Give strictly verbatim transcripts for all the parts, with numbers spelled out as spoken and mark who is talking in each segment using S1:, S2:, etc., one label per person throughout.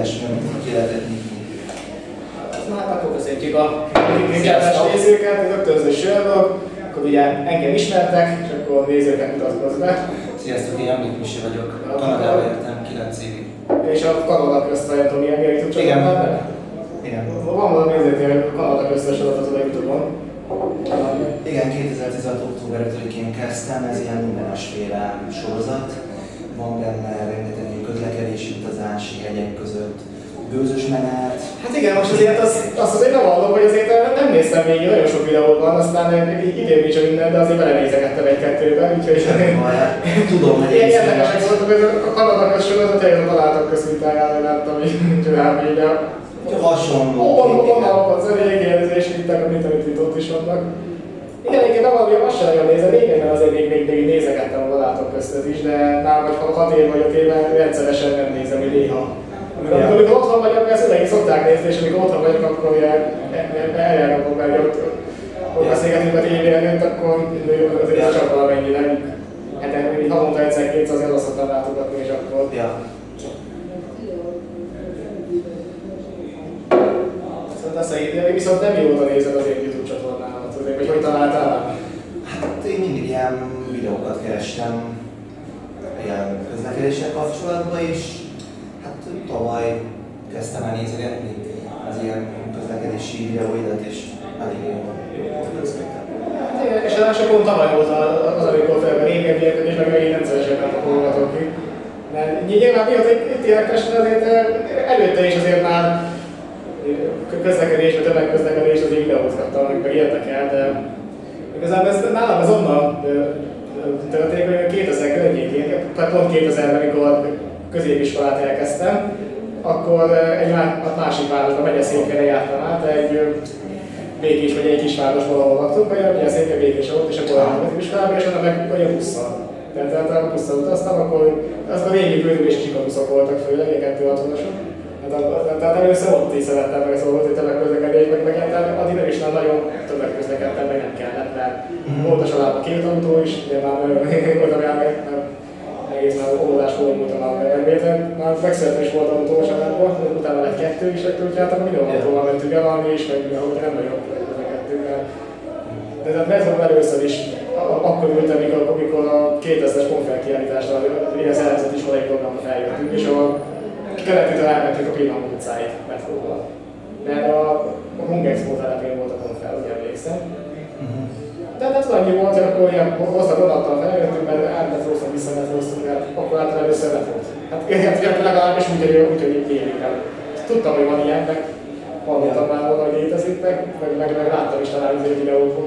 S1: ilyesmi, amit ki lehetett nyitni.
S2: Hát akkor köszönjük a kedves nézőket, ez rögtönző Sherlock, akkor ugye engem ismertek, és akkor a nézőket mutatkozz be.
S1: Sziasztok, én Ambit Misi vagyok, Kanadába értem kilenc évig.
S2: És a Kanada közt a tudom, milyen YouTube csatornán?
S1: Igen.
S2: Van valami nézőtél Kanada köztes adatot a YouTube-on.
S1: Igen, kétezer-tizenhat október ötödikén kezdtem, ez ilyen mindenesféle sorozat. Van benne rengeteg közlekedési utazás, hegyek között, gőzös menet. Hát
S2: igen, most azért azt, azt azért nem hallom, hogy azért nem néztem még, nagyon sok videót van, aztán idén nincs minden, de azért belenézegettem egy-kettőben, úgyhogy...
S1: Tudom, hogy
S2: ilyen érdekesek voltak, hogy a Kanada közt sorozat, hogy a találtak közvitáján, láttam, hogy csinálni ide.
S1: Hasonló.
S2: Onnan az elég kérdezés vittek, amit itt ott is vannak. Igen, egyébként nem valami, azt sem nagyon nézem, régen, mert azért még, még, még nézegettem a barátok köztet is, de már vagy hat év vagy öt éve rendszeresen nem nézem, hogy néha. Amikor, ja. amikor otthon vagyok, ezt elég szokták nézni, és amikor otthon vagyok, akkor eljárok, mert ott, ott beszélgetünk a tévé előtt, akkor azért csak valamennyire. Hát havonta egyszer-kétszer azért azt szoktam látogatni, és akkor...
S1: Ja.
S2: Szóval viszont nem mióta nézed az én YouTube csatornámat, vagy hogy találtál?
S1: Hát én mindig ilyen videókat kerestem, ilyen közlekedéssel kapcsolatban is. Hát tavaly kezdtem el nézegetni az ilyen közlekedési videóidat, és elég jó volt közlekedni.
S2: Hát igen, és ráadásul pont tavaly volt az, amikor fel a régebbieket, és meg megint rendszeresen megpakolgatok ki. Mert nyilván miatt itt érdekesen azért előtte is azért már közlekedés, vagy tömegközlekedés azért videózgattam, meg érdekel, de igazából ez, nálam ez onnan történik, hogy kétezer környékén, tehát pont kétezerben, amikor középiskolát elkezdtem, akkor egy másik városban, Megyeszékelyre jártam át, egy Békés vagy egy kisvárosban, ahol laktunk, vagy a Megyeszékely Békés volt, és akkor a középiskolában, és onnan meg a busszal. Tehát a busszal utaztam, akkor azok a régi bőrülési csikabuszok voltak főleg, egy kettő-hatvanosok. Tehát először ott is szerettem meg, szóval volt egy tömegközlekedés, meg megijedtem, addig nem is nagyon tömegközlekedtem, meg nem kellett, mert volt a családban két autó is, ugye már voltam el, mert egész már óvodásból voltam már elvétlen, már megszülettem is volt autó a családban, utána lett kettő is, hogy hát akkor minden autóval mentünk el valami is, meg ahogy nem nagyon közlekedtünk el. De tehát metron először is, akkor ültem, mikor, amikor a kétezres konferkiállításra, ilyen szervezet iskolai programra feljöttünk, és ahol keletűtől elmentünk a Pillanó utcáig metróval. Mert a, a Hungexpo telepén volt a konfer, ugye emlékszem. De hát annyi volt, hogy akkor ilyen hoztak vonattal feljöttünk, mert elmetróztunk, visszametróztunk, mert akkor általában először metrót. Hát ilyen legalábbis úgy, hogy, úgy, hogy így élik el. Tudtam, hogy van ilyen, meg hallottam már volna, hogy létezik, meg, meg, meg, meg láttam is talán az videókon.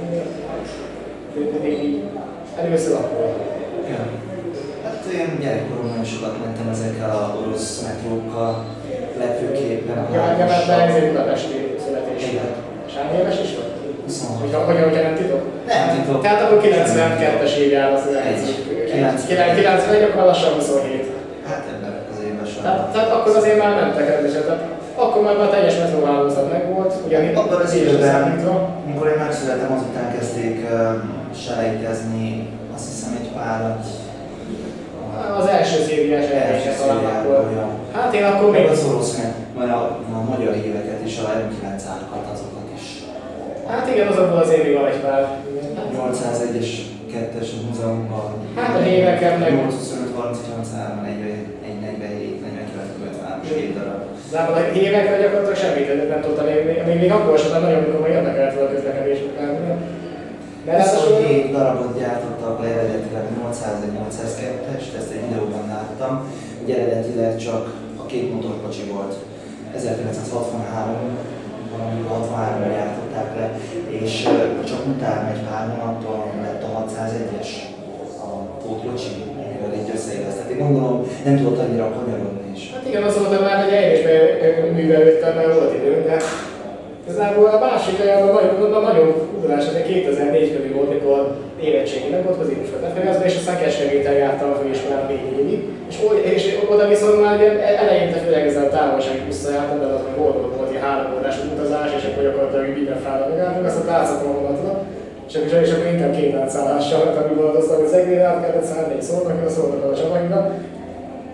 S2: Először akkor.
S1: Hát én gyerekkoromban nagyon sokat mentem ezekkel az orosz metrókkal, legfőképpen a
S2: hármassal. Ja, ezért Budapesti születésű. És hány éves is vagy?
S1: huszonhat.
S2: Hogyha, hogyha nem titok?
S1: Nem titok.
S2: Tehát akkor kilencvenkettes év jár az kilencven, akkor lassan huszonhét.
S1: Hát ebben az évben sem.
S2: Tehát, tehát akkor azért már mentek rendesen. Tehát akkor már a teljes metróhálózat megvolt.
S1: Abban az évben, amikor én megszülettem, azután kezdték uh, selejtezni, azt hiszem egy párat.
S2: Az első szériás elhelyeket talán akkor. Hát én akkor még...
S1: Az orosz, vagy a, a magyar híveket és a em kilenc árakat, azokat is.
S2: Hát igen, azokból az évig van egy pár.
S1: nyolcszázegyes kettes múzeumban.
S2: Hát a híveket meg...
S1: nyolc huszonöt harmincnyolc három egy negyvenhét negyvenkilenc ötvenhárom hét darab.
S2: Zából a hívekre gyakorlatilag semmit nem tudtam érni, még, még akkor sem nagyon, amikor majd érdekelt fel a közlekedés után.
S1: huszonhét darabot gyártottak le eredetileg nyolcszázegy nyolcszázkettest, ezt egy videóban láttam. Ugye eredetileg csak a két motorkocsi volt. ezerkilencszázhatvanhárom, valami hatvanháromban gyártották le, és csak utána egy pár hónaptól lett a hatszázegyes a pótkocsi, amivel így összeélesztették. Gondolom, nem tudott annyira kanyarodni is.
S2: Hát igen, az volt már, hogy én is művelődtem, mert volt időm, de igazából a másik olyan nagyon, nagyon udalás, hogy kétezer-négy körül volt, mikor érettségi meg volt az édesföld lefejezve, és aztán Kecskeméten jártam a főiskolán négy évig. És, és oda viszont már eleinte főleg ezzel a távolsági busszal jártam, de az, hogy hol volt egy három órás utazás, és akkor gyakorlatilag minden fára megálltunk, azt a tárcakon vonatra. És akkor, és akkor inkább két átszállással, amit volt azt, hogy szegényre át kellett szállni egy szólnak, a szólnak a csapatnak.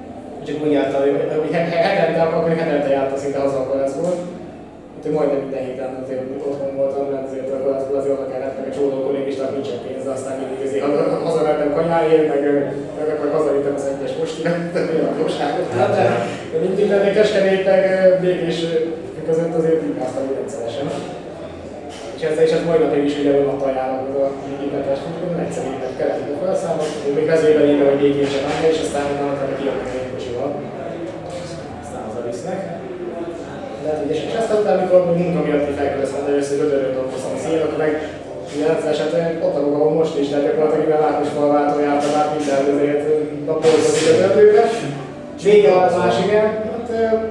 S2: csak úgy jártam, hogy hetente, akkor hetente jártam szinte haza a koleszból. Úgyhogy majdnem minden héten azért otthon voltam, mert azért a koleszból azért oda kellett, meg a csódó kollégistnak nincsen pénz, aztán mindig azért hazamentem kanyárért, meg, meg akkor hazavittem az egyes postira, tehát olyan a jóságot. De mindig lennék Kecskemény, meg Békés között azért így jártam rendszeresen. És ezzel is hát mai napig is ugye vonattal járnak az a internetes, hogy egyszerűen kellett a felszámot, még vezében éve, hogy Békésen menni, és aztán utána meg kijönnek egy kocsival. Aztán hazavisznek. És aztán utána, amikor munka miatt felköröztem, de először Gödöllőn dolgoztam a szín, akkor meg rendszeresen ott lakok, ahol most is, de gyakorlatilag mivel Ákosfalvától jártam át minden azért napolgozni Gödöllőre. Vége a másik el, hát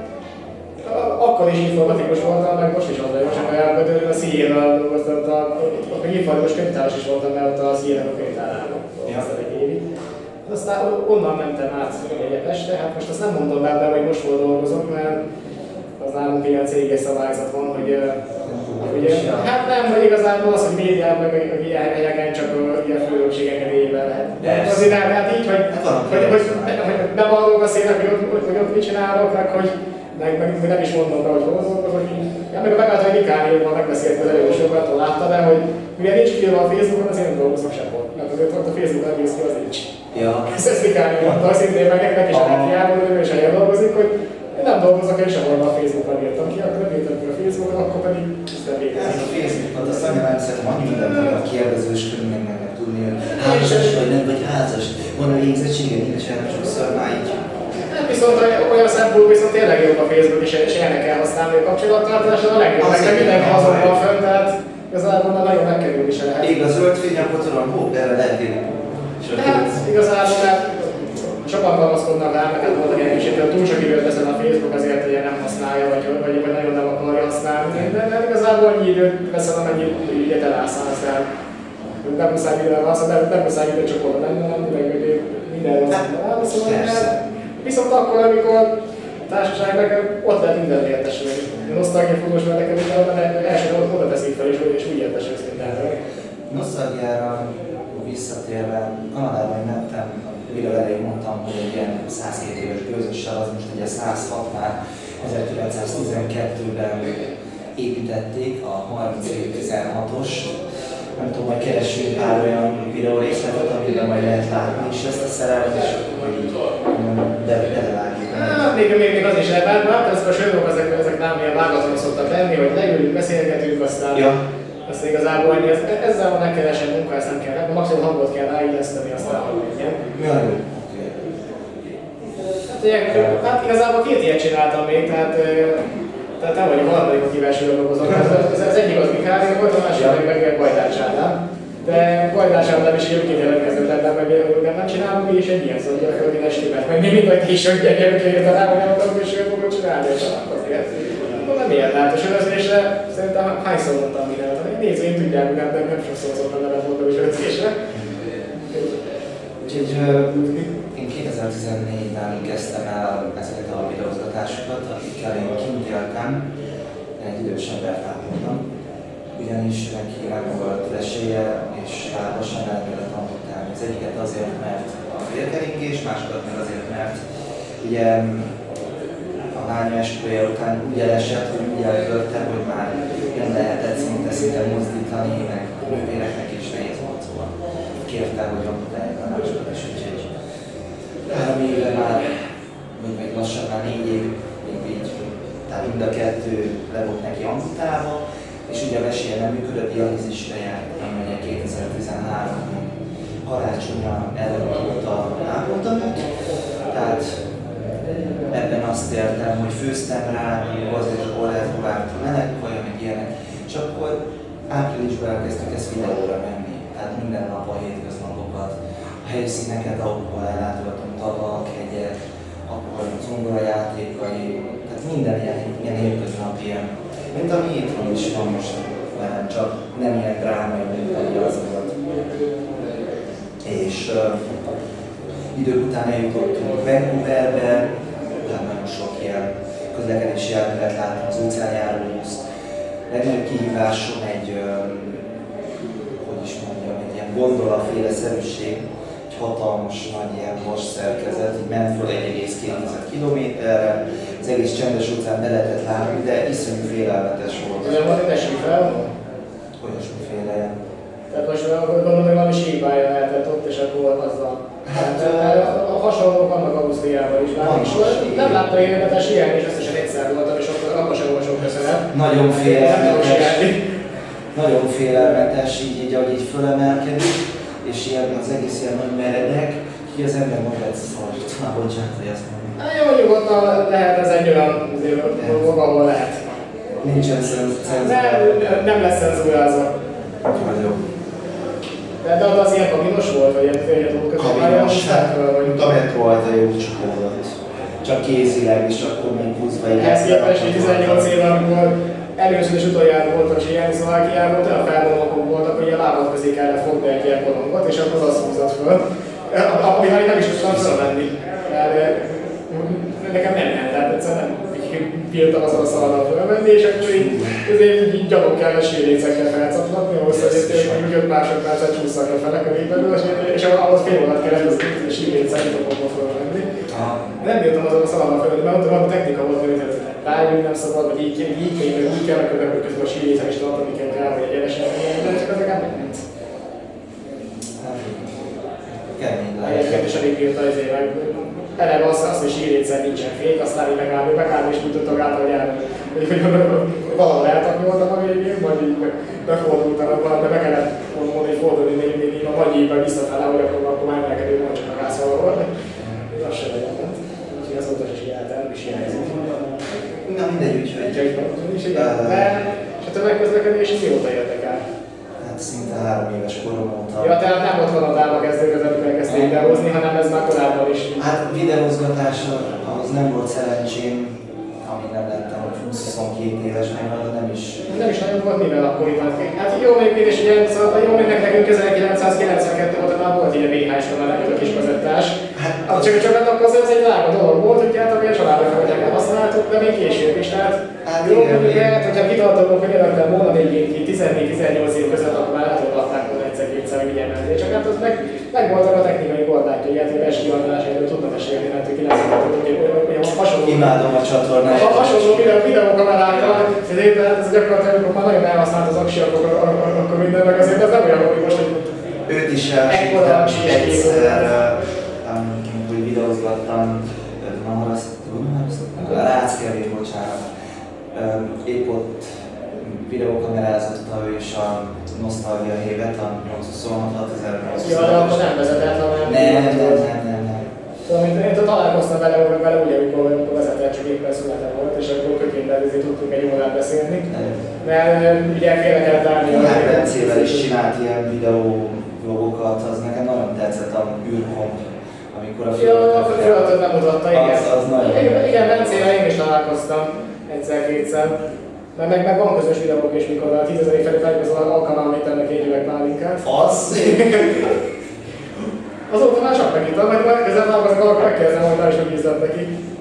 S2: akkor is informatikus voltam, meg most is az vagyok, csak a Gödöllőn a Szijénnal dolgoztam, akkor informatikus könyvtáros is voltam, mert ott a Szijénnek a könyvtárában dolgoztam egy évig. Aztán onnan mentem át Egyepestre, hát most azt nem mondom be, hogy most hol dolgozok, mert az nálunk ilyen céges szabályzat van, hogy, hogy hát nem, hogy igazából az, hogy médiában, meg ilyen helyeken csak ilyen főnökségek eléjében lehet. Azért nem lehet így, hogy, hogy, hogy, hogy bevallok a szének, hogy ott, hogy ott mit csinálok, meg hogy meg, meg, meg nem is mondom be, hogy hol dolgozok, hogy ja, meg a megállta, hogy Mikánéval megbeszélt az elősökkel, látta, de hogy mivel nincs kiírva a Facebookon, azért nem dolgozok sehol. Mert azért ott a Facebookon nem jössz ki, az nincs.
S1: Ja.
S2: Ezt, ezt Mikáné mondta, szintén meg neki is a netjában, hogy ő is helyen dolgozik, hogy én nem dolgozok, én sehol a Facebookon írtam ki, akkor nem írtam ki a Facebookon, akkor pedig nem létezik.
S1: Ez a Facebookon, azt nem nem szeretem annyi mindent, hogy a kérdezősködni, meg meg tudni, hogy házas vagy nem vagy házas. Van a végzettsége, nincsen, sokszor már így.
S2: Nem, viszont olyan szempontból viszont tényleg jobb a Facebook is, és ilyenek kell használni a kapcsolattartásra, a legjobb, meg mindenki azon van fönn, tehát igazából már nagyon megkerülni se lehet.
S1: Ég a zöld fény, akkor tudom, hó, erre lehet írni.
S2: Tehát igazából, mert sokan panaszkodnak rá, meg hát voltak ilyen kicsit, hogy túl sok időt veszel a Facebook, azért hogy nem használja, vagy, vagy, vagy nagyon nem akarja használni. De, de igazából annyi időt veszel, amennyi ügyet elászálsz el. Nem muszáj minden az, nem, nem muszáj minden csak oda menni, hanem mindenki minden az. Viszont akkor, amikor a társaságnak ott lehet minden értesülni. A nosztalgia fotós, mert nekem minden elsőre oda teszik fel, és, és úgy értesülsz mindenről.
S1: Nosztalgiára visszatérve, Kanadában mentem, mivel elég mondtam, hogy egy ilyen százhét éves gőzössel, az most ugye száz hat már ezerkilencszáztizenkettőben építették a harminc tizenhatos. Nem tudom, majd keresünk pár olyan videó részletet, amiben majd lehet látni is ezt a szerelmet, és akkor így de belevágjuk.
S2: Hát még, még, még az is lehet, mert ezek a sörök, ezek, ezek nálam ilyen vágatlanok szoktak lenni, hogy leülünk, beszélgetünk, aztán ja. Azt igazából annyi, ez, ezzel van megkeresett munka, ezt nem kell, de maximum hangot kell ráilleszteni, aztán hogy igen.
S1: Jaj,
S2: hát, hát igazából két ilyet csináltam még, tehát, tehát nem vagyok a harmadik hívásról dolgozom. Az, az egyik az Mikály volt, a másik meg meg Gajdás Ádám. De Gajdás Ádám is így jelentkezett ebben, meg nem, nem csinálunk, mi is egy ilyen szóval a földi estében. Meg mi mindenki is, hogy gyerek érte rá, hogy nem akarok is ő fogok csinálni, és akkor azért. Nem ilyen lehet a sörözésre, szerintem hányszor mondtam mindent. Nézőim tudják, hogy nem, nem sokszor szoktam nevet mondani a sörözésre.
S1: Úgyhogy én kétezer-tizennégyben kezdtem el ezeket a videózgatásokat, akikkel én kint éltem, egy idős embert ápoltam, ugyanis neki megmagadt esélye, és lassan elkezdett amputálni. Az egyiket azért, mert a félkeringés, másokat meg azért, mert ugye a lánya esküvője után úgy elesett, hogy úgy eltörte, hogy már nem lehetett szinte szinte mozdítani, meg a nővéreknek is nehéz volt, szóval kérte, hogy amputálják a másokat is, úgyhogy három éve már, vagy meg lassan már négy év, még így, tehát mind a kettő le volt neki amputálva, és ugye a veséje nem működött, dialízisre járt, én ugye kétezer-tizenhárom karácsonya előtt óta ápoltam őt, tehát ebben azt értem, hogy főztem rá, azért akkor elfogáltam a meleg kaja, meg ilyenek, és akkor áprilisban elkezdtük ezt videóra menni, tehát minden nap a hétköznapokat, a helyszíneket, ahol ellátogatunk, tavak, hegyek, akkor zongorajátékai, tehát minden ilyen, ilyen hétköznap ilyen, mint ami itthon is van most velem, csak nem ilyen drámai, mint ami az volt. És uh, idők után eljutottunk Vancouverbe, tehát nagyon sok ilyen közlekedési járművet láttam, az óceánjáró busz. Legnagyobb kihívásom egy, uh, hogy is mondjam, egy ilyen gondolaféle szerűség, egy hatalmas nagy ilyen vas szerkezet, így ment föl egy egész két kilométerre, az egész Csendes utcán be lehetett látni, de iszonyú félelmetes volt.
S2: Nem volt egy eső felvonó?
S1: Olyasmiféle.
S2: Tehát most gondolom, hogy valami sípálya lehetett ott, és akkor azzal. Hát, a hasonlók vannak Ausztriában is látni. Nem láttam életes ilyen, és összesen egyszer voltam, és akkor abban sem volt sok köszönet.
S1: Nagyon félelmetes. Nagyon félelmetes, így, így ahogy így fölemelkedik, és ilyen az egész ilyen nagy meredek, így az ember magát szart. Na, bocsánat, hogy ezt mondom.
S2: Hát jó, nyugodtan lehet, ez egy olyan dolog, ahol lehet.
S1: Nincsen cenzúra.
S2: Nem, nem lesz cenzúrázva.
S1: Vagyok.
S2: De, de az ilyen kabinos volt, vagy ilyen félnyitó
S1: kabinos, hát a metró ajtajó csapódott. Csak kézileg, és akkor még húzva így.
S2: Ehhez képest tizennyolc éve, amikor először és utoljára voltak ilyen Szlovákiában, olyan felvonókok voltak, hogy a lábad közé kellett fogni egy ilyen vonongot, és akkor az azt húzott föl. Amivel nem is tudtam fölmenni. Nekem nem ment, tehát egyszerűen nem bírtam azon a szaladat fölmenni, és akkor így, így, így gyalog kell a sírlécekkel felcaplatni, ahhoz, hogy mondjuk öt másodpercet csúszak lefele körülbelül, és ahhoz fél órát kellett az a sírlécek topokba fölmenni. Nem bírtam azon a szaladat fölmenni, mert ott valami technika volt, hogy rájön nem szabad, vagy így, így, így, így, így kell, akkor közben a sírlécek is tartani kell rá, hogy egyenesen menjen, csak ezeket nem ment.
S1: Kemény lehet.
S2: Egyébként is elég bírta az évek. Eleve azt, azt, hogy sírlétszer nincsen fék, aztán így megállni, megállni és úgy tudtak át, hogy el, valahol eltaknyoltam a végén, majd így befordultam, de be kellett mondani, fordulni még, még a nagy évben visszafele, hogy akkor, akkor már emelkedő van csak a gáz valahol. Ez az sem legyen. Úgyhogy azóta is ilyen eltem, is hiányzik.
S1: Na mindegy, úgyhogy...
S2: És a tömegközlekedés mióta jöttek el?
S1: Hát szinte három éves korom óta.
S2: Ja, tehát nem ott Kanadába kezdődött, amikor elkezdték videózni, hanem ez már korábban is.
S1: Hát videózgatás, ahhoz nem volt szerencsém, amíg nem lettem, hogy húsz-huszonkettő éves, meg nem is...
S2: Nem is nagyon volt mivel akkoriban. Hát jó még és ugye, szóval jó még nekünk ezerkilencszázkilencvenkettő óta már volt így a vé há es kamerák, a kis vezettás. Hát csak csak akkor az egy drága dolog volt, hogy hát ami a családra felvételken használtuk, de még később is. Tehát
S1: hát
S2: jó,
S1: igen,
S2: mondjuk lehet, hogyha kitartottunk, hogy örökben volna még tizennégy-tizennyolc év között, akkor már lehet, hogy adták volna egyszer-kétszer ügyelmezni. Csak hát az meg, meg voltak a technikai korlátok, hogy hát éves kiadásairól tudnak mesélni, mert kilencvenkettő hogy hasonló.
S1: Imádom a csatornát.
S2: A hasonló videókamerákkal, tehát ez gyakorlatilag, amikor már nagyon elhasznált az aksi, akkor, akkor minden, meg azért ez nem olyan, hogy most, hogy
S1: őt is elsírtam egyszer, hogy videózgattam, már azt a Ráckevén, bocsánat. Épp ott videókamerázott ő is a Nosztalgia hévet, a nyolcszázhuszonhat ezernyolcszáz.
S2: Ja, de akkor nem vezetett, hanem...
S1: Nem, nem, nem, nem, nem.
S2: Tudom, én találkoztam vele, vele ugye, amikor vezetett, csak éppen születem volt, és akkor kökényben ezért tudtunk egy órát beszélni. Mert ugye félre kellett állni.
S1: Hát Bencével is csinált ilyen videóvlogokat, az nekem nagyon tetszett, a űrkomp, amikor a
S2: földet nem mutatta, igen.
S1: Az, az nagyon
S2: igen, igen, Bencével én is találkoztam egyszer-kétszer. Mert meg, meg van közös videók és mikor a tízezer felé felhívja az alkalmam, amit ennek egy üveg pálinkát.
S1: Az?
S2: Azóta már csak megittem, majd majd közben találkozok, akkor megkérdezem, hogy már is megízlett neki.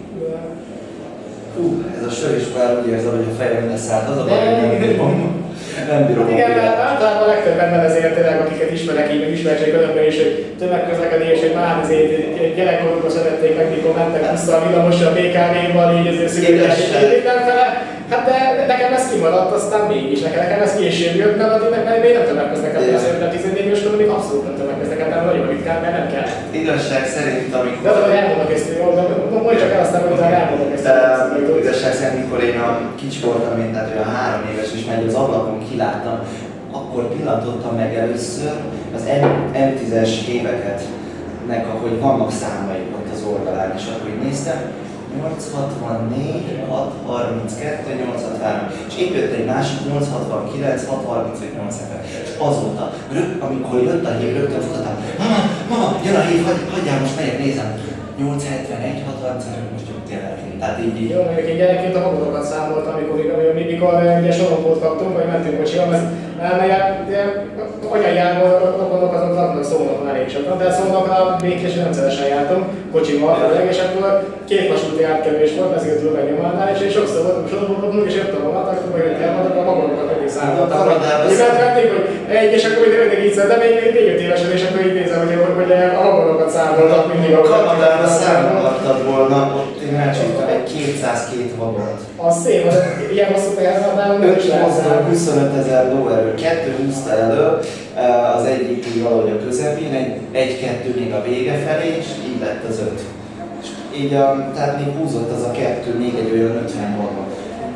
S1: Hú, ez a sör is már úgy érzem, hogy a fejem leszállt, az a baj, hogy nem bírom. Nem bírom.
S2: Igen, mert általában a legtöbben nem ezért tényleg, akiket ismerek így, meg ismeretség önökben is, hogy tömegközlekedés, hogy már azért gyerekkorukban szerették meg, mikor mentek vissza a villamossal, a bé ká vé-val, így azért szülőkkel mindenfele. Hát de nekem ez kimaradt, aztán mégis, nekem ez később jött, mert addig meg még nem tömegközlekedés, azért a tizennégy éves korom még abszolút nem tömegközlekedtem, nagyon ritkán, mert nem kell.
S1: Igazság szerint, amikor...
S2: De az, hogy elmondok ezt, hogy mondj csak el aztán, hogy utána elmondok ezt.
S1: De igazság szerint, mikor én a kicsi voltam, én tehát olyan három éves, és meg az ablakon kiláttam, akkor pillantottam meg először az em tízes éveket, nek, ahogy vannak számaik ott az oldalán, és akkor így néztem, nyolc hatvannégy, hat harminckettő, nyolc hatvanhárom, és épp jött egy másik nyolc hatvankilenc, hat harmincöt, nyolc hetven. És azóta, amikor jött a hív, rögtön futottam, mama, mama, jön a hív, hagy, hagyjál, most megyek, nézem. nyolc hetvenegy, hat harmincöt, most jött tényleg. Tehát így így.
S2: Jó, mondjuk én gyerekként a magatokat számoltam, amikor, mikor ugye sorompót kaptunk, vagy mentünk kocsival, mert anyai rokonok azok laknak Szolnokon elég sokan, de Szolnokra békés rendszeresen jártam, kocsival főleg, és akkor két vasúti átkerülés volt, ezért túl megnyomálnál, és én sokszor voltam sorolókodnunk, és jöttem a mataknak, hogy elmondok, a magatokat pedig számoltam.
S1: Kanadában
S2: Így vették, hogy egy, és akkor mindig így szedem, még még öt évesen, és akkor így nézem, hogy, hogy a hamarakat számoltak mindig.
S1: A Kanadában számolhattad volna, ott én elcsíptem egy kétszázkettő vagont.
S2: Az szép, az ilyen hosszú pályázat nálunk nem is lehet.
S1: huszonötezer lóerő, kettő húzta elő, az egyik így valahogy a közepén, egy-kettő még a vége felé, és így lett az öt. És így, tehát még húzott az a kettő, még egy olyan ötven vagon.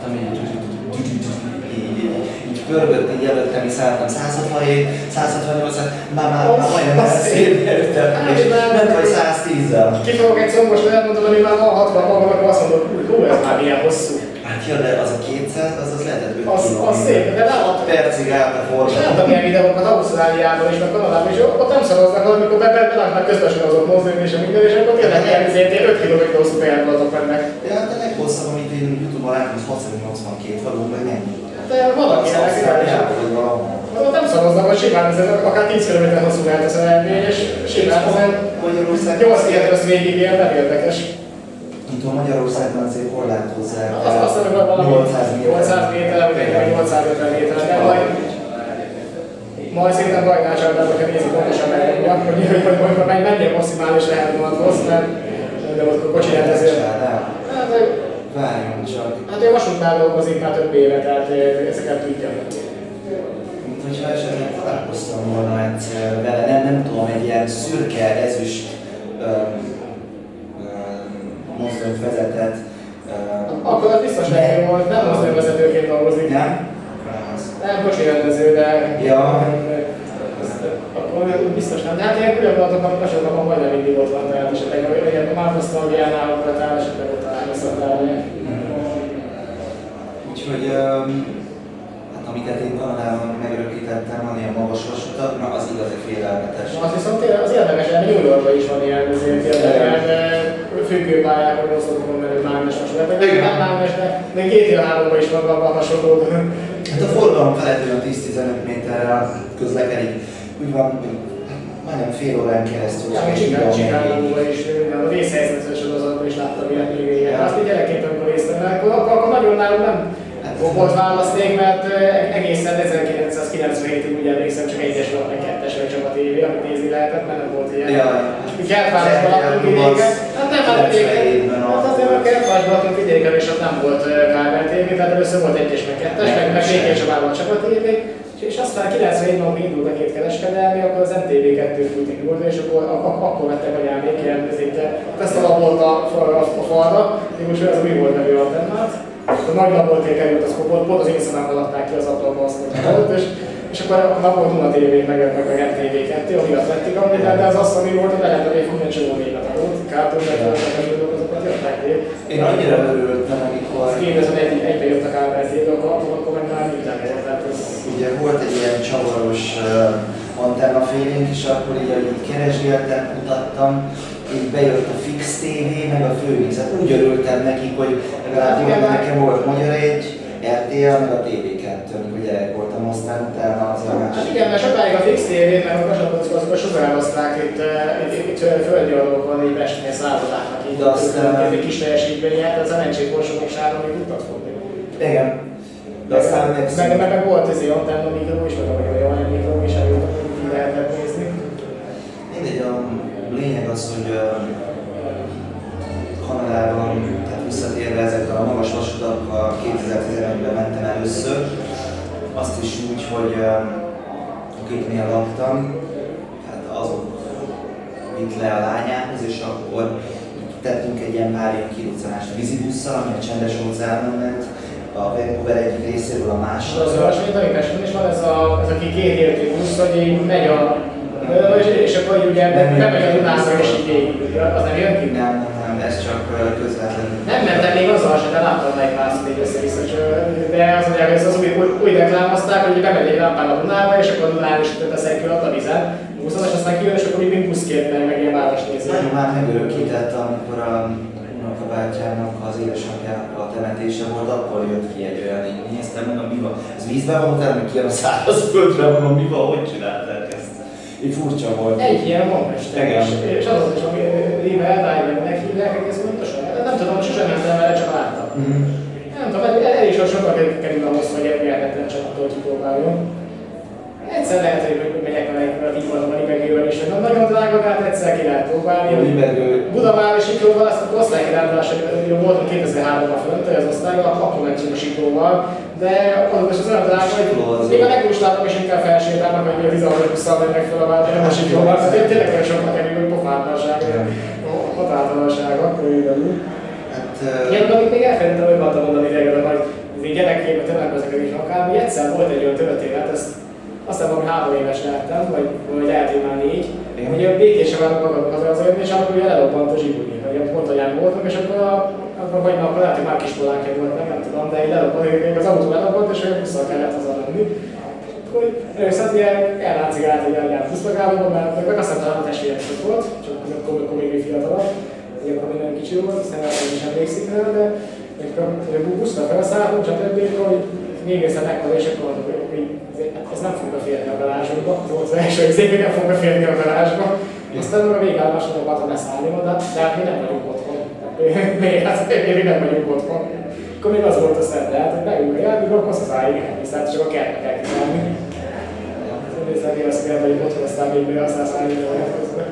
S1: Így pörgött, így előttem, így szálltam száz hatvanhét, száz hatvannyolc, már már majdnem elszélni előttem, és ment vagy száz tízzel.
S2: Kifogok egy szombos lehet mondani, hogy már van hatvan magam, akkor azt mondod, hogy hú, ez már milyen hosszú.
S1: Hát ja, de az a kétszáz, az az lehetett öt kilométer.
S2: Az szép, de nem ott
S1: percig állt a forgalom.
S2: És láttam ilyen videókat Ausztráliában és meg Kanadában, és ott nem szavaznak, amikor belátnak közbesen azok mozdulni és minden, és akkor tényleg ilyen ilyen öt kilométer hosszú pályázatok mennek.
S1: De hát a leghosszabb, amit én YouTube-on láttam, az hatszáznyolcvankét való, meg mennyi.
S2: De valaki azok nem szavaznak, hogy simán ez akár tíz kilométer hosszú lehet az elmény, és simán ezen nyolc kilométer végig nem érdekes.
S1: Itt a Magyarországban azért korlátozzák.
S2: Azt azt mondom, hogy valami nyolcszáz méter, vagy nyolcszázötven méter, de majd majd szinte bajnál csak, hogyha nézik pontosan meg, hogy hogy mennyire maximális lehet vonathoz, mert de ott a kocsi rendező.
S1: Várjunk csak.
S2: Hát ő vasútnál dolgozik már több éve, tehát ezeket tudja.
S1: Mint hogyha esetleg találkoztam volna egyszer vele, nem, nem tudom, egy ilyen szürke, ezüst mozdony vezetett. Uh,
S2: Akkor az biztos nekem volt, nem mozdonyvezetőként dolgozik.
S1: Nem?
S2: Nem, kocsi rendező, de...
S1: Ja.
S2: Akkor biztos nem. De hát ilyen különbözők esetben majdnem mindig ott van, tehát esetleg olyan már nosztalgiánál, akkor talán esetleg ott találkozhatnál.
S1: Úgyhogy, hát amiket én Kanadában megörökítettem, van ilyen magas vasutak, na az igazi félelmetes.
S2: Az viszont az érdekes, hogy New Yorkban is van ilyen, azért érdekes, függőpályákon, oszlopokon menő mágnes vasutak. Nem mágnes, de gé té háromban is van a hasonló.
S1: Hát a forgalom felett olyan tíz-tizenöt méterrel közlekedik. Úgy van, majdnem fél órán keresztül.
S2: Ja, még Chicagóban is, a vészhelyzetes sorozatban is láttam ilyet még régen. Azt így gyerekként, amikor részt venni, akkor, akkor nagyon nálunk nem volt választék, mert egészen ezerkilencszázkilencvenhétig úgy emlékszem, csak egyes volt, meg kettes vagy csapat évi, amit nézni lehetett, mert nem volt ilyen. Kertvárosban laktunk vidéken. Hát nem, hát vidéken. Hát azért a Kertvárosban laktunk vidéken, és ott nem volt kábel té vé, tehát először volt egyes meg kettes, meg Békéscsabában a csapat évi. És aztán kilencvenhétben, amikor indult a két kereskedelmi, akkor az em té vé kettő fújtik volt, és akkor, akkor vettek anyámék jelentőzékre. Ezt a labolt a, a, a falra, mégis az új volt nevű antennát. A nagy labolté került az kopot, pont az én szememben adták ki az ablakba azt, hogy volt, és, és akkor a volt Duna té vé, meg, meg a em té vé kettő, amiatt vették amit, de az azt, ami volt, hogy lehet, hogy egy fújni csomó német volt, Cartoon Network, azokat jöttek ki.
S1: Én annyira örültem, amikor...
S2: kétezer-egyben jött a kábel té vé, akkor, akkor meg már minden volt.
S1: Ugye volt egy ilyen csavaros uh, antennafélénk, és akkor így, ahogy így keresgéltem, mutattam, így bejött a fix té vé, meg a főmix. Hát úgy örültem nekik, hogy legalább volt, nekem volt Magyar egy, er té el, meg a té vé kettő, amikor gyerek voltam, aztán utána az a másik.
S2: Hát igen, mert sokáig a fix té vét, meg a kasabocok, azokat sugározták itt, itt, itt földi adókon, így Pestnél szállodáknak, így egy kis teljesítményet, az em en cé Borsónak sáron még tudtak fogni.
S1: Igen. De aztán
S2: meg, meg, meg volt ez ilyen antenna mikró is, vagy a olyan mikró is, amit így lehetett nézni.
S1: Mindegy, a lényeg az, hogy Kanadában, tehát visszatérve ezekkel a magas vasutakkal kétezer-tizenegyben mentem először. Azt is úgy, hogy akiknél laktam, tehát azok vitt le a lányához, és akkor tettünk egy ilyen pár ilyen kiruccanást vízibusszal, ami a Csendes óceánon ment, a Vancouver egyik részéről a másikra.
S2: Az olyasmi, ami Pesten is van, ez a, ez a két értű busz, hogy így megy a... és akkor így ugye bemegy a Dunászra és így végig, az nem jön ki?
S1: Nem, nem, nem, ez csak közvetlenül.
S2: Nem mentem még azzal sem, de láttam meg mászt még össze-vissza, de az mondják, hogy az új, új reklámozták, hogy bemegy egy lámpán a Dunába, és akkor a Dunán is teszek ki a vizen, buszon, és aztán kijön, és akkor így mind buszként meg ilyen város nézni.
S1: Nagyon már megörökített, amikor a unokabátyámnak az édesapjának a temetése volt, akkor jött ki egy olyan, így néztem, mondom, mi van? Ez vízben van, utána meg kijön a szárazföldre, mondom, mi van, hogy csinálták ezt? Így furcsa volt.
S2: Egy ilyen van mester, és, és azok is, ami River Dive-nek hívják egész pontosan. Nem tudom, sosem mentem vele, csak láttam. Mm. Nem mondtam, elég sokkal kerül ahhoz, hogy elhetlen csapatot kipróbáljon. Egyszer lehet, hogy megyek vele így van a Libegővel is, hogy nagyon drága, tehát egyszer ki lehet próbálni. Budavár és Sikróval, azt akkor osztálykirándulás, hogy voltunk kétezer-háromban fönt, az osztályban, akkor mentünk a Sikróval, de az most az olyan drága, hogy még a legústátok is inkább felsétálnak, hogy a tizenhat-húszszal mennek fel a vált, nem a Sikróval, tehát tényleg olyan soknak kerül, hogy pofátlanság, határtalanságok körülbelül. Igen, amit még elfelejtettem, hogy akartam mondani idegenben, hogy gyerekként tömegközlekedés akár, hogy egyszer volt egy olyan történet, ezt aztán valami három éves lehettem, vagy, vagy lehet, hogy már négy, hogy a békésen várunk az az olyan, és akkor ugye lerobbant a zsibuli, hogy pont anyám voltunk, és akkor, a, akkor vagy akkor lehet, hogy már kispolánkja volt, nem, nem tudom, de így lerobbant, hogy az autó lerobbant, és olyan vissza kellett haza menni. Akkor először ilyen elláncigált egy anyám pusztagában, mert meg aztán talán a testvérek volt, csak akkor még fiatalabb, hogy akkor még nagyon kicsi volt, aztán nem is emlékszik rá, de amikor buszra felszálltunk, stb. Hogy még egyszer meghal, és akkor mondtuk, hogy ez nem fog beférni a garázsba, ez volt az első izé, hogy nem fog beférni a garázsba. Aztán a végállásra akartam leszállni oda, de hát mi nem vagyunk otthon. Még, hát még nem vagyunk otthon. Akkor még az volt a szed, de hát, hogy beülünk a járműbe, akkor az álljunk el, hiszen csak a kertbe kell kiszállni. Nézzel ki azt kell, hogy otthon aztán még még aztán szállni olyan közben.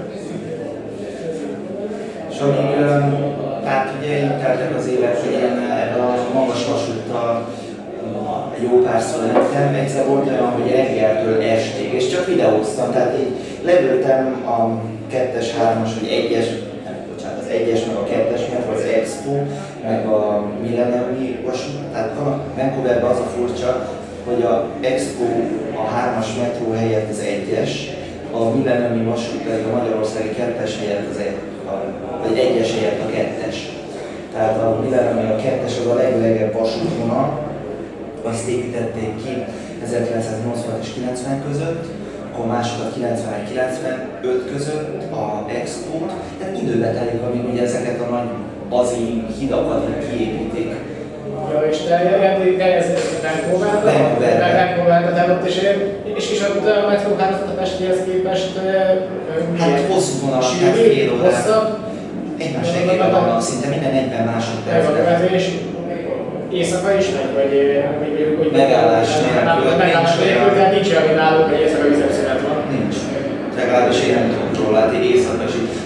S1: És amíg, hát ugye így teltek az élet, hogy én ebben a magas vasúttal jó párszor lettem, egyszer volt olyan, hogy reggeltől estig, és csak videóztam, tehát így leültem a kettes, hármas, vagy egyes, nem, bocsánat, az egyes, meg a kettes metro, az Expo, meg a Millenniumi vasút, tehát Vancouverben az a furcsa, hogy a Expo a hármas metró helyett az egyes, a Millenniumi vasút pedig a magyarországi kettes helyett az egy, a, vagy egyes helyett a kettes. Tehát a Millenniumi a kettes az a leglegebb vasútvonal, azt építették ki ezerkilencszáznyolcvan és kilencven között, akkor másokat kilencven kilencvenöt között a Expo-t, tehát időbe telik, amíg ugye ezeket a nagy bazin hidakat kiépítik.
S2: Ja, és te ez Vancouverben? Vancouverben ott is ér, és is ott a metróhálózat a Pestihez képest...
S1: Hát hosszú vonal, hát fél órát. Egymás egében vannak, szinte minden negyven másodpercben.
S2: Éjszaka is megy, vagy...
S1: vagy megállás nélkül,
S2: megállás nélkül, de nincs olyan, hogy nálunk, hogy éjszaka üzemszünet van.
S1: Nincs. Legalábbis én nem tudom róla, hát így éjszaka is így...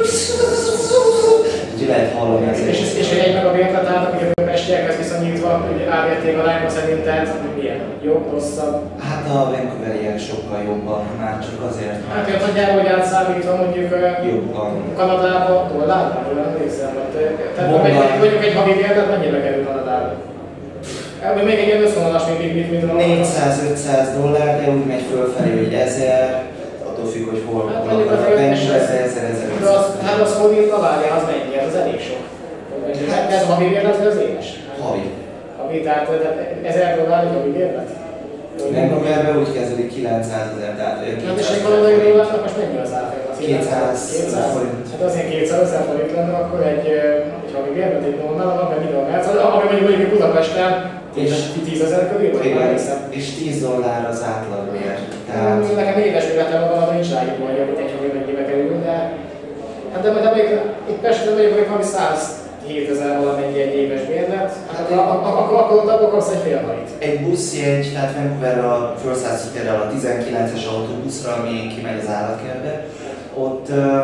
S1: Úgy lehet hallani ezért.
S2: És, és hogy egy meg a vértatáltak, hogy a pestiekhez viszonyítva, hogy árérték a lányba szerinted, milyen? Jobb, rosszabb?
S1: Hát a vancouveriek sokkal jobban, már csak azért.
S2: Hát jött a gyár, hogy átszámítva mondjuk
S1: jobban.
S2: Kanadába, dollárban, jól emlékszem. Tehát mondjuk egy havi bérlet mennyibe kerül Kanadába? Ebből még egy ilyen összvonalas, mint mit, mint a
S1: négyszáz-ötszáz dollár, de úgy megy fölfelé, hogy ezer, attól függ, hogy hol
S2: hát,
S1: van a Vancouver, ezer-ezerötszáz.
S2: Hát az forintba várja, az mennyi, az elég sok. Hát ez a havi bérlet, vagy az éves?
S1: Havi.
S2: Havi, tehát ezer dollár egy havi bérlet?
S1: Vancouverben úgy kezdődik kilencszázezer, tehát
S2: hát és egy kanadai dollárnak most mennyi az árfolyam?
S1: kétszáz forint.
S2: Hát azért kétszázezer forint lenne, akkor egy, egy havi bérlet, egy normál, meg minden mert ami mondjuk Budapesten tízezer körül, vagy
S1: igen, és tíz dollár az átlagbér.
S2: Tehát... Nekem éves bérletem van, de nincs rá így mondja, hogy egy havi mennyibe kerül, de... Hát de, de még itt Pesten vagyok, hogy valami százhétezer valamennyi egy éves bérlet, hát akkor ott kapsz egy fél havit.
S1: Egy buszjegy, tehát Vancouverra felszállsz például a tizenkilences autóbuszra, ami kimegy az állatkertbe, ott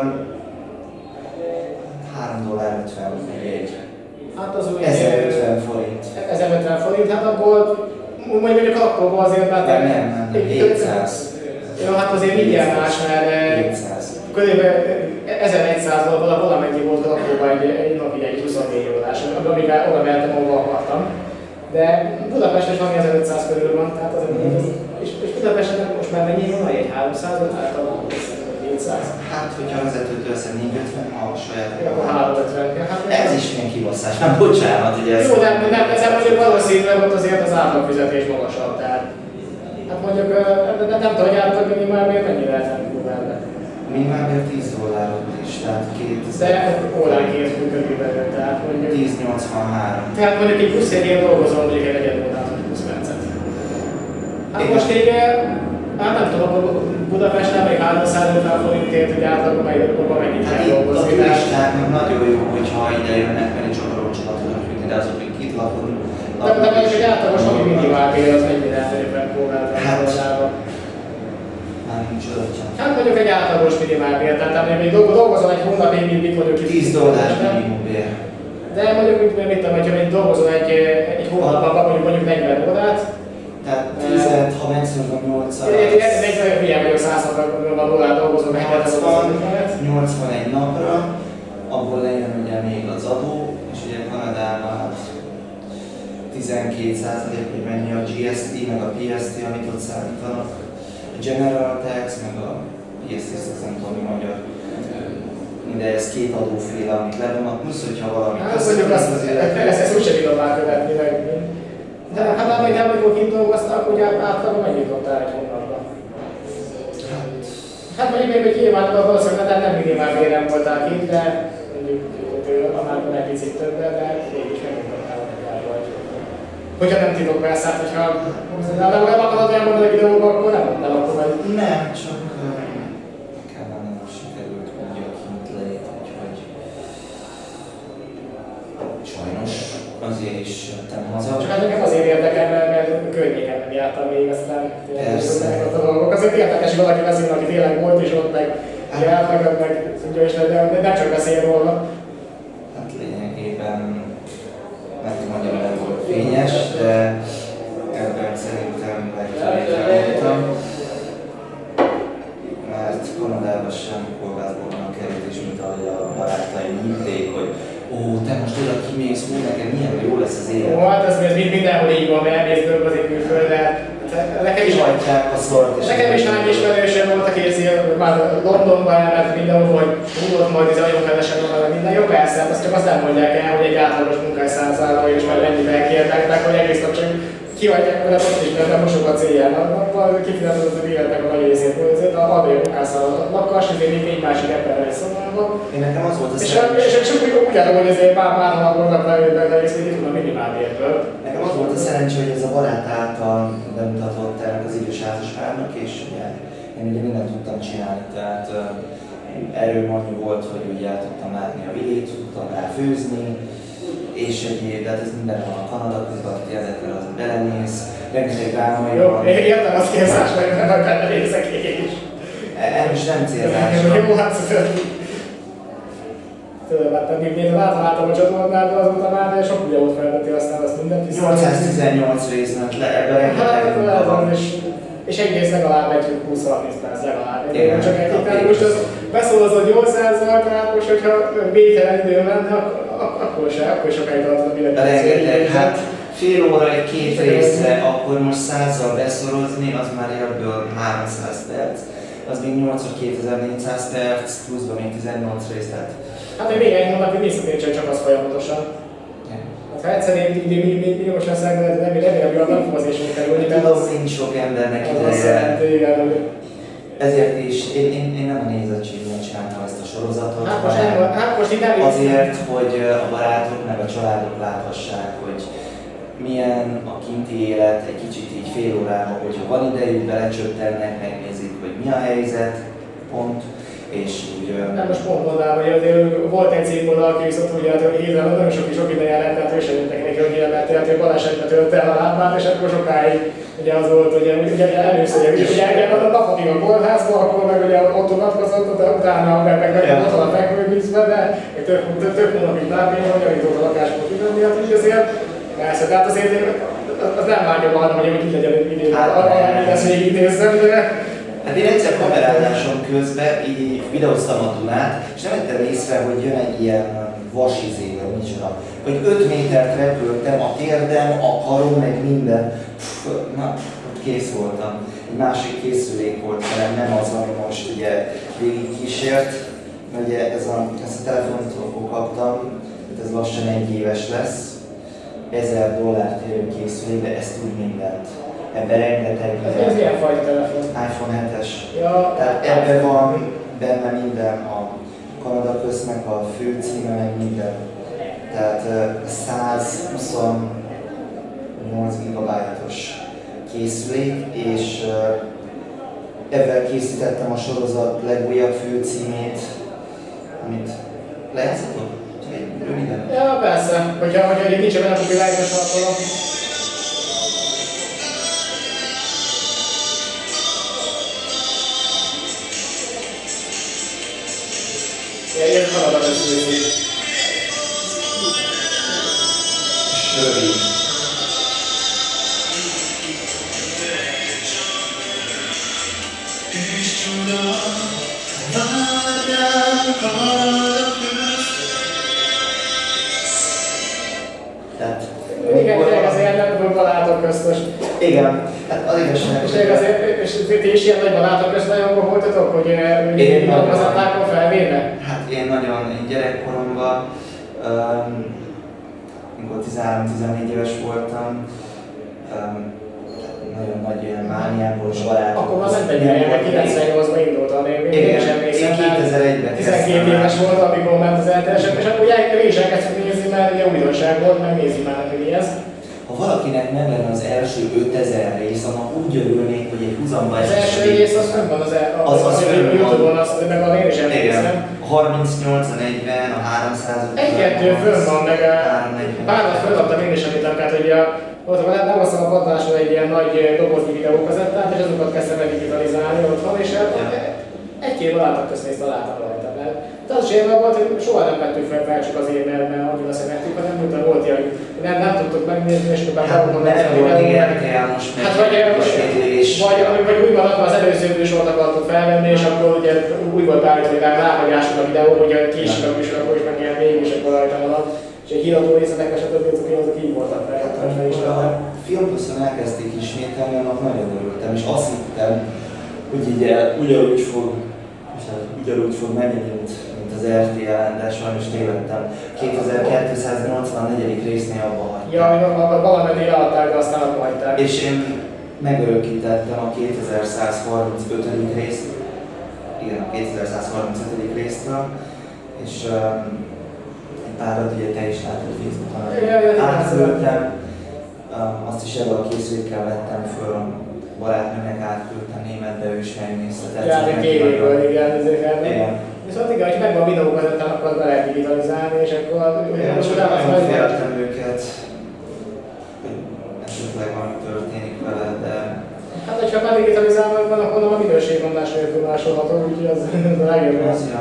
S1: három dollár ötven egy.
S2: Hát az úgy...
S1: ezerötven forint.
S2: ezerötven forint, hát abból mondjuk akkor azért, mert...
S1: Nem, nem, nem, hétszáz.
S2: Jó, hát azért mindjárt más, mert...
S1: hétszáz.
S2: Körülbelül ezeregyszáz-ból valamennyi volt akkor egy, egy napi egy huszonnégy órás, amivel oda mentem, ahova akartam. De Budapesten is valami ezerötszáz körül van, tehát azért mm. az, és, és Budapesten most már mennyi van, egy háromszázöt, általában hétszáz.
S1: Hát, hogyha vezetőtől szed négyszázötven, ha a saját...
S2: Ja, akkor háromszázötven. Hát,
S1: ez is milyen kibasszás, nem bocsánat, hogy ez...
S2: Jó, de nem, ezen mondjuk valószínűleg ott azért az átlagfizetés magasabb, tehát... Hát mondjuk, de nem tudom, hogy átlag minimál miért mennyi lehet Vancouverben.
S1: Minimálbér tíz dollárot is, tehát kétezer...
S2: De óránként körülbelül, tehát mondjuk...
S1: tíz nyolcvanhárom.
S2: Tehát mondjuk egy buszjegyén dolgozom, mondjuk egy negyed órát, vagy húsz percet. Hát én most így, hát nem tudom, Budapesten még háromszázötven forintért, hogy átlagban meg mennyit kell dolgozni.
S1: A turistáknak nagyon jó, hogyha ide jönnek, mert csak arról csoda tudnak jutni, de azok, akik itt laknak,
S2: De, de mondjuk egy átlagos, ami minimál bér, az mennyire elterében kóváltan
S1: hát,
S2: oldalában?
S1: Már nincs ötje.
S2: Hát mondjuk egy átlagos minimál bér, tehát még dolgozol egy hónapig, mit mondjuk itt.
S1: tíz dollár minimum bér.
S2: De mondjuk, mit tudom, hogyha dolgozol egy, egy hónapban, mondjuk mondjuk negyven órát.
S1: Tehát tíz, ha megszorzom nyolccal.
S2: Ez egy nagyon hülye vagyok, száz hatvan dollár dolgozom,
S1: nyolcvanegy napra, abból legyen ugye még az adó, és ugye Kanadában tizenkét százalék, hogy mennyi a gé es té, meg a pé es té, amit ott számítanak. A General Tax, meg a pé es té, ezt nem tudom, mi magyar. De ez két adóféle, amit levonnak, plusz, hogyha valami
S2: hát, mondjuk azt azért, ezt, ezt úgyse bírom már követni, meg de hát amit amikor kint dolgoztak, ugye általában mennyit dobtál egy hónapban? Hát, hát mondjuk még egy nyilván valószínűleg nem, nem minimál bérem voltál kint, de mondjuk annál egy picit többen, de mégis megint dobtál vagy. Hogyha nem titok persze, hát hogyha nem akarod elmondani a videóban, akkor nem mondtam, akkor majd...
S1: Nem, csak kellene nem sikerült úgy a kint lejét, úgyhogy sajnos azért is jöttem haza.
S2: Csak hát nekem azért érdekel, mert környéken nem jártam még, aztán tényleg ott a dolgok. Azért érdekes, hogy valaki beszél, aki tényleg volt is ott, meg járt, meg, meg tudja is, de nem csak beszél róla.
S1: Hát lényegében nem annyira nem volt fényes, de ebben szerintem legtöbbet mondtam. Mert Kanadában sem kolbászbolnak került, és mint ahogy a barátaim hitték, hogy ó, te most oda kimész, hú, neked milyen jó lesz az élet.
S2: Ó, hát ez mindenhol így van, mert elmész dolgozik külföldre. Nekem is
S1: hagyják a szort.
S2: Nekem is hány ismerősöm volt, aki már Londonban elment mindenhol, hogy tudod majd az nagyon kevesen van minden. Jó, persze, azt csak azt nem mondják el, hogy egy átlagos munkászázáról és majd ennyivel kérnek, hogy egész nap csak kihagyják, mert ott is, mert mosok a céljának, kifizeted az életnek a nagy részét, hogy azért a adél munkászállal lakas, ezért még négy másik emberre egy szobában.
S1: Én nekem az volt a
S2: és, és, és úgy állom, hogy ezért már már vannak belőle, és még itt a minimálbérből.
S1: Nekem az volt a szerencsé, hogy ez a barát által bemutatott ennek az idős házaspárnak, és ugye én ugye mindent tudtam csinálni, tehát uh, erőm annyi volt, hogy ugye el tudtam látni a vidét, tudtam rá főzni, és egyéb, de hát ez minden van a Kanada közbatti ezekkel az belenéz, rengeteg drámai
S2: van. Jó, értem azt célzás, hogy nem benne nézek én is.
S1: Ez is nem célzás.
S2: Jó, hát tudom, hát én látom a csatornádban azóta már, de sok videót felveti, aztán azt mindent is.
S1: nyolcszáztizennyolc rész ment le, ebben rengeteg
S2: van. És egész legalább egy húsz-harminc perc legalább. Igen, csak egy tehát most az beszólozod nyolcszázzal, tehát most, hogyha végtelen idő lenne, akkor se, akkor sokáig tartod a billet.
S1: Rengeteg, hát fél óra egy két része, akkor most százzal beszorozni, az már ebből háromszáz perc. Az még nyolcszáz-kétezer-négyszáz perc, pluszban még tizennyolc rész, tehát...
S2: Hát még egy hónapig nézhetnél csak azt folyamatosan. Ha egyszer én milliós leszek, de remélem, hogy nem fog az is kerülni.
S1: Tudom, nincs sok embernek ideje. Ezért is, én, én, én nem a nézettségben csináltam ezt a sorozatot,
S2: hát most, nem, hát most nem
S1: azért, hogy a barátok meg a családok láthassák, hogy milyen a kinti élet egy kicsit így fél órában, hogyha van idejük, belecsöptennek, megnézik, hogy mi a helyzet, pont. És úgy...
S2: Nem most pont mondanám, hogy azért volt egy cégoldal, aki viszont ugye héten nagyon sok, sok ideje lett, tehát ő sem jöttek neki, hogy ilyen lett, tehát ő balesetbe tölte el a lábát, és akkor sokáig ugye az volt, hogy ugye először, ugye, ugye a napotig a kórházban, akkor meg ugye ott unatkozott, de utána meg meg meg ott van a fekvővízbe, de több, több, több hónapig lábén, hogy javított a lakásból tudni, hát így azért persze, tehát azért az nem vágyom arra, hogy így legyen egy idő, arra ezt végig nézzem, de
S1: hát én egyszer kamerázásom közben így videóztam a Dunát, és nem vettem észre, hogy jön egy ilyen vasizé, vagy micsoda. Hogy öt métert repültem, a térdem, a karom, meg minden. Pff, na, ott kész voltam. Egy másik készülék volt velem, nem az, ami most ugye végig kísért. Ugye ez a, ezt a telefont kaptam, ez lassan egy éves lesz. ezer dollárt érő készülék, de ezt tud mindent. Ebben rengeteg...
S2: Ez milyen fajta telefon?
S1: iPhone hetes.
S2: Ja,
S1: tehát ebben van benne minden, a Kanada Köznek a főcíme, meg minden. Tehát százhuszonnyolc gigabájtos készülék, és ebben készítettem a sorozat legújabb főcímét, amit lejátszhatok? Röviden.
S2: Ja, persze. Hogyha, hogyha nincs benne a copyright-os tartalom. Ilyen feladat lesz őzni.
S1: Rövid. Tehát...
S2: Igen, tényleg azért nem tudom barátok köztös.
S1: Igen, hát az igazság.
S2: És tényleg azért, és ti is ilyen nagy barátok között nagyon voltatok, hogy
S1: én
S2: a gazettákon felvéve?
S1: Hát én nagyon, én gyerekkoromban, um, amikor tizenhárom-tizennégy éves voltam, um, nagyon nagy ilyen mániákos barátok.
S2: Akkor már nem mennyire, mert kilencvennyolcban indultam, én még sem emlékszem.
S1: Én kétezer-egyben
S2: tizenkét éves voltam, amikor ment az elteresek, és akkor én is elkezdtem nézni, mert ugye újdonság volt, meg nézni már neki mi ez.
S1: Ha valakinek meg lenne az első ötezer rész, annak úgy örülnék, hogy egy húzamba
S2: az első rész az fönn van az, az, az, az, az YouTube-on, azt meg a én is emlékszem.
S1: A harmincnyolc, a negyven, a háromszázötven.
S2: Egy-kettő fönn van, meg a párat föladtam én is említem, tehát hogy a ott nem hoztam a padlásról egy ilyen nagy dobozni videókazettát, és azokat kezdtem el digitalizálni otthon, és egy-két barátok közt nézt találtam rajta. Tehát az is ilyen volt, hogy soha nem vettük fel, fel csak azért, mert, mert annyira szerettük, hanem utána volt ilyen, hogy nem, nem tudtuk megnézni, és akkor
S1: hát, nem volt igen, kell most meg.
S2: Hát vagy, vagy, vagy úgy van, az előző műsort akartuk felvenni, és akkor ugye úgy volt állítva, hogy ráhagyásod a videó, hogy késik a műsor, akkor is meg ilyen végig, és akkor rajta alatt. És egy híradó részletek, és a többi azok így voltak fel.
S1: A Filmbuszon elkezdték ismételni, annak nagyon örültem, és azt hittem, hogy így ugyanúgy fog, ugyanúgy fog menni, mint, mint az er té el, de sajnos tévedtem. kétezer-kétszáznyolcvannegyedik résznél abba hagyták.
S2: Ja, valamennyire adták, de aztán abba hagyták.
S1: És én megörökítettem a kétezer-százharmincötödik részt, igen, a kétezer-százharmincötödik résztől, és um, egy párat ugye te is látod Facebookon, átküldtem, um, azt is ebből a készülékkel vettem föl, a barátnőnek átküldtem németbe, ő is megnézte.
S2: Ja, de tévéből, igen, ezért kell.
S1: Igen.
S2: Viszont igen, hogy megvan a videókat, akkor be lehet digitalizálni, és akkor...
S1: Igen, csak nagyon féltem őket, hogy esetleg valami történik vele, de...
S2: Hát, hogyha már digitalizálva van, akkor a minőségmondás nélkül másolható, úgyhogy az a legjobb.
S1: Az, ja.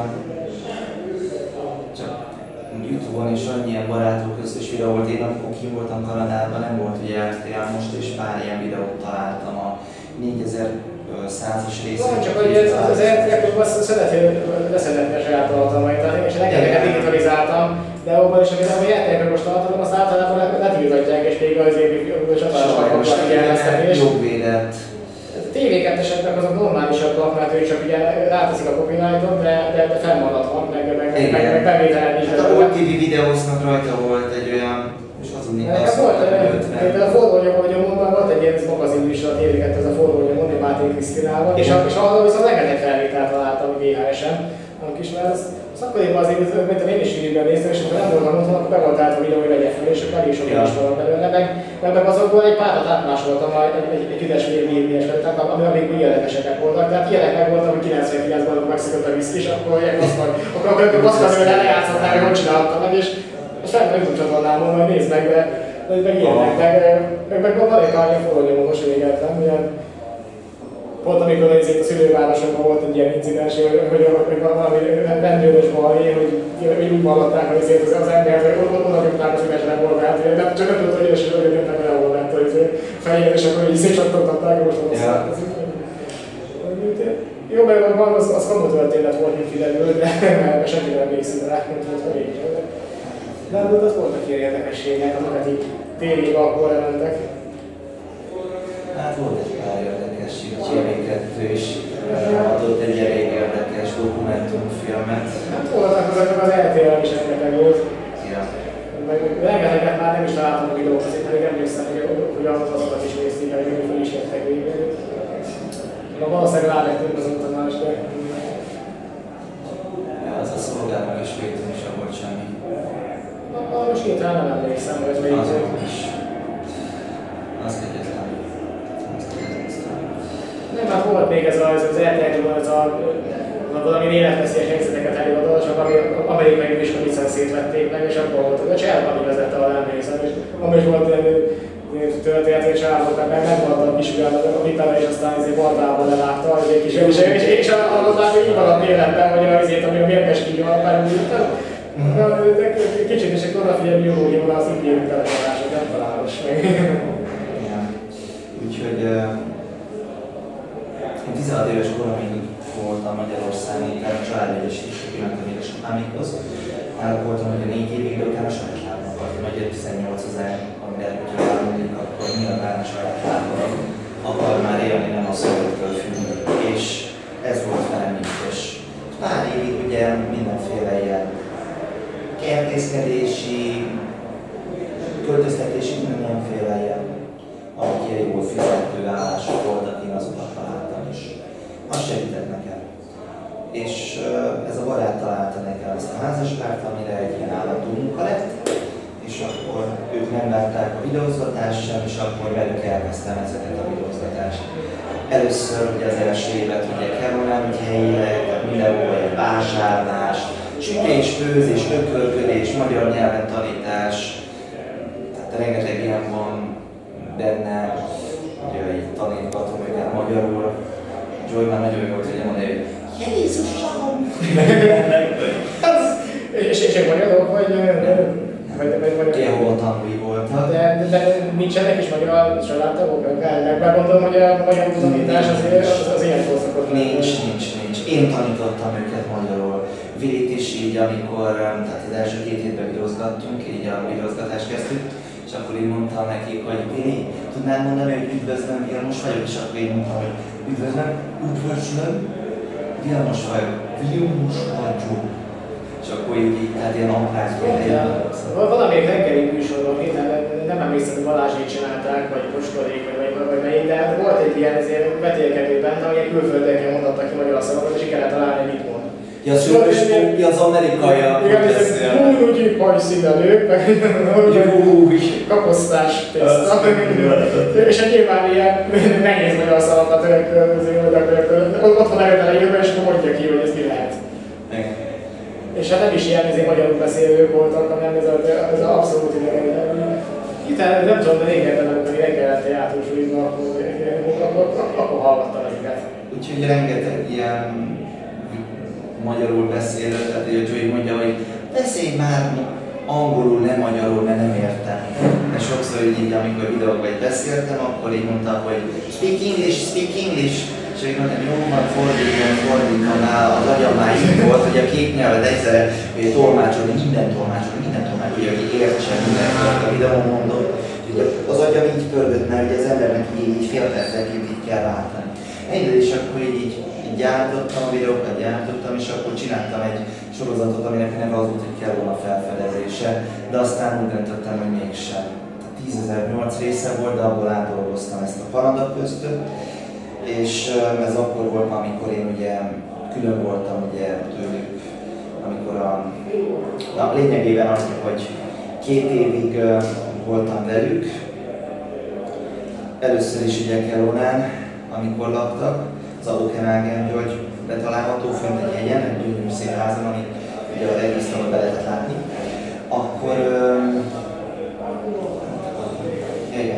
S1: Csak YouTube-on is annyian barátok közös videó volt, én amikor kim voltam Kanadában, nem volt ugye er té el, most is pár ilyen videót találtam a négyezer-százas részén.
S2: No, csak hogy ez, az er té el azt szereti leszeretni a saját tartalmait, tehát én is rengeteget digitalizáltam, de abban is, amit a játékra most tartalom, azt általában letiltatják, és még az évi csatárokat figyelmeztetni.
S1: Jogvédett.
S2: A té vé kettőseknek azok normálisabbak, mert ők csak ugye ráteszik a copyrightot, de, de, de fennmaradhat, meg, meg, meg, meg bevételen is.
S1: Hát a o té vé videóznak rajta volt egy olyan, és az úgy
S2: azt volt, de a forgónyomon volt egy ilyen magazin is a té vé kettő, ez a forgónyomon, egy Máté Krisztinával, és, és arról viszont rengeteg felvételt találtam vé há esen, annak is, mert az, az akkoriban azért, mint én is videóban néztem, és amikor nem voltam otthon, akkor be volt állt a videó, hogy vegye fel, és akkor elég sok is van belőle, meg, meg, meg azokból egy párat átmásoltam, egy, egy, egy üdes vérvédményes vettem, ami amíg úgy érdekesek voltak, tehát ilyenek meg voltak, hogy kilencvenkilencben megszökött a viszki, és akkor ilyen azt majd, akkor akkor azt mondom, hogy lejátszották, hogy hogy csináltam meg, és és nem a YouTube csatornámon, majd nézd meg, de meg ilyenek, meg, meg, meg van egy pár ilyen forrónyomos végettem, ilyen pont amikor nézzét a szülővárosokban volt egy ilyen incidens, hogy, hogy, hogy valami rendőrös balé, hogy, hogy úgy vallották, hogy az, az embert, hogy oda nyomták a szívesen bolgárt, de csak nem tudta, hogy édes, hogy nyomták el a bolgárt a fején, és akkor így szétcsattantatták, most van osztálkozik. Jó, mert van, az, az kamu történet volt, mint kiderült, de mert senki nem emlékszik rá, mint hogy a végig. De az voltak ilyen érdekességek, amiket így tévébe akkor lementek.
S1: Hát volt egy pár érdekesség, a té vé kettő is adott egy elég érdekes dokumentumfilmet. Hát
S2: voltak azok az er té el is rengeteg volt.
S1: Ja.
S2: Meg rengeteget már nem is találtam a videót, azért pedig emlékszem, hogy, hogy azokat is nézték el, hogy fel is értek végül. Na valószínűleg rávettünk az utamás, de...
S1: Ja, az a szolgálnak is végtünk sem volt semmi.
S2: Na, most hirtelen nem emlékszem, hogy ez melyik.
S1: Azok is. Azt kegyetlen.
S2: Nem, hát volt még ez az, az er té el-ben ez a valami életveszélyes helyzeteket előadott, csak ami amerikai vizsgavicet szétvették meg, és akkor volt, hogy a Cserpani vezette a emlékszem, és ami is volt történet, hogy családok meg megmaradt a kisfiát a vitele, és aztán azért bardával levágta, hogy egy kis és, és, és aztán még így maradt életben, hogy azért, ami a mérges kígyóval felültem. Kicsit is egy odafigyelni biológiában az igényű telefonások, nem találós meg.
S1: Úgyhogy én tizenhat éves koromig voltam Magyarországon, tehát a családegyesítésre kimentem édesapámikhoz. Náluk voltam ugye négy évig, de utána saját lábon akartam, ugye tizennyolc ezer, amire hogyha elmondjuk, akkor nyilván a saját lábon akar már élni, nem a szolgatól függni. És ez volt velem így, és pár évig ugye mindenféle ilyen kertészkedési, költöztetési, mindenféle ilyen, ahogy ilyen jól fizető állások voltak, én azokat találtam is. Az segített nekem. És ez a barát találta nekem ezt a házaspárt, amire egy ilyen állandó munka lett, és akkor ők nem látták a videózgatást sem, és akkor velük elkezdtem ezeket a videózgatást. Először ugye az első évet ugye Kerolán, hogy helyileg, tehát mindenhol egy vásárlás, sütés, főzés, ökölködés, magyar nyelven tanítás, tehát rengeteg ilyen van benne, ugye így tanítgatom őket magyarul. Joy már nagyon jó tudja mondani, hogy Jézusom!
S2: És és magyarok, vagy...
S1: Jehova tanúi voltak.
S2: De, de nincsenek is magyar családtagok? Meg gondolom, hogy a magyar tanítás azért az ilyen korszakot.
S1: Nincs, nincs, nincs. Én tanítottam őket magyarul. Vilit is így, amikor tehát az első két hétben videózgattunk, így a videózgatást kezdtük, és akkor én mondtam nekik, hogy Vili, tudnád mondani, hogy üdvözlöm, Vilmos vagyok, és akkor én mondtam, hogy üdvözlöm, üdvözlöm, Vilmos vagyok, Vilmos vagyok. És akkor így, így tehát ilyen amprászból helyen.
S2: Valamelyik reggeli műsorban, nem, nem emlékszem, hogy Balázsék csinálták, vagy Poskorék, vagy, vagy, vagy melyik, de volt egy ilyen vetélkedő benne, hogy külföldeken mondattak ki magyar szavakat, és ki kellett találni, hogy mit mond.
S1: Ja, az, ja, az amerikaiak
S2: beszél. Húnugyi pajszínelők, meg kaposztás tészta. És egy nyilván ilyen nehéz magyar szavakat ott van előtt a legjövő, és akkor mondja ki, hogy ez mi lehet. És hát nem is ilyen ezért magyarul beszélők voltak, hanem ez, a, ez a abszolút idegen. Itt nem tudom, de régebben, amikor reggelente jártunk súlyba, akkor, akkor, akkor hallgattam ezeket.
S1: Úgyhogy rengeteg ilyen magyarul beszélő, tehát hogy a Joey mondja, hogy beszélj már angolul, nem magyarul, mert nem értem. De sokszor így, amikor videóban beszéltem, akkor így mondta, hogy speak English, speak English. És így mondtam, jó, van fordítom, fordítom, az agyam már így volt, hogy a két nyelvet egyszerre tolmácsolni, minden tolmácsolni, minden tolmácsolni, hogy aki értsen mindent, a videón mondom. Az agyam így pörgött, mert ugye az embernek így, így fél percenként így kell váltani. Mindegy, és akkor így, így, így gyártottam a videókat, gyártottam, és akkor csináltam egy sorozatot, aminek nem az volt, hogy kell volna felfedezése, de aztán úgy döntöttem, hogy mégsem. tízezer-nyolc része volt, de abból átdolgoztam ezt a Paradaköztöt. És ez akkor volt, amikor én ugye külön voltam ugye tőlük, amikor a, a lényegében az, hogy két évig voltam velük. Először is ugye Kelonán, amikor laktak, az Adókerágen György betalálható fönt egy hegyen, egy gyönyörű szép házon, amit ugye a regisztrálat be lehetett látni. Akkor igen.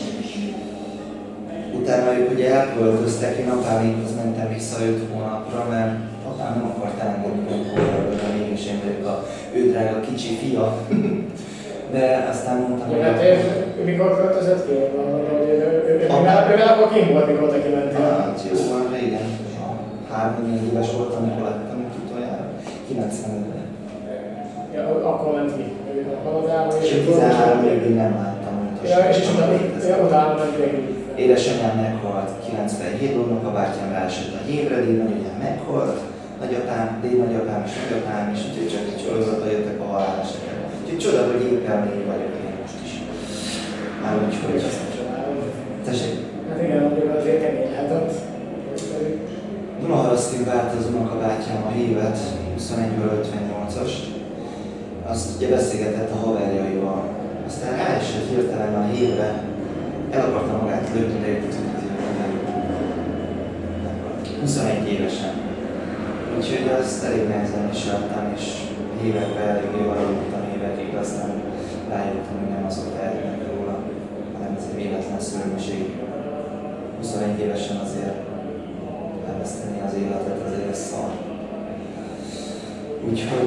S1: Utána ők ugye elköltöztek, én apámékhoz mentem vissza öt hónapra, mert apám nem akart elengedni önkorról, de mégis én vagyok a ő drága kicsi fia. De aztán mondtam, hogy...
S2: Hát ő mikor költözött ki? Ővel akkor kim volt, mikor te kimentél?
S1: Hát jó, van régen. Három-négy éves voltam, amikor lettem utoljára. kilencvenötben.
S2: Ja, akkor ment ki?
S1: És tizenhárom évig nem láttam, hogy
S2: ja, és utána ment végül.
S1: Édesanyám meghalt, kilencvenhét unokabátyám ráesett a hívre, dédnagyanyám meghalt, nagyapám, dédnagyapám és nagyapám is, úgyhogy csak egy sorozatban jöttek a halálesetek. Úgyhogy csoda, hogy éppen még vagyok én most is. Már úgy, hogy azt tessék.
S2: Hát igen, mondjuk azért kemény lehetett.
S1: Dunaharasztig várt az unokabátyám a hívet, huszonegyből ötvennyolcast. Azt ugye beszélgetett a haverjaival. Aztán ráesett hirtelen a hívre, el akarta magát lőni, de jött az huszonegy évesen. Úgyhogy azt elég nehezen viseltem, és évekbe eléggé valamultam évekig, aztán rájöttem, hogy nem azok tehetnek róla, hanem ez egy véletlen szörnyűség. huszonegy évesen azért elveszteni az életet, azért ez szar. Úgyhogy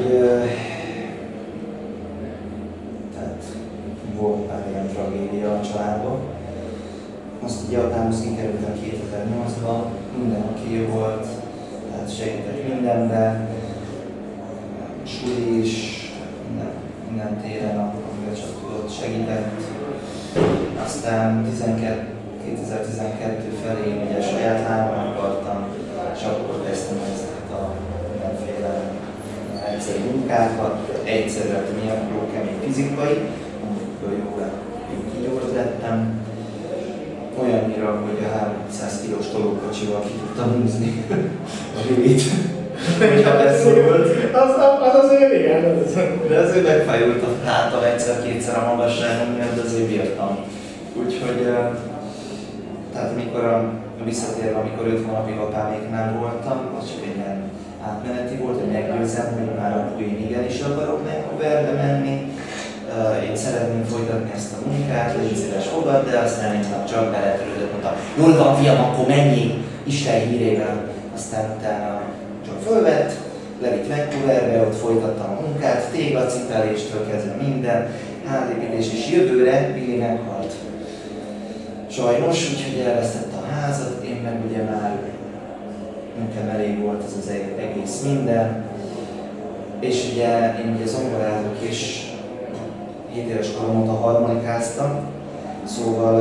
S1: tehát volt pár ilyen tragédia a családban. Azt ugye apámhoz kikerültem kétezer-nyolcban, minden oké volt, tehát segített mindenben, suli is, minden, minden téren, amivel csak tudott, segített. Aztán kétezer-tizenkettő felé én ugye saját lábon akartam, és akkor kezdtem ezeket a mindenféle egyszerű munkákat, egyszerűen milyen jó kemény fizikai, amikből jól kigyórt lettem. Olyannyira, hogy a háromszáz kilós tolókocsival ki tudtam húzni a rivit. Hogyha beszólt.
S2: Az, az azért igen.
S1: De azért megfájult a hátam egyszer-kétszer a magasságon miatt, de azért bírtam. Úgyhogy, tehát amikor a, visszatérve, amikor öt hónapig apáméknál voltam, az csak egy ilyen átmeneti volt, hogy meggyőzem, hogy már akkor én igenis akarok Vancouverbe menni. Uh, én szeretném folytatni ezt a munkát, légy szíves fogad, de aztán egy nap csak beletörődött, mondta, jól van fiam, akkor menjél, Isten hírével. Aztán utána csak fölvett, levitt Vancouverbe, ott folytattam a munkát, téglacipeléstől kezdve minden, házépítés, és jövőre Billy meghalt. Sajnos, úgyhogy elvesztette a házat, én meg ugye már nekem elég volt ez az egész minden. És ugye én ugye zongorázok is, hét éves korom óta harmonikáztam, szóval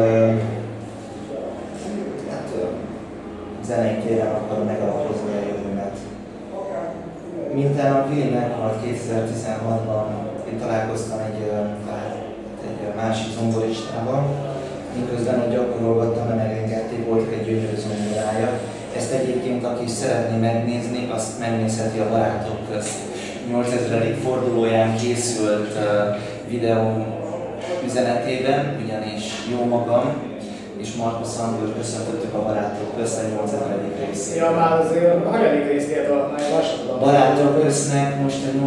S1: hát, zenei téren akarom megalapozni a jövőmet. Miután a Billy meghalt kétezer-tizenhatban, én találkoztam egy, egy másik zongoristával, miközben hogy gyakorolgattam, mert megengedték, volt egy gyönyörű zongorája. Ezt egyébként, aki szeretné megnézni, azt megnézheti a Barátok Közt nyolcezeredik fordulóján készült uh, videó üzenetében, ugyanis jó magam és Markus Andor köszöntöttük a Barátok Közt a nyolcezeredik részét.
S2: Ja, már azért a hanyadik részét a
S1: A Barátok Köznek most a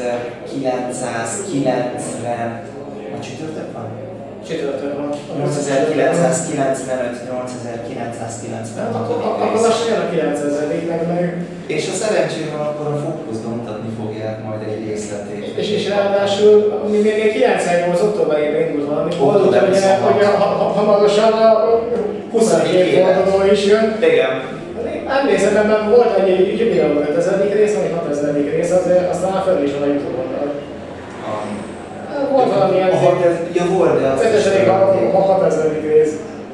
S1: nyolcezer-kilencszázkilencven... A csütörtök van?
S2: Csütörtök van.
S1: nyolcezer-kilencszázkilencvenöt nyolcezer-kilencszázkilencvenhat.
S2: Akkor lassan jön a kilencezedik meg meg.
S1: És a szerencsével akkor a Fókusz bemutatni fogják majd egy részletét.
S2: És, és ráadásul, mi még kilencvennyolc októberében indult valami, volt, hogy, hogy hamarosan a huszadik forduló is jön.
S1: Igen.
S2: Emlékszem, mert volt egy jubileum ötezedik rész, vagy hatezedik rész, azért aztán már felül is van a YouTube-on. Volt valamilyen...
S1: Ja, volt, de azt
S2: ötezedik a hatezedik rész.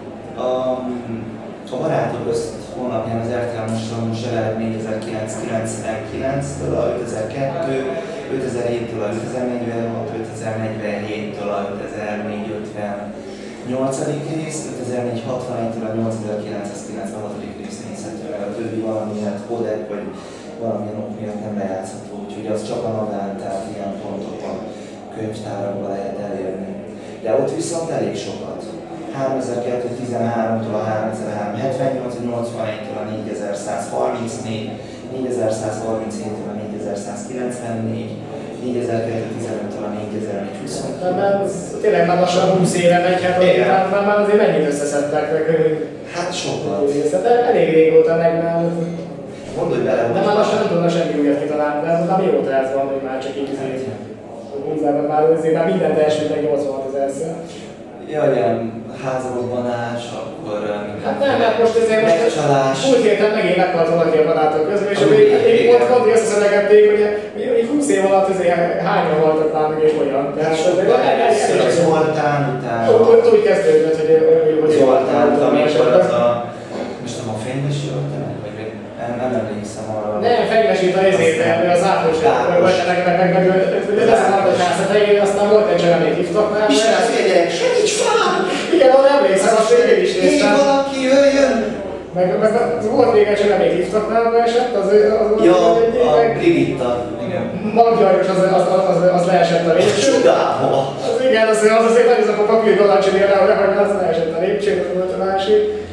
S1: A Barátok Közt honlapján az er té el most elelt négyezer-kilencszázkilencvenkilenctől a ötezer-kettő, ötezer-héttől a ötezer-negyvenhat, ötezer-negyvenhéttől a ötezer-négyszázötvennyolcadik rész, ötezer-négyszázhatvanegytől a nyolcezer-kilencszázkilencvenhatodik rész nézhető meg, a többi valamilyen kodek vagy valamilyen ok miatt nem bejátszható, úgyhogy az csak a Nagán, tehát ilyen pontokon, könyvtárakban lehet elérni. De ott viszont elég sokat. háromezer-kétszáztizenháromtól a háromezer-háromszázhetvennyolc, nyolcvanegytől a négyezer-százharmincnégy, négyezer-százharminchéttől a négyezer-százkilencvennégy, négyezer-kétszáztizenöttől a négyezer-négyszázhuszonkettő.
S2: Tényleg már lassan húsz éve megy, hát már, már, már azért mennyit összeszedtek meg.
S1: Hát sokat.
S2: De elég régóta meg már.
S1: Gondolj bele,
S2: de már lassan nem tudna semmi újat kitalálni, de már mióta ez van, hogy már csak így azért. Húzában már azért már mindent elsőleg nyolcvanhat ezerszer.
S1: Ja, ilyen házrobbanás, akkor
S2: hát nem, mert most ezért
S1: megcsalás.
S2: Múlt héten megint meghalt valaki a Barátok Közben, és még volt Kati összeszelegették, hogy még húsz év alatt azért hányan haltak már meg és hogyan.
S1: Először a Zoltán, utána...
S2: Ott úgy kezdődött, hogy...
S1: Zoltán, amikor az a... Most nem a fényes jöttem meg, vagy nem, nem emlékszem arra.
S2: Nem, fényesít a izéten, az átlós, vagy meg meg meg meg ez a látosász a fején, aztán volt egy csak, amit hívtak már.
S1: Isten, az figyelj gyerek, segíts fel!
S2: Igen, az emlékszem, azt én is néztem.
S1: Még valaki jöjjön!
S2: Meg, meg volt még egy csak, amit hívtak már esett, az az
S1: ja, a Brigitta, igen.
S2: Magyajos, az, az, az, az leesett a lépcső.
S1: Csodába!
S2: Az igen, az, az azért megnézek a papír galacsinél rá, hogy az leesett a lépcső, az volt a másik. Meg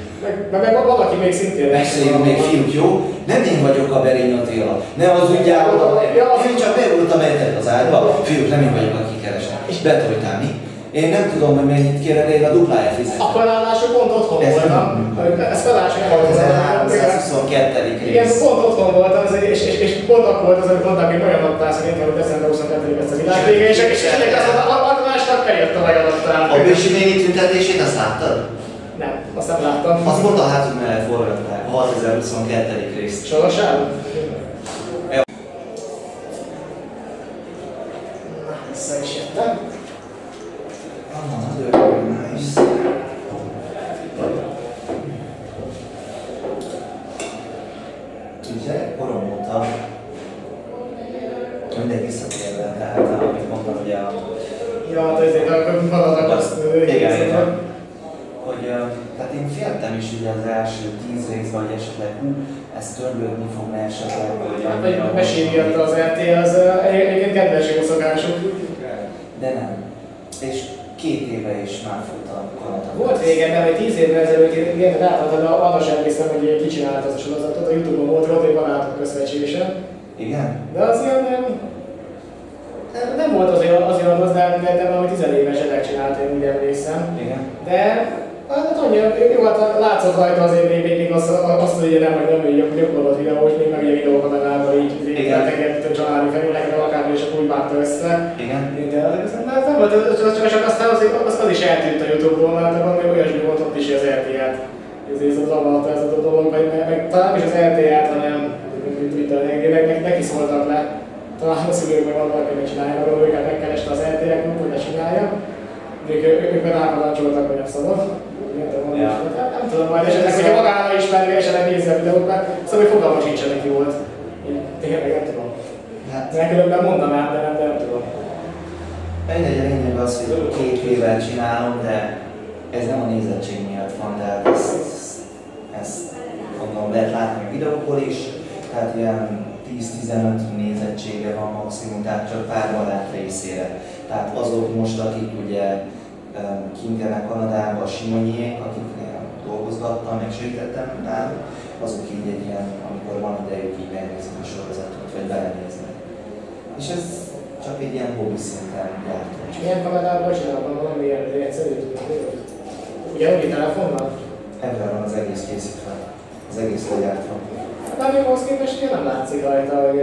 S2: meg, meg valaki még szintén...
S1: Beszéljünk még fiúk, jó? Nem én vagyok a Berény Attila. Ne az ügyjál oda, én csak beültem egyet az ágyba. Fiúk, nem én vagyok, aki keresem. És betoltál mi? Én nem tudom, hogy mennyit kérek, de én a dupláját fizetem.
S2: Akkor ráadásul pont otthon voltam. Ezt felállásra
S1: hatezerháromszázhuszonkettő
S2: igen, pont otthon voltam, és, és, és pont akkor volt az, hogy mondták, hogy olyan adtál szerintem, hogy december huszonkettedike lesz a világvége, és ennek az a másnap eljött a olyan adtál.
S1: A Bési néni tüntetését, azt láttad?
S2: Nem, azt nem láttam.
S1: Azt mondta a házunk mellett forgatták, a hatezerhuszonkettő részt.
S2: Sorosában? Vissza is jöttem.
S1: Ah, nagyon nice. Ugye, korom óta mindegy visszatérve, tehát amit mondtam, ugye a...
S2: Ja, hát ezért akkor maradnak azt...
S1: Igen, igen. Hogy, tehát én féltem is ugye az első tíz részben, hogy esetleg hú, ez törlődni fog, ne esetleg...
S2: Hát, vagy meséljatta az er té, az egyébként kedves jó szokások.
S1: De nem. És két éve is már fut a Kanada.
S2: Volt régen, nem, egy tíz évvel ezelőtt, igen, de láthatod, arra sem emlékszem, hogy kicsinált az a sorozatot, a Youtube-on volt, volt egy barátok közvetítése.
S1: Igen?
S2: De az ilyen nem... Nem volt az olyan, az olyan rossz, de, de, de valami tizenéves ezek csinált, én úgy emlékszem.
S1: Igen.
S2: De hát annyira, jó, hát látszott rajta azért még, még, még azt, azt hogy nem, hogy nem hogy gyakorlott videós, még meg ilyen videókamerával így tegett a családi felületekre, akár és akkor úgy vágta össze.
S1: Igen.
S2: De az nem volt, csak aztán az, az, az is eltűnt a Youtube-ról, mert valami olyasmi volt ott is az er té á-t. Ez az zavarta ez a dolog, meg, meg talán is az er té á-t, hanem meg neki szóltak le. Talán a szülők meg valaki meg csinálja, mert őket megkereste az er té á-t, hogy ne csinálja. Ők, ők meg ráparancsoltak, hogy nem szabad. Ja. Nem tudom majd, és ezek, hogyha magára ismerni, esetleg nézze a videókat, szóval hogy fogalma sincsen neki volt. Én tényleg nem tudom. Hát. Mert különben mondom át, de nem, de nem tudom.
S1: Mindegy, a lényeg az, hogy két évvel csinálom, de ez nem a nézettség miatt van, tehát ezt, ezt mondom, lehet látni a videókból is, tehát ilyen tíz-tizenöt nézettsége van maximum, tehát csak pár barát részére. Tehát azok most, akik ugye kint élnek Kanadában, a Simonyiék, akiknél dolgozgattam, meg segítettem náluk, azok így egy ilyen, amikor van idejük így megnézni a sorozatot, vagy belenézni. És ez csak egy ilyen hobbi szinten gyártom.
S2: Milyen kamerával csinálban valami ilyen egyszerű? Ugyanúgy telefonnal?
S1: Ebben van az egész készítve, az egész legyártva.
S2: Bár még ahhoz képest nem látszik rajta, hogy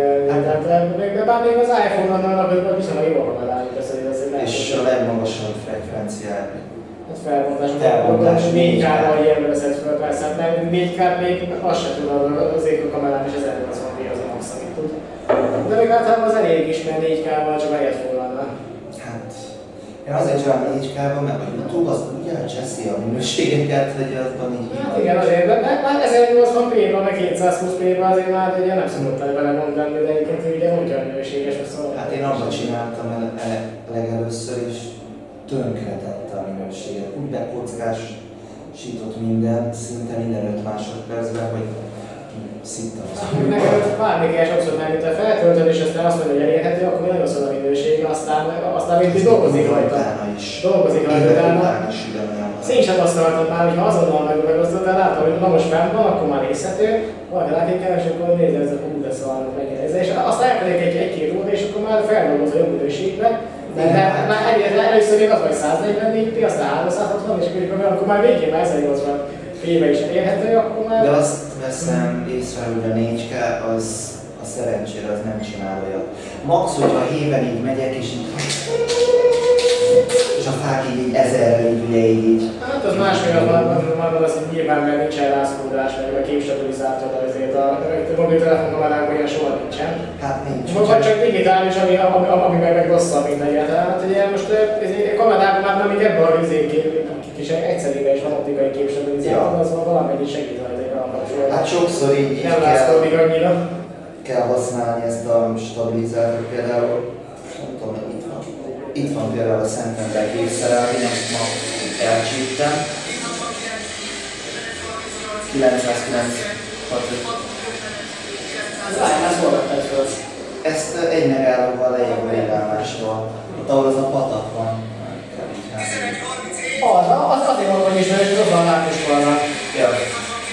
S2: bár még az iPhone-on viszonylag jó a kamerájuk, ez egy
S1: és a legmagasabb frekvenciát.
S2: Hát felbontás, felbontás, négy ká-val ilyen veszed fel, persze, mert négy ká még azt sem tud az ég a kamerán, és ezernyolcvan pé az a max, amit tud. De még általában az elég is, mert négy ká-val csak helyet foglalna.
S1: Hát, én azért csinálom négy ká-ban, mert a YouTube az ugye cseszi a minőségeket, hogy azban így...
S2: Hát igen, azért, de már ezernyolcvan pé-ben, meg kétszázhúsz pé-ben azért már ugye nem szokottál vele mondani, de egyébként ugye nem olyan minőséges a szó.
S1: Hát én abban csináltam el, el, legelőször, és tönkretette a minőséget. Úgy bekockásított minden, szinte minden öt másodpercben, hogy szittem az.
S2: Nekem bármikor sokszor megint a feltöltöd, és aztán azt mondja, hogy elérhető, akkor nagyon szól a minőség, aztán, aztán még dolgozik rajta.
S1: Is.
S2: Dolgozik rajta, utána. Én sem tapasztaltam már, hogy ha azonnal megosztottál, látom, hogy na most fenn van, akkor már nézhető, valaki rákékeres, akkor nézze, ez a hú, de szarnak megnézze. És aztán elkezdek egy-két óra, és akkor már feldolgoz a jobb minőségbe. De már először még az vagy száznegyvennégy pé, aztán háromszázhatvan, és akkor már végén már ezernyolcvan pé-be is elérhető, akkor már...
S1: De azt veszem észre, hogy a négy ká az a szerencsére az nem csinál olyat. Max, hogyha a héven így megyek, és így... és a fák így, így ezerre így, ugye így, így...
S2: Hát az másfél van, az nyilván, mert nincsen rázkódás, meg a képstabilizátor azért a mobiltelefonkamerában ilyen soha nincsen.
S1: Hát nincs.
S2: Vagy csak digitális, ami, ami, ami meg, meg rosszabb, mint egyáltalán. Hát ugye most a kamerában már nem még ebben a kis egyszerűen is van optikai képstabilizátor, ja. Az van valamennyit segít azért a kapcsolatban.
S1: Hát sokszor így, így
S2: nem rázkódik annyira.
S1: Kell használni ezt a stabilizátort például. Nem tudom, hogy itt van. Itt van például a Szentendre gépszerelmi, amit ma elcsíptem. kilencszázkilencvenhat.
S2: Ezt hol vetted föl?
S1: Ezt egy megállóval lejjebb a védelmástól. Ott ahol az a patak van.
S2: Az, az azért mondom, hogy ismerős, hogy ott van a látóskorban.
S1: Ja.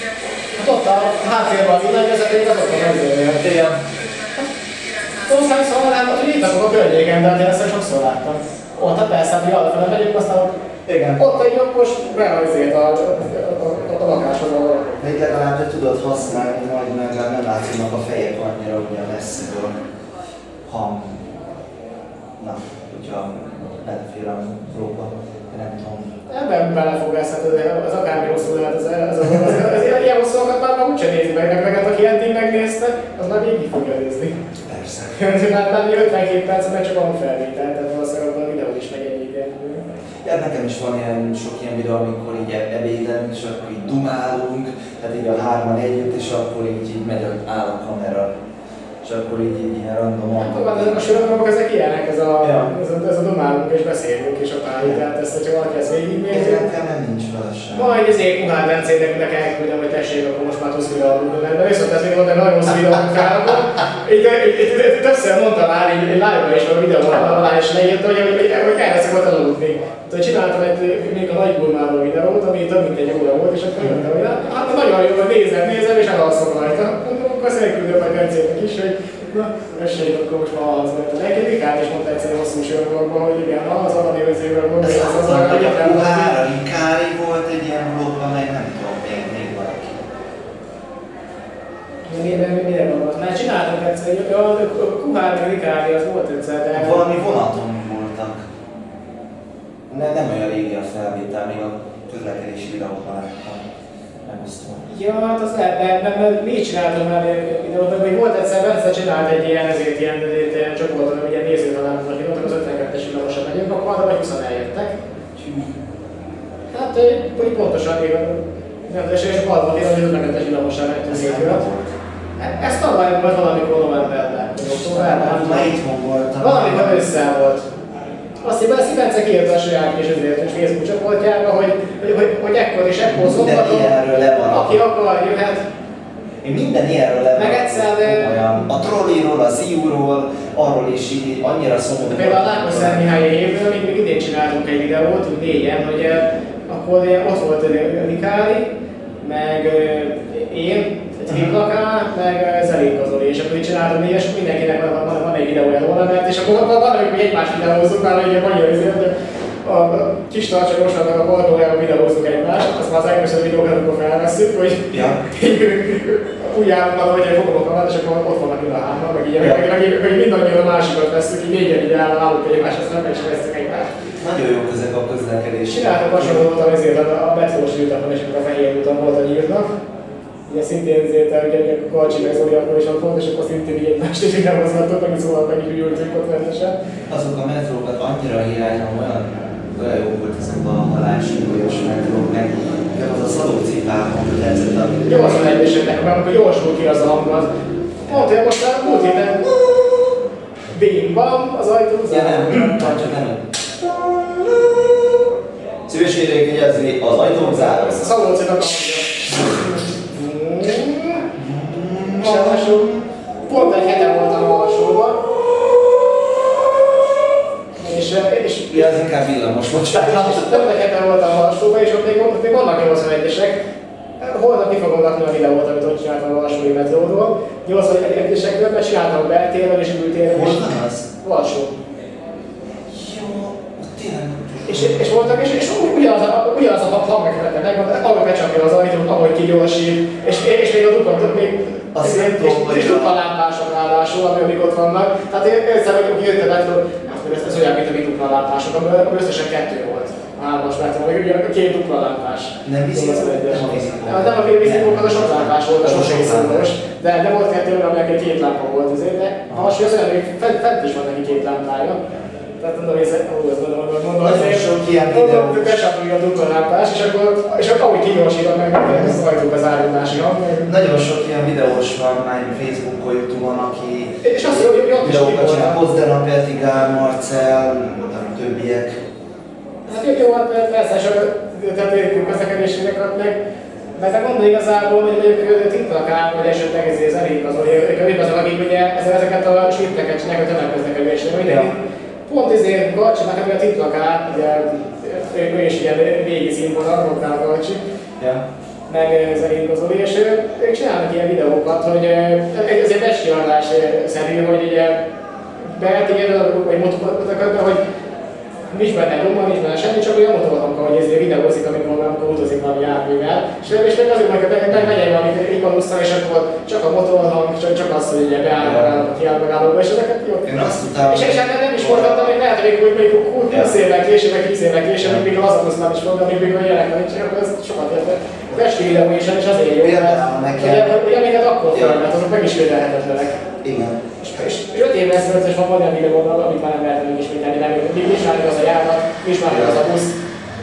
S2: a környéken, de én ezt sokszor láttam. Ott a persze, hogy alapvetően megyünk, aztán
S1: igen.
S2: Ott egy jobbos beajzét a, a, a, a lakáshoz, ahol...
S1: Még legalább te tudod használni, majd legalább nem látszanak a fejek annyira ugyan messziről. Ha... Na, hogyha belefér a próba, nem tudom.
S2: Ebben belefogás, hát az akármi hosszú lehet, az, az, az, az, az, az ilyen hosszúakat már, már úgyse nézi meg, meg, meg hát aki eddig megnézte, az már végig fogja nézni.
S1: Persze.
S2: Már már ötvenkét perc, mert csak van felvétel, tehát valószínűleg a videó is megy egyik.
S1: Ja, nekem is van ilyen sok ilyen videó, amikor így ebédelünk, és akkor így dumálunk, tehát így a hárman együtt, és akkor így, így megy, áll a kamera. És akkor így, így ilyen random
S2: van. Ezek a sorozatok, ezek ilyenek, ez a, ja. ez a, ez a dumálunk és beszélünk és a pályi, ja. Tehát ezt, hogyha valaki ezt végignézi.
S1: Nekem nem nincs vele sem.
S2: Majd az ég Kuhár Bencének mindenki elküldöm, hogy tessék, akkor most már tudsz videót, de viszont ez még mondani nagyon hosszú videót felrakom. Itt többször mondtam már, így live-ban is a videóban alá is leírta, hogy erre szokott aludni. Csináltam egy, még a nagy bulmáról videót, ami több mint egy óra volt, és akkor jöttem, hogy hát nagyon jó, hogy nézem, nézem, és elalszom rajta. Akkor azt elküldöm a Bencének is, hogy na, essék, akkor most már az volt. Egyébként Rikárd is mondta egyszer hosszú sörvlogban, hogy igen, az arany őzőről volt,
S1: ez
S2: az az
S1: a
S2: arany
S1: Kuhár, a Rikári volt egy ilyen vlogban, meg nem tudom, még, még valaki.
S2: Mire gondolsz? Már csináltak egyszer, a Kuhár, a Rikári, az volt egyszer, de...
S1: Valami vonaton voltak. Ne, nem olyan régi a felvétel, még a közlekedési videóban láttam. Megosztom.
S2: Ja, hát az lehet, de, de, de mi csináltunk már videót, meg még volt egyszer, Bence csinált egy ilyen, ezért ilyen, ezért ilyen csoportot, hogy ilyen nézőtalálatot, hogy mondtak az ötvenkettes villamosan megyünk, akkor már vagy huszan eljöttek. Hát, hogy pontosan még nem, és és az volt, hogy az ötvenkettes villamosan mentünk szépen. Ez tavaly volt valamikor novemberben, vagy októberben.
S1: Már itthon voltam.
S2: Valamikor ősszel volt. Azt hiszem, hogy Bence kiírta a saját kis ezért Facebook csoportjába, hogy, hogy, hogy, hogy ekkor és ekkor szombaton, aki akar, jöhet.
S1: Én minden ilyenről levaradok.
S2: Meg egyszer...
S1: A trolliról, a ziúról, arról is így annyira szomorú.
S2: Például a Lákoszer Mihályi évről, még, még idén csináltunk egy videót, úgy négyen, hogy akkor ott volt a Rikári, meg én, Triplakán, meg Zelénk az Oli, és akkor így csináltunk négy, és mindenkinek van, van, van egy videója róla, mert és akkor van, van, amikor egymást videózzuk már, hogy annyira azért, hogy a kis tartsagosan meg a Bardójában videózzuk egymást, azt már az elkövetkező videókat, amikor felvesszük, hogy
S1: ja.
S2: újjában valahogy egy fogom a kamerát, és akkor ott vannak mind a hárman, meg így, meg, meg, meg, meg mindannyian a másikat vesszük, így négyen így állunk egymást, aztán meg is vesztük egymást.
S1: Nagyon jók ezek a közlekedés.
S2: Csináltak hasonlót, ezért a metrós úton, és akkor a Fehér úton volt a nyíltnak. Ugye szintén ezért, hogy a Kalcsi meg Zoli akkor is ott volt, és akkor szintén így egymást is így elhozgattuk, meg szóval meg így ültünk ott rendesen.
S1: Azok a metrókat annyira hiányom, olyan, olyan jó volt ezek a halálsúlyos metrók, meg az a szalócipában, hogy tetszett a...
S2: nyolcvanegy-eseknek, amikor gyorsul ki az a hang, az mondta, hogy most már múlt héten bém van az ajtó
S1: ja, nem, nem, csak nem. Szívességére jegyezni, az ajtók zárva.
S2: Ezt a szalócinak a hangja. Pont egy hete voltam a alsóban. És, és...
S1: Ja, ez inkább villamos, bocsánat.
S2: Több egy hete voltam a alsóban, és ott még, ott még vannak nyolcvanegyesek. Holnap ki fogom lakni a videót, amit ott csináltam a alsói metróról. nyolcvanegyesekről, mert csináltam beltéren és ültéren.
S1: Hol van az?
S2: Alsó.
S1: Jó, tényleg.
S2: És, és voltak, és, és ugyanaz a, ugyanaz a hangmekelete megvan, ahogy becsapja az ajtót, ahogy kigyorsít, és, és még a dupla, még
S1: azt nem tudom, hogy
S2: és dupla lámpások ráadásul, amik ott vannak. Tehát én egyszer, hogy jöttem át, ez, ez olyan, mint a mi dupla lámpások, amiből összesen kettő volt. Hármas metron, meg ugye két dupla lámpás.
S1: Nem viszik a
S2: Nem a vizikók, az a sok lámpás volt, a sok szétszóros. De, de volt kettő, aminek egy két lámpa volt azért, de a hasonló az olyan, hogy fent, fent is van neki két lámpája. Tehát mondom, hogy ez mondom, hogy mondom, hogy
S1: nagyon sok ilyen videó.
S2: Besapolja a dupla lámpás, és akkor, és akkor ahogy kigyorsítom meg, ez az ajtó bezárítási hang.
S1: Nagyon sok ilyen videós van már Facebookon, Youtube-on, aki
S2: és azt jó, jó,
S1: videókat csinál, Pozderan, Petigár, Marcel, többiek.
S2: Hát jó, jó, hát persze, és tehát közlekedésének meg, mert mondom igazából, hogy mondjuk Triplakán, vagy esetleg ez elég az, hogy ők azok, akik ugye ezeket a slitteket csinálják a tömegközlekedésre. Pont ezért Galcsinak, ami a Triplakán, ugye ő is ilyen régi színvonal, Roktál Galcsi, yeah. Meg Zelénk az Oli, és ők csinálnak ilyen videókat, hogy ezért beskiadás szerű, hogy ugye beállítani, vagy motokat, hogy nincs benne gomba, nincs benne semmi, csak olyan motorhanka, hogy ezért videózik, amikor, amikor utazik valami járművel. És, és még azért mondjuk, hogy megyegy valamit Ivanusszal, és akkor csak a motorhang, csak, csak az, hogy ugye beállnak a kiállmegállóba, és ezeket jó.
S1: Én azt tudtam,
S2: és, és hát nem is voltam, hogy lehet, hogy még húsz évvel később, meg tíz évvel később, még az apusztán is fogom, még mikor ilyenek van, és akkor ez sokat érte. Az esti videó is, és azért jó, mert ugye amiket akkor fel, mert azok meg is védelhetetlenek.
S1: Igen.
S2: És öt évvel ezelőtt van olyan videóban, amit már nem lehet megismételni, nem nincs már az a járat, nincs már az a busz.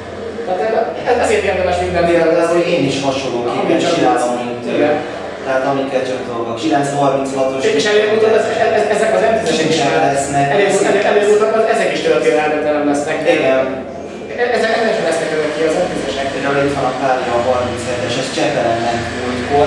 S2: Tehát ezért érdemes minden
S1: például, hogy én is hasonlóképpen csinálom, mint ő. Tehát amiket csak dolgok. kilenc harminchatos.
S2: És előbb-utóbb ezek az em tízesek is
S1: lesznek.
S2: Előbb-utóbb ezek is történelmetlen lesznek.
S1: Igen.
S2: Ezek ennek sem lesznek önök ki az em tízesek.
S1: Például itt van a Pália harminchetes, ez Csepelen ment múltkor.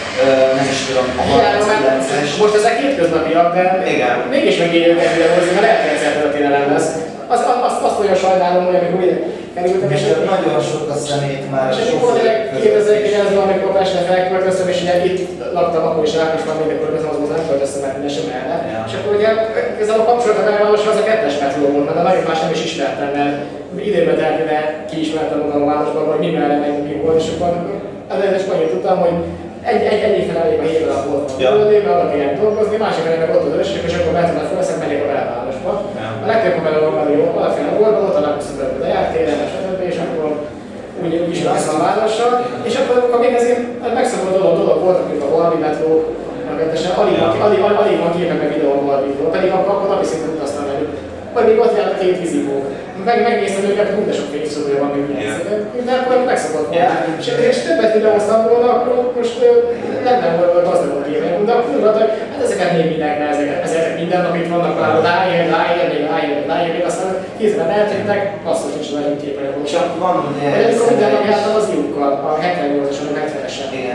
S1: Nem is tudom, a harminckilences.
S2: Most ezek hétköznapiak, de
S1: igen.
S2: Mégis megéri őket videózni, mert lehet, hogy egyszer történelem lesz. Azt, azt, azt olyan sajnálom, hogy amikor ugye kerültek, és
S1: nagyon sok a szemét már.
S2: És akkor kétezer-kilencben, amikor Pestre felköltöztem, és ugye itt laktam, akkor is rák is van, mindenkor közben azon nem költöztem, mert minden sem elne. Ja. És akkor ugye ezzel a kapcsolatok elvárosra az a kettes metró volt, mert a nagyon más nem is ismertem, mert időben teltőre kiismertem magam a városban, hogy mi merre meg mi volt, és akkor ezért is annyit tudtam, hogy egy, egy, egyik felállében hét alap volt van ja. Földében, alap ilyen dolgozni, másik felé meg ott az össég, és akkor betudat feleszek, megyek a belvárosba. Ja. A legtöbb a belvárosban jó, alapján volt, ott a legköszönből a jártéren, stb. És akkor úgy, úgy is látszom a várossal. És akkor, akkor még ezért megszabadult dolog, dolog voltak, mint a Valbi metró, alig, ja. alig, alig, alig van képek meg videó a Valbitról, pedig akkor, akkor napi szinten utaztam velük. Vagy még ott járt a két vízikók. Meg, megnéztem őket, hogy minden sok fényszórója van még ilyen szépen. De akkor megszokott volna. Yeah. És, és többet videóztam volna, akkor most lenne volna gazdagok képek. De akkor tudod, hogy hát ezeket még mindenre, ezeket, ezeket minden nap itt vannak már, lájér, lájér, még lájér, lájér, még aztán kézben eltűntek, basszus is nagyon képek volt.
S1: Csak van ugye...
S2: Vagy amikor minden nap jártam az iukkal, a hetvennyolcason, a hetvenesen.
S1: Igen.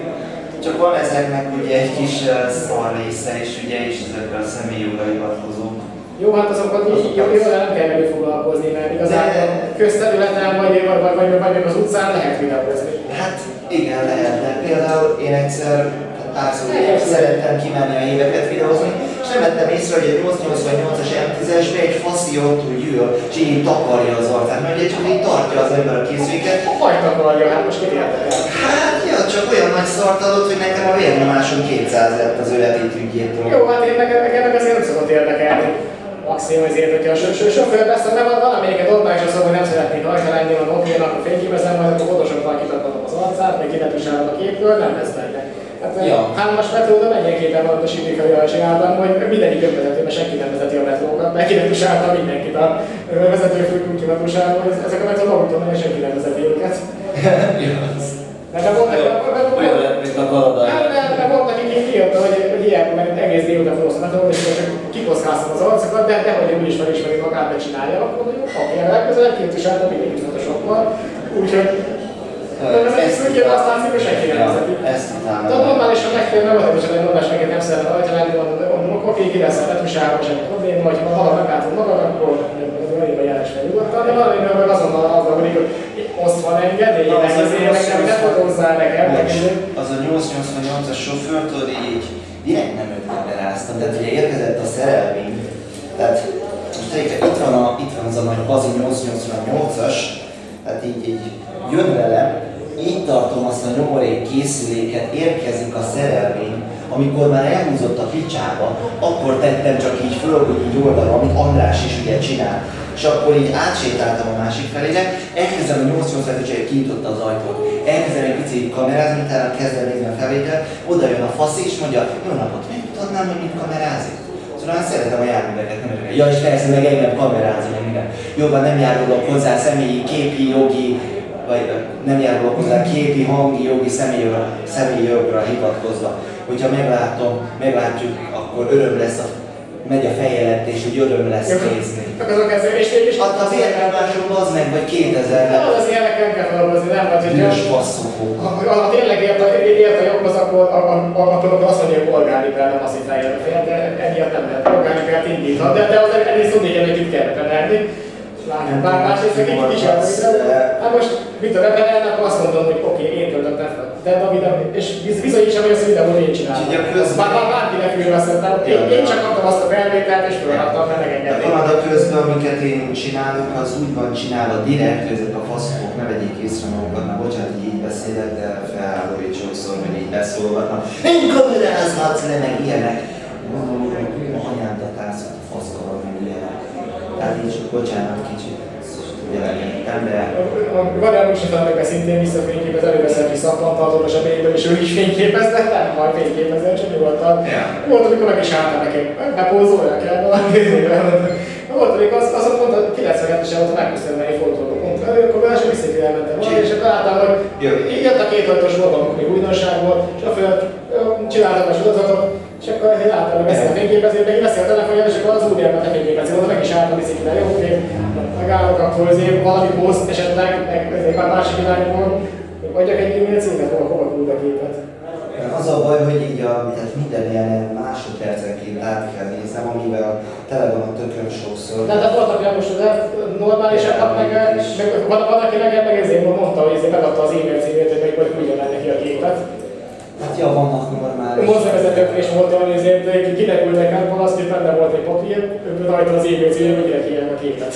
S1: Csak van ezeknek ugye egy kis szar része is, ugye, és ezekkel a személyjogra hivatkozó.
S2: Jó, hát azokat jól nem kell velük foglalkozni, mert igazából közterületen vagy, vagy, vagy, vagy, vagy meg az utcán lehet videózni.
S1: Hát igen, lehet, de például én egyszer párszor szerettem kimenni a éveket videózni, és nem vettem észre, hogy egy nyolcszáznyolcvannyolcas em tízesbe egy faszi ott úgy ül, és így takarja az arcát, mert ugye csak így tartja az ember a készüléket.
S2: Hogy takarja? Hát most mit érdekel?
S1: Hát ja, csak olyan nagy szart adott, hogy nekem a vérnyomásom kétszáz lett az öletítőgyétől.
S2: Jó, hát én nekem, nekem azért nem szokott érdekelni. Maximum azért, hogyha a sofőr beszél, nem valamelyiket ott már is azt mondom, hogy nem szeretnék rajta lenni, a mobilnak, akkor fényképezem, majd akkor photoshoppal kitakadom az arcát, még kinetusálom a képről, nem lesz benne. Hát ja. Hármas metró, de mindenképpen van a sípéfeljárásában, hogy mindegyik önvezető, mert senki nem vezeti a metrókat, mert kinetusálta mindenkit a vezetőfőkünk kinetusálva, ezek a metrók maguk tudom, hogy senki nem vezeti őket.
S3: Olyan lett, mint a Kanadai.
S2: Nem, volt nekik így kijötte, hogy ilyen, mert egész délután felhoztam, és csak kikockáztam az arcokat, de nehogy ő is felismeri magát, de csinálja, akkor mondjuk, oké, a legközelebb képviseltem mindenkit Photoshoppal, úgyhogy ezt úgy jön, azt látszik, hogy senki nem vezeti. De normálisan megfelelő, nem volt, hogy normális neked nem szeretne rajta lenni, mondom, oké, ki lesz a letusálva, semmi probléma, vagy ha valahol meglátod magad, akkor elég a járás fel nyugodtan, de valamiről meg azonnal az van, hogy azt van engedély, meg ne fotózzál nekem.
S1: Az a nyolcszáznyolcvannyolcas sofőr, tudod, így direkt nem őt kameráztam, tehát ugye érkezett a szerelvény. Tehát most itt van, a, itt van az a nagy Bazi nyolcszáznyolcvannyolcas, tehát így, így jön velem, így tartom azt a nyomorék készüléket, érkezik a szerelvény, amikor már elhúzott a picsába, akkor tettem csak így föl, hogy így oldalra, amit András is ugye csinál. És akkor így átsétáltam a másik felére, elkezdem a nyolcszáznyolcvanötös kinyitotta az ajtót. Elkezdem egy picit kamerázni, utána kezdem nézni a felvételt, oda jön a faszi és mondja, jó napot, megtudhatnám, hogy mit kamerázik? Szóval én szeretem a járműveket, nem örülök. Ja, és persze meg engem kamerázni, meg minden. Jobban nem járulok hozzá személyi, képi, jogi, vagy nem járulok hozzá képi, hangi, jogi, személyi, személyi jogra hivatkozva. Hogyha meglátom, meglátjuk, akkor öröm lesz a megy a fejelentés, hogy öröm lesz nézni.
S2: Csak azok ezzel, és én is...
S1: Adta az értelmásom, az meg, vagy kétezer.
S2: Nem, az ilyenek nem kell felhozni, nem? Hát, hogy...
S1: Dühös basszokó.
S2: Ha tényleg ért a, ért a joghoz, akkor, akkor azt mondja, hogy polgári per, nem azt, hogy feljel a fejet, de emiatt nem lehet polgári pert indítani. De, de az ennél tudni kell, hogy itt kell bevenni. Bár másrészt, akik is elmondjuk. Hát most, mit a rebelelnek, azt mondom, hogy oké, én töltöttem fel. Te David, és bizonyítsa, hogy ezt a videót én csinálom. Bár bárki lefülvesztettem, én, én csak kaptam azt a felvételt, és feladtam, mert megengedték.
S1: A a közben, amiket én csinálok, az úgy van csinálva direkt, hogy ezek a faszokok ne vegyék észre magukat, mert bocsánat, hogy így beszélek, de felháborít sokszor, hogy így beszólgatnak. Én kamerázhatsz le, meg ilyenek. Mondom, hogy a anyádat állsz, hogy faszolod, meg ilyenek. Tehát így csak bocsánat kicsit.
S2: Van el most utána meg szintén visszafényképez, előveszem ki szappantartól a zsebéből, és ő is fényképeznek, nem majd fényképezel, csak nyugodtan. Yeah. Volt, amikor meg is álltam nekem, bepózolják el valami részében. Volt, amikor azt, azt pont a kilencvenkettesen volt, megköszönöm menni fordulóba pont elő, akkor be első visszakér elmentem volna, és akkor láttam, hogy jött a két ajtós volt, amikor még újdonság volt, és a föl csináltam a sorozatot, és akkor én láttam, hogy beszél a fényképezőt, meg én beszél a telefonját, és akkor az úgy értem a fényképezőt, oda meg is álltam visszakér, jó, oké, megállok, akkor azért valami poszt esetleg, meg ezért már másik irányból, adjak egy e-mail címet, hova, hova küld a képet.
S1: Az a baj, hogy így a, tehát minden ilyen másodpercenként át kell néznem, amivel tele van a tököm sokszor.
S2: De hát voltak olyan most, de normálisabbak, meg, meg van, van aki meg, meg ezért mondta, hogy ezért megadta az e-mail címét, hogy majd küldjön el neki a képet.
S1: Hát ja, vannak normális.
S2: Mozgvezetőknél is volt olyan, hogy kiderült nekem valaszt, hogy benne volt egy papír, rajta az e-mail címét, hogy ide kérem a képet.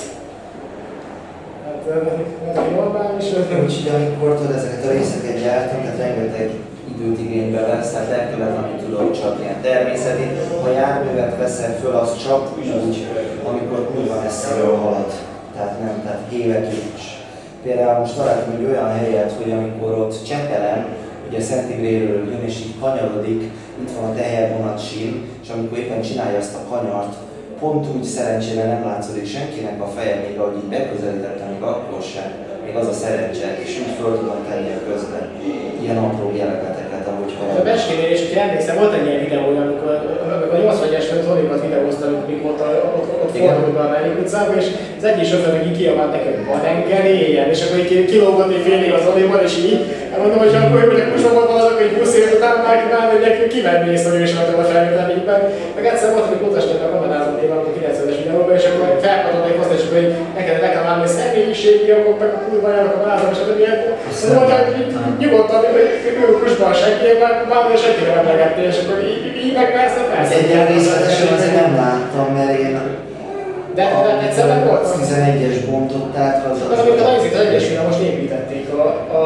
S2: Hát normális.
S1: Úgyhogy amikor tudod, ezeket a részeket gyártam, tehát rengeteg időt igénybe vesz, tehát legtöbbet, amit tudok, csak ilyen természeti. Ha járművet veszel föl, az csak úgy, amikor kurva messziről halad. Tehát nem, tehát évekig is. Például most találtam egy olyan helyet, hogy amikor ott Csepelen, ugye Szentigréről jön és így kanyarodik, itt van a tehervonatsín, és amikor éppen csinálja azt a kanyart, pont úgy szerencsére nem látszódik senkinek a feje, még ahogy így beközelítettem, még akkor sem, még az a szerencse, és úgy föl tudom tenni a közben. Ilyen apró jeleketeket, ahogy halad.
S2: A Beskénél is, hogyha emlékszem, volt egy ilyen videó, amikor a nyolcvanas Tonikat videóztam, mikor ott, ott, ott fordult be a Mellék utcába, és az egyik sofőr meg így kiabált nekem, hogy van engedélyen, és akkor így kilógott egy félig az Olival, és így, mondom, hogy akkor hogy a kusokban azok, hogy buszért után már kívánni, hogy nekünk kivenni észre, hogy ő is rajta a felvételében. Meg egyszer volt, hogy mutastak a kamerázat én a kilencvenes videóban, és akkor felkapott egy poszt, és akkor neked nekem állni személyiségi jogok, meg a kurvájának a vázam, és a többi ilyet. Mondta, hogy nyugodtan, hogy ő kusban a seggében, már és seggére emlegettél, és akkor így meg persze, persze.
S1: Egyen részletesen azért nem láttam, mert én
S2: de, de egyszer nem volt?
S1: A tizenegyes bontották az az...
S2: Az, amikor az az egyesülre most építették a, a,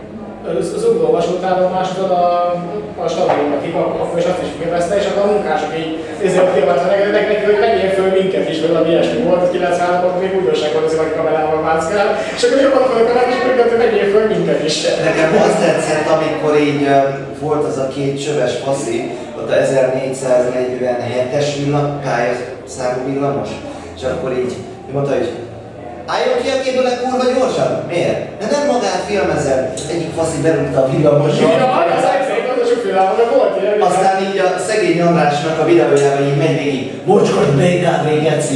S2: az ugróvasútállomásról a, a stadionokig, akkor is azt is félveszte, és akkor a munkások így ezért kiabáltak neki, hogy menjél föl minket is, valami ilyesmi volt, kilencvenháromban még újdonság volt, az hogy kamerával mászkál, és akkor jobban fel a kamerát, és mondjuk, hogy menjél föl minket is.
S1: Nekem azt tetszett, amikor így volt az a két csöves faszi, ott a ezernégyszáznegyvenhetes villam, pályaszámú villamos, és akkor így mondta, hogy álljon ki a képből a kurva gyorsan? Miért? De nem magát filmezem. Egyik faszi berúgta a villamosra.
S2: Ja, az egyszerűen az a sofőrában volt ilyen.
S1: Aztán így a szegény Andrásnak a videójában így megy végig. Mocskod békát még geci.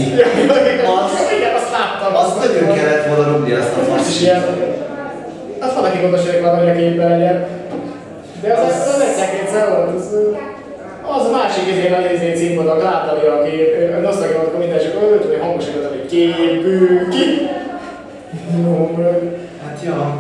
S2: Igen, azt láttam.
S1: Azt nagyon kellett volna rúgni azt a
S2: most is ilyen. Hát van, aki gondosság van, hogy a képben legyen. De az egyszer-kétszer volt. Az a másik izén a izé címbodak látani, aki nosztalgia volt minden, és akkor őt, hogy hangosított, hogy képű ki. Jó, meg.
S1: Hát ja.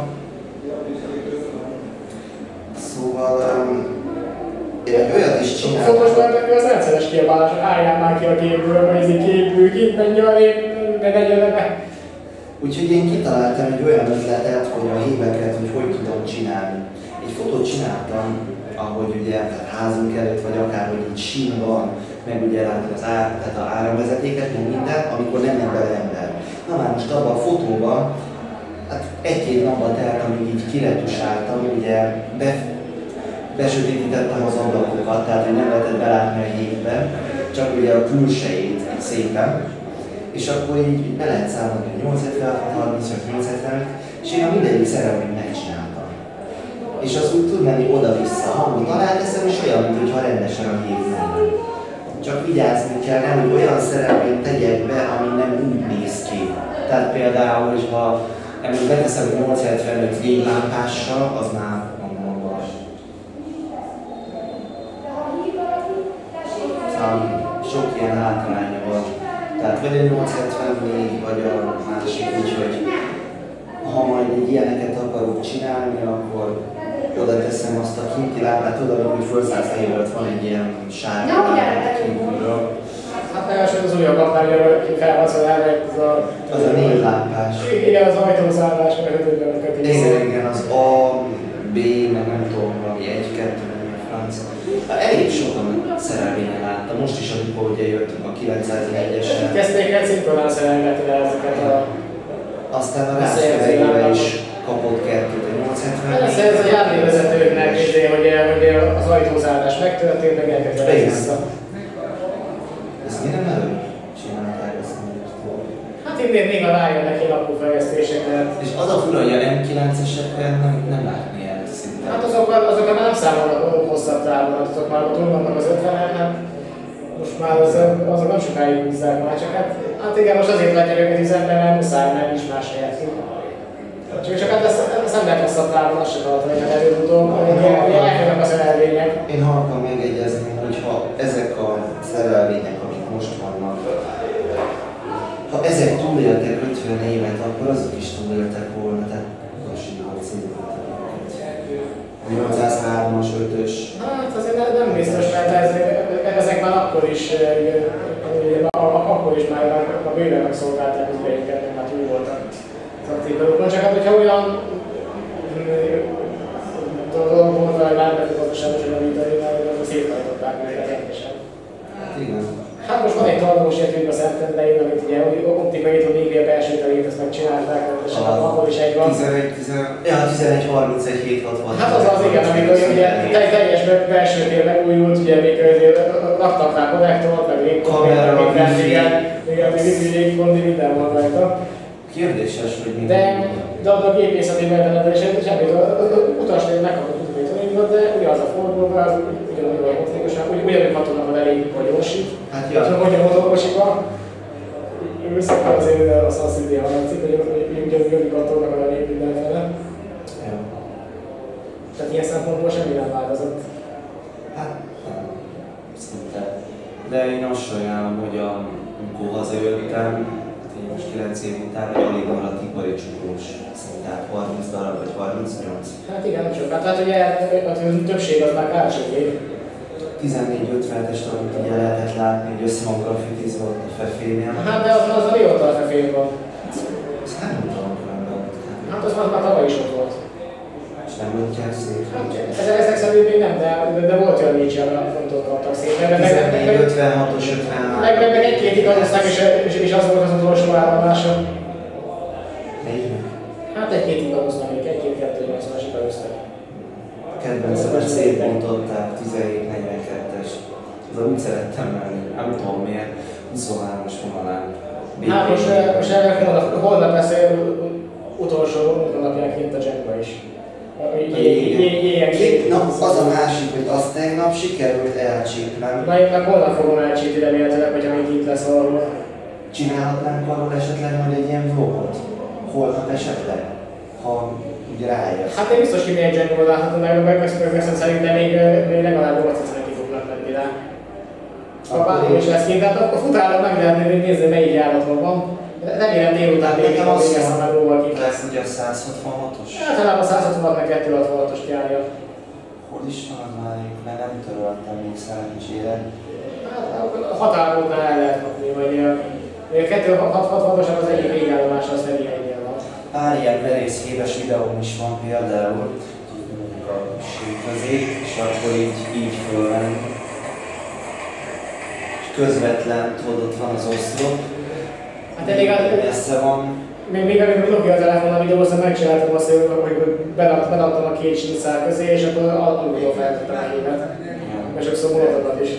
S1: Szóval... Um, én olyat is csináltam.
S2: Fontos volt neki az rendszeres kiabálás, hogy álljál már ki a képből, mert izé képű ki, menj a lép, ne legyen be.
S1: Úgyhogy én kitaláltam egy olyan ötletet, hogy a híveket, hogy hogy tudom csinálni. Egy fotót csináltam, ahogy ugye tehát házunk előtt, vagy akár, hogy így sín van, meg ugye látod az ár, tehát a áramvezetéket, meg minden, amikor nem megy bele ember. Na már most abban a fotóban, hát egy-két napban telt, amíg így kiretusáltam, ugye be, besötétítettem az ablakokat, tehát hogy nem lehetett belátni a hívbe, csak ugye a külsejét szépen. És akkor így be lehet számolni, hogy nyolcszázhetvenhat, harminc vagy nyolcszázhetvenöt, és én a mindegyik szerelményt megcsináltam. És az úgy tud menni oda-vissza, hangot alá teszem, és olyan, mintha rendesen a hív menne. Csak vigyázni kell, nem, hogy olyan szerelményt tegyek be, ami nem úgy néz ki. Tehát például, hogyha ebből beteszem, hogy nyolcszázhetvenöt fénylámpással, az már magas. Szóval sok ilyen hátránya van. Tehát vagy a nyolcszázhetvennégy, vagy a másik, úgyhogy ha majd egy ilyeneket akarok csinálni, akkor oda teszem veszem azt a kinti lábát, tudod, amikor felszállsz volt, van egy ilyen sárga lábát kintről.
S2: Hát legalább az újabb kapnál, hogy felhasználni ez a...
S1: Az a négy lámpás.
S2: Igen, az ajtózállás, meg ötödben a kötés.
S1: Igen, igen, az A, B, meg nem tudom, valami egy, kettő, meg franc. Elég sokan szerelvényen láttam. Most is, amikor ugye jöttünk a kilencszázegyesen.
S2: Kezdték el szimplán szerelmetni ezeket a...
S1: Aztán a rászköveivel is kapott kettőt, egy nyolcszázhetven.
S2: Persze ez a járművezetőknek, hogy az ajtózárás megtörtént, meg elkezdett vissza.
S1: Ezt mi nem előbb csinálták, ezt nem értem.
S2: Hát innen még a rájön neki lakófejlesztések lehet.
S1: És az a fura, hogy a M kilenceseket nem, nem látni el szinte.
S2: Hát azokkal, azokkal már nem számolnak hosszabb távon, azok már túl vannak az ötvenen, most már az, azok nem sokáig húzzák már, csak hát, hát igen, most azért látják őket üzemben, mert muszáj, mert nincs más helyetünk. Csak, csak hát ezt, ezt nem lehet hosszabb távon, azt se tartani, hogy előbb-utóbb, hogy elférnek a szerelvények.
S1: Én halkan megegyezni, hogyha ezek a szerelvények, amik most vannak, ha ezek túléltek ötven évet, akkor azok is túléltek volna, tehát gyorsan nyolcszázhármas, ötös.
S2: Hát azért nem biztos, mert ez, ezek már akkor is, akkor is már a bőven megszolgálták az ügyeinket, mert már túl voltak az aktív. Csak hát, hogyha olyan dolgok volna, hogy már nem gazdaságos javítani, mert széthajtották őket rendesen.
S1: Igen.
S2: Hát most van egy tartós jetünk a Szentendrein, amit ugye optikai tudnék, belső terét ezt megcsinálták, és akkor is egy van.
S1: tizenegy, tizenegy, ja, tizenegy harmincegy hét hatvan.
S2: Hát az az igen, amikor ugye teljes belső tér megújult, ugye még raktak rá konnektort, meg légkondit, meg minden, igen, igen, még légkondi, minden van rajta.
S1: Kérdéses, hogy minden.
S2: De, de a gépészeti megrendelését semmit, utasnél megkapott tudnék, de ugyanaz a fordulóban, az ugyanúgy van motorikosan, ugyanúgy hatónak elég, hogy gyorsít. Hát ja. Hogyha a motorikosiban, ő szokta azért azt azt idén hallatszik, hogy ugyanúgy jövünk hatónak elég mindenfele.
S1: Ja.
S2: Tehát ilyen szempontból semmi nem változott.
S1: Hát nem, szinte. De én azt sajnálom, hogy amikor hazajöttem, én most kilenc év után, hogy alig maradt ipari csuklós, szintén harminc darab vagy harmincnyolc.
S2: Hát igen, nem sokat. Tehát ugye a többség az már kárségé.
S1: tizennégy ötvenes, amit ugye lehetett látni, hogy össze van grafitizva ott a fefénél.
S2: Hát de az, az a mióta a fefén van?
S1: Ezt nem tudom, hogy
S2: hát az már tavaly is ott volt.
S1: És nem mondják szét.
S2: Hát ezek szerint még nem, de, de, de volt olyan nincs, amire fontot kaptak szépen.
S1: tizennégy ötvenhatos ötvenhárom.
S2: Meg, meg, meg egy-két igazozták, és, és, és az volt az utolsó állomása.
S1: Melyiknek?
S2: Hát egy-két igazoznak még, egy-két kettő-nyolcvanas igazoztak.
S1: Kedvencemet szétbontották, tizenhét negyvenkettes. Az úgy szerettem menni, nem tudom miért, huszonhármas vonalán.
S2: Hát most, most holnap, holnap lesz utolsó munkanapján kint a Jackba is.
S1: Na, az a másik, hogy azt tegnap sikerült elcsípnem.
S2: Na én meg holnap fogom elcsípni remélhetőleg, hogyha még itt lesz arról.
S1: Csinálhatnánk arról esetleg majd egy ilyen vlogot? Holnap esetleg? Ha úgy rájössz.
S2: Hát én biztos ki egy Jackból láthatom meg, meg megszoktam szerintem még, még legalább nyolcszáz ki fognak menni rá. A bármi is lesz kint, tehát a futárok meg lehetne nézni, melyik járatban van. Remélem délután még nem az lesz a megóval ki.
S1: Lesz ugye a száz hatvanhatos?
S2: Általában a száz hatvanhat meg kettőszázhatvanhatos járja.
S1: Hol is van az már, mert nem töröltem még szerencsére.
S2: Hát a határoknál el lehet kapni, vagy a kettőszázhatvanhatos az egyik végállomás, az pedig ennyien van.
S1: Pár ilyen verész éves videóm is van például, mondjuk a sík közé, és akkor így, így fölvenni. És közvetlen, tudod, ott van az oszlop. Hát elég messze van.
S2: Még, még amikor Nokia a telefonnal videóztam, megcsináltam azt, hogy beadtam a két síkszál közé, és akkor alulról feltettem a hímet. És sokszor mutatott is.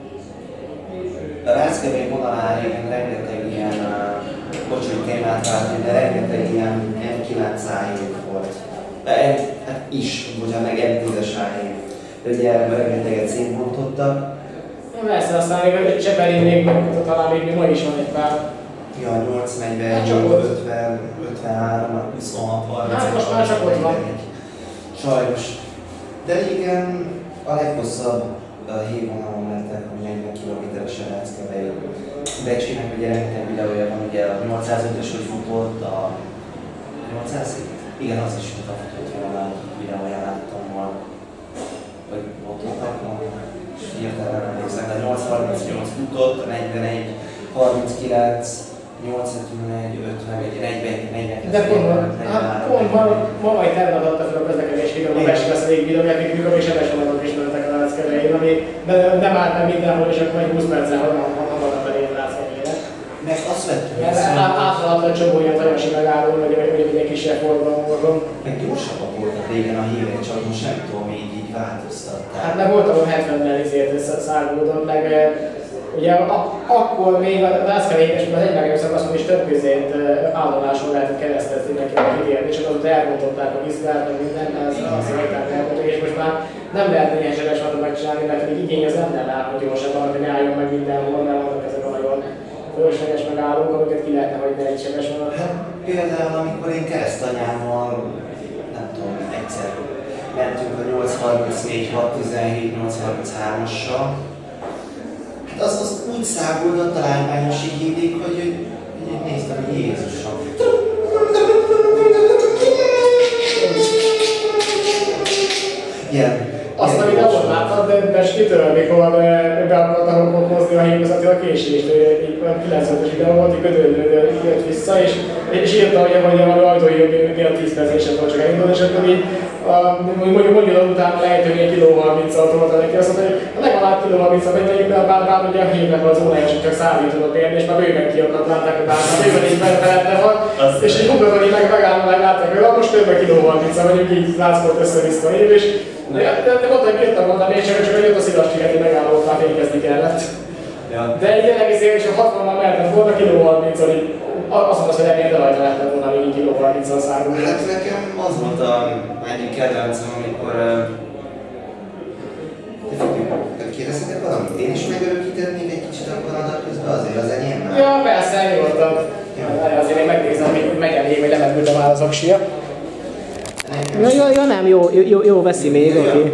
S1: A Ráckemény vonalán régen rengeteg ilyen, bocs, hogy témát váltani, de rengeteg ilyen M kilenc á hét volt. Hát is, ugye meg M tízes á hét. De ugye rengeteget szétbontottak.
S2: Persze, aztán még Csepelin még, talán még ma is van egy pár.
S1: Ja, nyolc negyven, ötven, ötvenhárom, huszonhat, harminc.
S2: Hát most már csak ott van.
S1: Sajnos. De igen, a leghosszabb hívvonalon lettek, hogy negyven kilométeres a Ráckevei. Becsinek ugye rengeteg videója van, ugye a nyolcszázötös, hogy futott, a nyolcszázhét? Igen, az is futott, hogy valami videóján láttam volna. a nyolc harmincnyolc futott, a negyvenegy harminckilenc, nyolcvanöt, ötvenegy, negyven, negyven,
S2: de pont, hát pont ma, ma majd tegnap adta fel a közlekedés videóban, a Mesi lesz a végvideóját, mikor még sebes vonatok is mentek a Lászkerején, ami nem állt nem mindenhol, és akkor majd húsz percen hamarabb elég Lászkerejére.
S1: Meg azt vettük.
S2: Áthaladt a csomó ilyen tajasi megálló, vagy egy kisebb forgalomban.
S1: Meg gyorsabbak voltak régen a hírek, csak most nem tudom, így, így változtatták.
S2: Hát meg voltam hetvennel izért szágódon, meg ugye akkor még a Lászkerejékes, az egy megjelzők azt mondja, és több közét állomáson lehetett keresztezni neki a kitérni, és akkor elbontották a vizsgát, meg mindent, az azt hagyták elbontok, és most már nem lehet ilyen sebes vatot megcsinálni, mert még igény az nem áll, hogy gyorsabban, hogy ne álljon meg mindenhol, mert vannak ezek a nagyon fölösleges megállók, amiket ki lehetne hagyni egy sebes vonat.
S1: Hát például amikor én keresztanyámmal, nem tudom, egyszer mentünk a nyolc harmincnégy, hat tizenhét, nyolc harminchárom-assal, hát az, az úgy száguldott a lángványosi hídig, hogy, hogy, hogy néztem, hogy Jézusom. Ilyen.
S2: Azt a videót láttad, de Peskitől, amikor be akartam hozni a hívkozati a késést, kilencvenes videó volt, hogy kötődő jött vissza, és, és írta, hogy valami ajtói miatt tíz percésen volt csak elindul, és akkor így mondjuk mondjuk utána lehet, hogy egy kiló harminccal tolta neki, azt mondta, hogy a legalább kiló harminccal megyek, de bár, bár ugye a hívnek az órájás, hogy csak szállított érni, és már bőven kiakat látták, hogy bár már bőven így felette van, és így ugraton így meg megállom, meg látták, hogy most több kiló harminccal vagyunk, így látszott össze-vissza a év, és de, de, de mondta, hogy bírtam mondani, és csak, csak jött a szilastigeti megállót, már fékezni kellett. Ja. De egy egész év, és a hatvannal mehetett volna kiló harminccal, így azt mondta, hogy remélem, de rajta lehetett volna még kiló harminccal szállni.
S1: Hát nekem az volt a egyik kedvencem, amikor... De kérdezhetek valamit? Én is megörökítetnék egy kicsit akkor adat közben azért az enyémmel?
S2: Ja, persze, nyugodtan. Ja. Azért még megnézem, hogy megy elé, hogy lemetült a már az aksia. Ja, ja, ja, nem, jó, jó, jó veszi még, oké. Okay.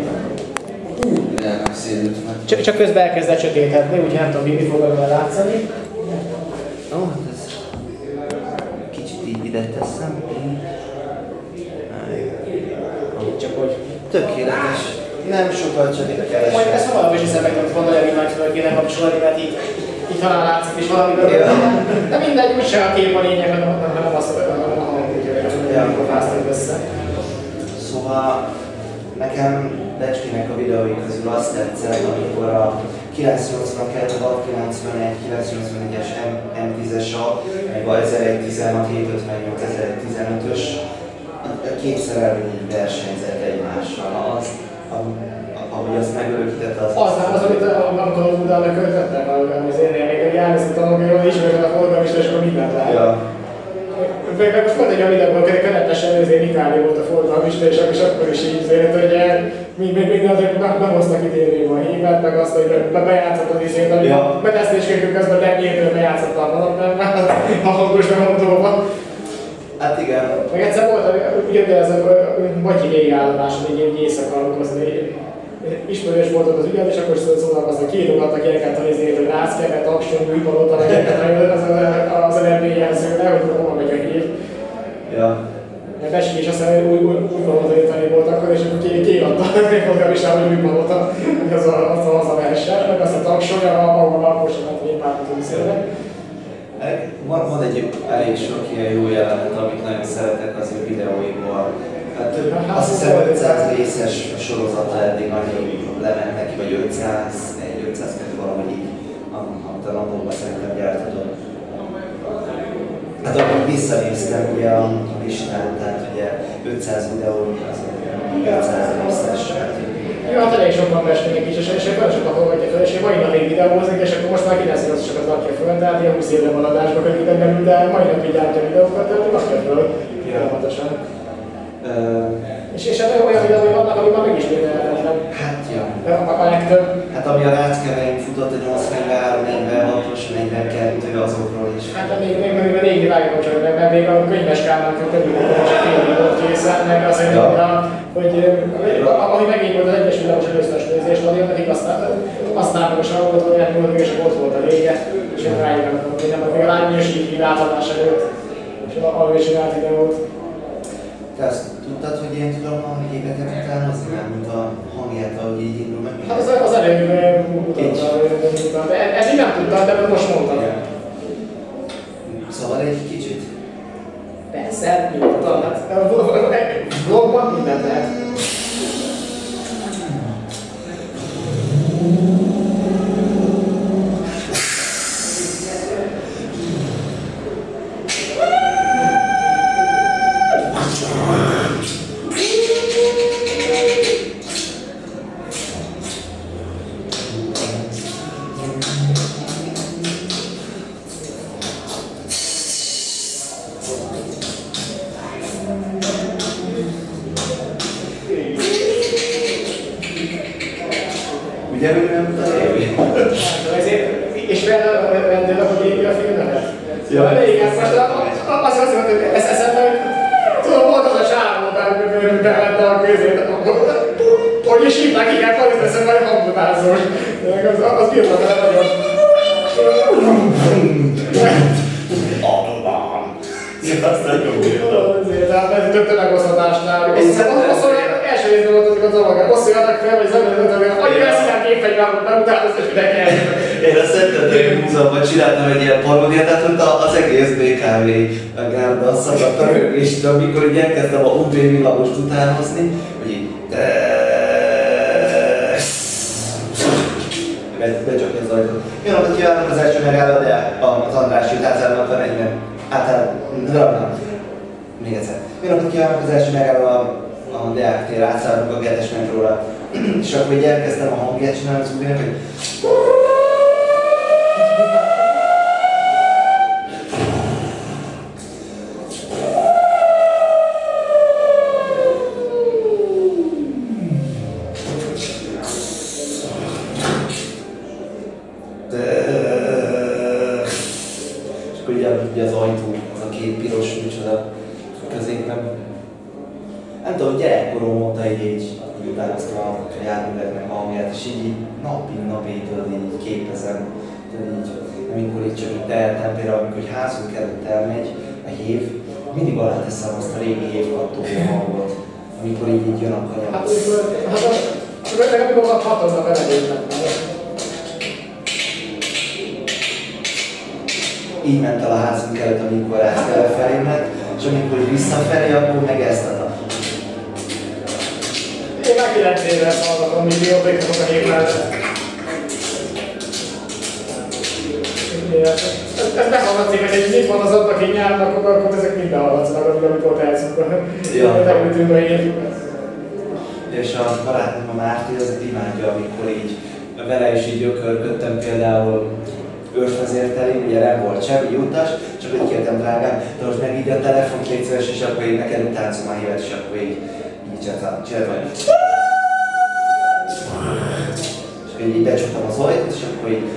S2: Csak, csak közben elkezdett sötétedni, úgyhogy nem tudom, mi fog belőle látszani.
S1: Ó, oh, hát ez... Kicsit így ide teszem.
S2: Csak hogy...
S1: Tökéletes. Nem sokat, csak ide keresem.
S2: Majd ezt valami is hiszem meg tudod mondani, hogy nagy tudod kéne kapcsolni, mert így, így talán látszik is valami.
S1: Ja.
S2: De mindegy, úgyse a kép a lényeg, hanem az, hogy a hang, úgyhogy amikor fáztunk össze.
S1: Szóval nekem Becskének a videói közül azt tetszett, amikor a kilencszáznyolcvankettő, hatszázkilencvenegy, kilencszáznyolcvanegyes em tízes-a, meg a ezerszáztizenhat, hétszázötvennyolc, ezerszáztizenötös kétszer elvinni versenyzett egymással. Az, ahogy azt megörökítette, az...
S2: Az nem az, amit amikor a Budának költöttem, az én még egy elveszik tanulmányról, ismerem a forgalmista, és akkor mindent lát. Ja. Most volt egy a videóban, hogy keretesen azért Rikári volt a forgalmista, és akkor is így azért, hogy még azért behoztak idén a hívet, meg azt, hogy bejátszott az izét, hogy a menesztéskékünk közben nem nyíltől bejátszott a valamit, mert a hangos bemondóban.
S1: Hát igen.
S2: Meg egyszer volt, ugye ez a Matyi végigállomáson így éjszaka, amikor ismerős volt ott az ügyet, és akkor szólalkoztak, kiírogattak ilyeneket a izét, hogy Lászkerre, Takson, Újpalota, meg ilyeneket az eredményjelzőre, hogy hova megy a hír. Ja. Mert Beski is aztán Újpalota írtani volt akkor, és akkor kiadta a polgárisában, hogy Újpalota, az a hazaversen, meg azt a Takson, ahol a Alposomat Népártot beszélnek.
S1: Van, van egy elég sok ilyen jó jelenet, amit nagyon szeretek az ő videóiból. Hát több, azt hiszem ötszáz részes sorozata eddig annyi lement neki, vagy ötszáz, egy ötszázkettő valahogy így, amit a napokban szerintem gyártatott. Hát akkor visszanéztem ugye a listán, tehát ugye ötszáz videó, az ötszáz részes.
S2: Jó, hát elég sokan mesnék is, és, és nagyon sokan fogadja fel, és én mai napig videóznék, és akkor most már kilencvennyolcosokat rakja föl, tehát ilyen húsz évre maradásba kerültek belül, de mai napig gyártja videókat, tehát rakja föl, folyamatosan. Uh, és, és hát olyan videói vannak, amik már megismételhetetlen.
S1: Hát ja.
S2: A legtöbb.
S1: Hát ami a Lászkerején futott a nyolcvanhárom, negyvenhatos, negyvenkettő azokról is.
S2: Hát még, még, még, még régi vágyatok csak, mert még a könyves kárnak körülbelül csak fél volt készen, meg azt mondja, hogy ami megint volt az egyes villamos először nézés, nagyon nekik aztán a sarokot volt, és ott volt a vége, és én rájöttem, hogy nem, még a lányos így átadás előtt, és arról is csinált videót.
S1: Te azt tudtad, hogy én tudom a gépeket utánozni, nem mint a hangját, ahogy így indul meg?
S2: Hát az, az előbb mutatta, de most mondtam.
S1: Szóval egy kicsit.
S2: Persze, nyugodtan, hát vlogban mindent lehet.
S1: Ugye, hogy nem tudod?
S2: És vendőle, hogy épül a filmet? Ja. Igen, most azt azt mondta, hogy ezt eszembe, hogy tudom, volt az a csávó, bevette a közét, hogy is hívták, igen, hogy ez eszembe, hogy hangutázós. Az bírtak vele nagyon.
S3: Aztán jó bírta.
S2: Tehát ez több tömegosztatásnál. Azt első részben volt, hogy a zavagát oszoljanak fel, vagy zavagát, hogy annyira színál képfegyvállót beutálni, hogy mindenki eljön.
S1: Én a Szentendrei Múzeumban csináltam egy ilyen paródiát, tehát hogy az egész bé ká vé gárda szakadt a rögéstől, amikor így elkezdtem a u bé villamost utánozni, hogy így becsapja az ajtót. Jó napot kívánok, az első megálló, de az András jut átszállnak van egy általában, még egyszer. Jó napot kívánok, az első megálló a Deák tér, átszállunk a Gedes metróra. És akkor így elkezdtem a hangját csinálni az újjának, hogy és akkor így az ajtó, az a két piros micsoda középen. Nem tudom, gyerekkorom óta így, így, így utánoztam a járműveknek a hangját, és így, így napig napig tudod, így képezem, tudod, így, amikor így csak itt eltem, például amikor egy házunk előtt elmegy a hév, mindig alá teszem azt a régi hévkattói hangot, amikor így, így jön a kanyar.
S2: Hát, hát, meg amikor a hatodra belegénynek.
S1: Így ment el a házunk előtt, amikor ezt felfelé ment, és amikor visszafelé, akkor meg ezt adta.
S2: Én már kilenc éve hallgatom milliótékot a hív mellett. Ez behallatszik, hogy egy mit van az ott, aki nyárnak, akkor ezek mind behallatszanak, amikor percünk. Megütünk a hív.
S1: És a barátnőm a Márti, az imádja, amikor így vele is így ökörködtem például őrsvezértelén, ugye nem volt semmi utas, csak úgy kértem drágám, de most meg így a telefont légy szíves, és akkor így neked utánszom a hívet, és akkor így így csináltam, csináltam. És akkor így becsuktam az ajtót, és akkor így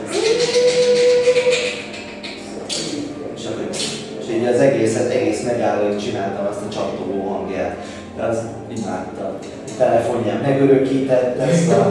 S1: és akkor így, és így az egészet, egész megállóig csináltam azt a csattogó hangját. De az imádtam. A telefonján megörökített ezt a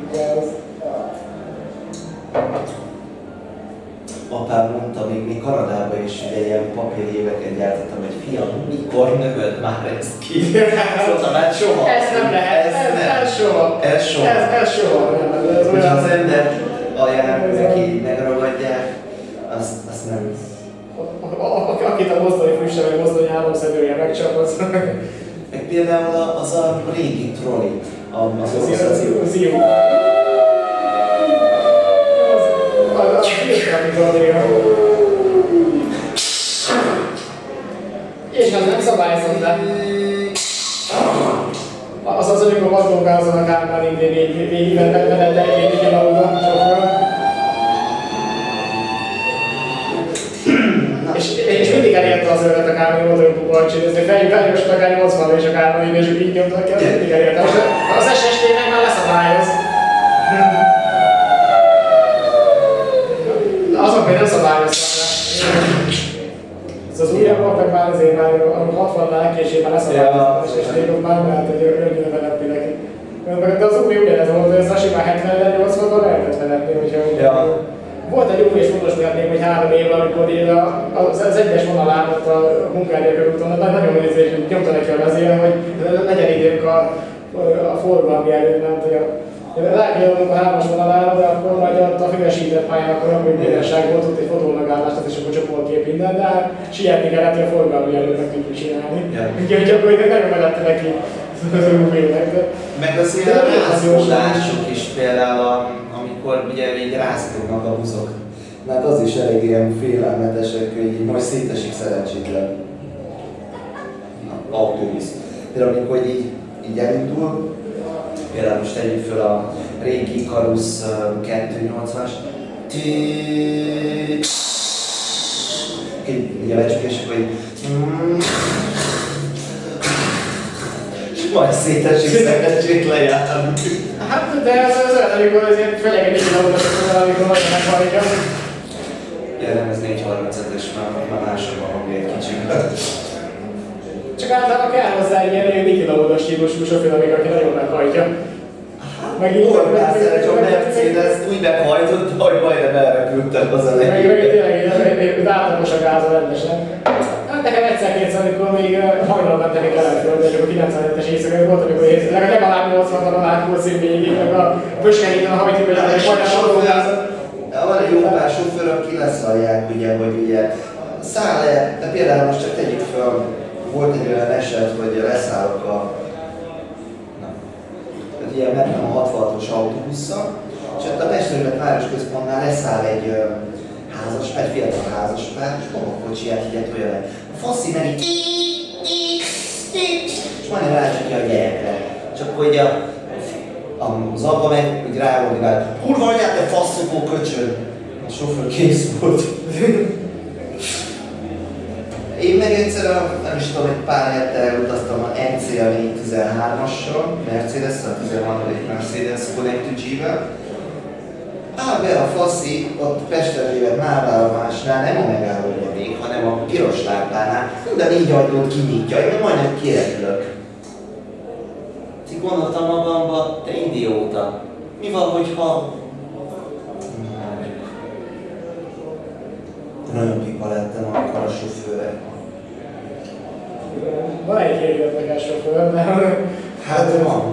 S1: apám mondta, még, még Kanadában is ugye ilyen papírjéveket gyártottam, hogy fiam, mikor növöd már ezt ki? Szóval hát soha.
S2: Ez nem lehet, ez, ez, ez soha.
S1: Ez soha.
S2: Ez, ez soha. Ez
S1: hogyha az ember alján neki megragadják, azt, azt nem.
S2: Akit a mozdony frisse, vagy mozdony háromszedője megcsapott.
S1: Meg például az a régi trolli, az orosz
S2: az jó. Az és az nem szabályozott le. Az az, amikor vadlógázolnak át végig veled egy ilyen aludva sofőr. És mindig elérte az övet a Kármai motorpuba csinálni, feljustak el nyolcvanra és a Kármai, és így nyomtak el, mindig elérte. Az es es té-nek már leszabályoz. Azok még nem szabályoztak rá. Ez az újabbak meg már azért már hatvannál később már leszabályoztak, és még már lehet, hogy öngyűnő velepni neki. De az új ugyanez volt, hogy ez a simán hetvenre nyolcvanban lehetett velepni, hogyha volt egy jó és fontos még, hogy három év, amikor az egyes vonalán ott a munkahelyekről úton nagyon nézés, hogy nyomta neki a vezér, hogy legyen időnk a, a forgalmi előtt, mert hogy a Látjuk, amikor hármas vonalán, de akkor majd a füvesített pályán, akkor akkor bírság volt, ott egy fotómegállást, és akkor csoportkép minden, de hát sietni kellett, hogy a forgalmi előtt meg tudjuk csinálni. Úgyhogy akkor nagyon megadta neki az örülménynek.
S1: Meg azért a rázódások is például, amikor ugye így rázkodnak a buszok. Hát az is elég ilyen félelmetesek, hogy így majd szétesik szerencsétlen autóbusz. Például amikor így, így elindul, például most tegyük föl a régi Ikarus kettőszáznyolcvanas, így lecsük, és akkor így és majd szétesik szerencsétlen járni.
S2: Hát, de az olyan, amikor azért főleg egy négy autósokon, amikor nagyon meghallja.
S1: Ja, nem, ez négy harmincötös, már másokban hangja egy kicsivel.
S2: Csak általában kell hozzá egy ilyen Niki Lauda stílusú sofőr, amíg aki nagyon meghajtja.
S1: Meg így Orbán szerencs a Mercedes úgy meghajtott, hogy majdnem elrepültem az elején.
S2: Meg tényleg egy átlagos a gáza rendesen. Hát nekem egyszer-kétszer, amikor még hajnal mentek egy keletföldre, és akkor kilencvenhetes éjszakai volt, amikor legalább nyolcvan át volt szín végig, meg a pöskenyéten hajtjuk, hogy majdnem autógázat.
S1: Van egy jó pár sofőr, aki leszalják, ugye, hogy ugye száll le, de például most csak tegyük fel, volt egy olyan eset, hogy leszállok a ilyen mentem a hatvanhatos autóbusszal, és ott a Mesterület városközpontnál leszáll egy uh, házas, egy fiatal házaspár, és homokocsiját így tolja le. A faszi meg így és majdnem rácsapja a gyerekre. Csak hogy a, az apa meg úgy ráordibál, kurva anyát, te faszokó köcsön! A sofőr kész volt. Én meg egyszer, nem is tudom, egy pár héttel elutaztam a N C A négyszáztizenhármassal, Mercedes-szel, a tizenharmadik Mercedes Connect G-vel. Áll be a faszi, ott Pesten lévő návállomásnál, nem a megállóba még, hanem a piros lámpánál, de négy ajtót kinyitja, én majdnem kirepülök. Így gondoltam magamba, te idióta, mi van, hogyha... Nagyon pipa lettem akkor a sofőre.
S2: Van egy érdekes sofőr, de...
S1: Hát van.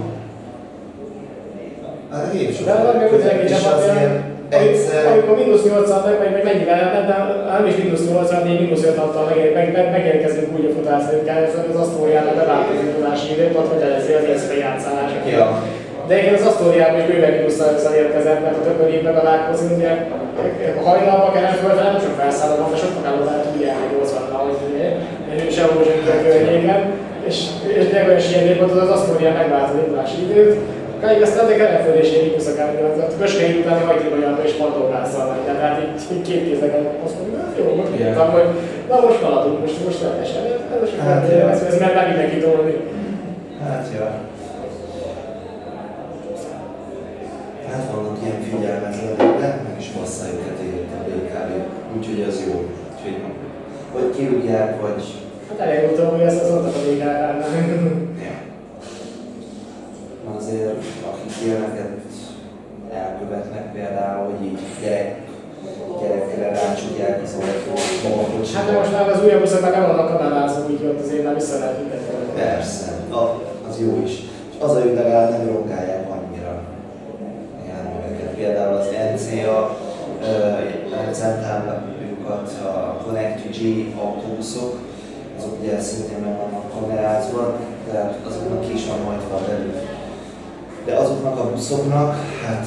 S1: Hát én
S2: de valami úgy egy csapat, amikor mínusz nyolcvan, vagy mennyivel, de nem is mínusz nyolcvan, de mínusz ötvenhattal megérkezünk úgy a futásszerűkkel, az Asztóriának beváltó az indulási időt, ott hogy elezi az észre játszálások.
S1: Ja. De
S2: én az Asztóriában is bőven mínusztal érkezett, mert a többörékben találkozni, ugye a hajnalba kellene fölfelé, nem sok felszállom, de sok magáról lehet úgy elni nyolcvannal, hogy sehol sem a környéken, és gyakorlatilag ilyen volt az Asztórián megváltó az indulási időt. Káig aztán de keretfölésén így muszakálni, a Pöskei utáni hajtírolyanba és padlógázzal megy, tehát így két kéznek azt mondja, jó, most mondtam, hogy na most haladunk, most, most rendesen, ez már nem mindenki tolni.
S1: Hát jó. Hát vannak ilyen figyelmetlenek, de meg is basszá őket érte a bé ká vé, úgyhogy az jó. Úgyhogy vagy kirúgják, vagy...
S2: Hát elég úgy tudom, hogy ezt az adtak a bé ká vé-nál.
S1: Ja. Azért, akik ilyeneket elkövetnek például, hogy így gyerek, gyerekre rácsudják az ajtót.
S2: Hát de most már az újabb buszokban nem vannak kamerázók, úgy ott azért már vissza lehet mindent.
S1: Persze, a, az jó is. És az a jó, legalább nem rongálják annyira járműveket. Például az N C A centráljukat, a Connect G autóbuszok, azok ugye szintén meg vannak kamerázva, tehát azoknak ki is van hajtva belül. De azoknak a buszoknak, hát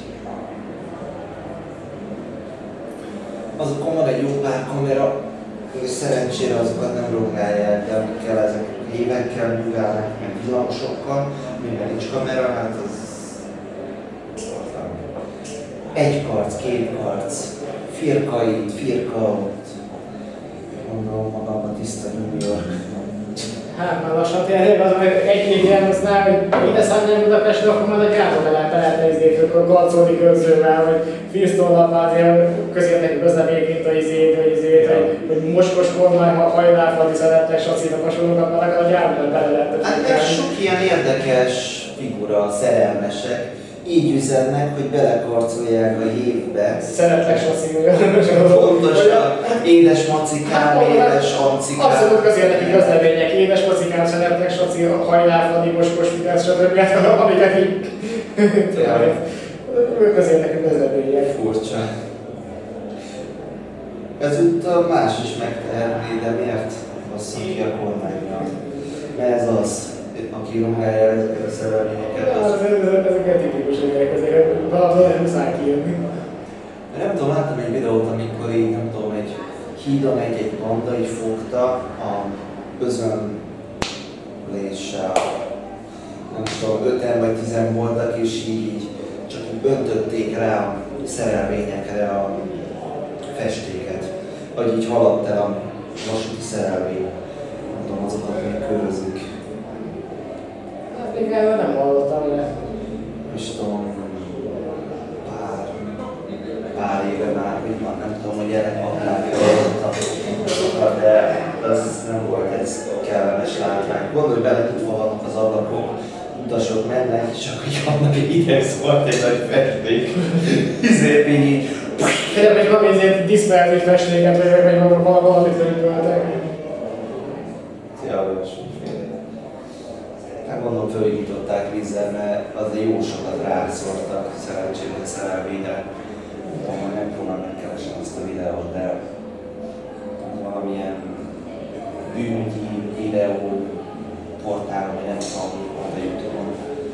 S1: azokon van egy jó pár kamera, és szerencsére azokat nem rongálják, de amikkel ezek évekkel művelnek, meg villamosokkal, mivel nincs kamera, hát az egy karc, két karc, firka itt, firka ott, mondom magamban tiszta New York.
S2: Hát már lassan tényleg az, hogy egy-két jelmeznál, hogy ide szállnál Budapestre, akkor már egy gáton lehet elnézni, akkor galcolni közővel, vagy Firstollal közérteki közleményként a izét, vagy izét, hogy mocskos kormány, ha hajlálfalni szeretnek, sacínak hasonlókat, mert a gyárban bele lehet.
S1: Hát meg sok ilyen érdekes figura, szerelmesek, így üzennek, hogy belekarcolják a hívbe.
S2: Szeretlek, Saci.
S1: Pontosan. Édes macikám, édes ancikám.
S2: Abszolút közérdekű közlemények. Édes macikám, szeretlek, Saci, hajlárfani, moskos, fitesz, stb. Amiket így... Közérdekű közlemények.
S1: Furcsa. Ezúttal más is megtehetné, de miért basszuk ki a kormánynak? Mert ez az, aki rongálja ezeket a szerelményeket.
S2: Ezeket tipikus ügyek, ezeket valahol muszáj kijönni.
S1: Nem tudom, láttam egy videót, amikor így, nem tudom, egy hídon egy-egy banda így fogta a özönléssel. Nem tudom, öten vagy tizen voltak, és így csak így öntötték rá a szerelvényekre a festéket. Vagy így haladt el a vasúti szerelvény. Nem tudom, azokat még körözik.
S2: Hát még erről nem hallottam, de...
S1: És tudom, pár, pár éve már, hogy van, nem tudom, hogy erre adnák hallottam, de az nem volt ez kellemes látvány. Gondolj bele, nyitva vannak az ablakok, utasok mennek, és akkor így vannak egy ideg szólt egy nagy festék. Ezért még így...
S2: Kérem, hogy valami ezért diszperzős festéket, vagy valamit örültek.
S1: Ja, olyasmiféle. Hát gondolom fölhívították vízzel, mert azért jó sokat rászortak szerencsére a szerelvényre. Majd megpróbálom megkeresni azt a videót, de valamilyen bűnügyi videó portálon, vagy nem tudom, a YouTube-on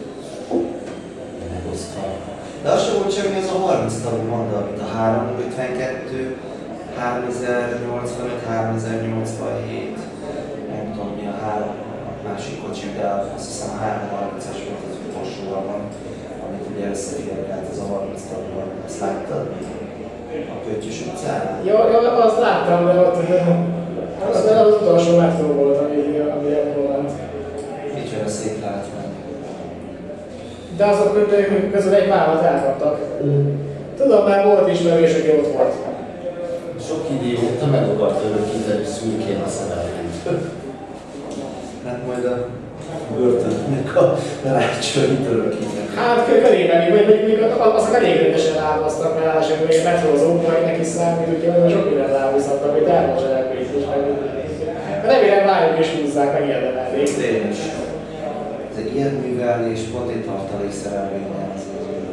S1: megosztva. De az sem volt semmi, az a harminc tagú banda, amit a háromszázötvenkettő, háromezernyolcvanöt, háromezernyolcvanhét, nem tudom mi a három másik kocsi, de azt hiszem a háromszázharmincas volt az utolsóban, amit ugye összeférkált az a harminc tagúban. Azt láttad? A Pöttyös utcán?
S2: Ja, ja, azt láttam, de ott az, az utolsó metró volt, ami, ami ebből ment.
S1: Micsoda szép látvány.
S2: De azok közül egy párat elkaptak. Tudom, már volt ismerős, aki ott volt.
S3: Sok idióta meg akart örökíteni szürkén a szerelményt.
S1: Hát majd a börtönnek a rácsait örökíteni.
S2: Hát körülbelül, vagy még azok elég rendesen lábaztak, mert állásul még metrózók, majd neki számít, úgyhogy olyan sok minden lábaztak, amit elmozsálják is meg. Remélem várjuk és húzzák, meg érdemelnék.
S1: Tényleg. Ez ilyen művelés, pont egy tartalékszerelvényen az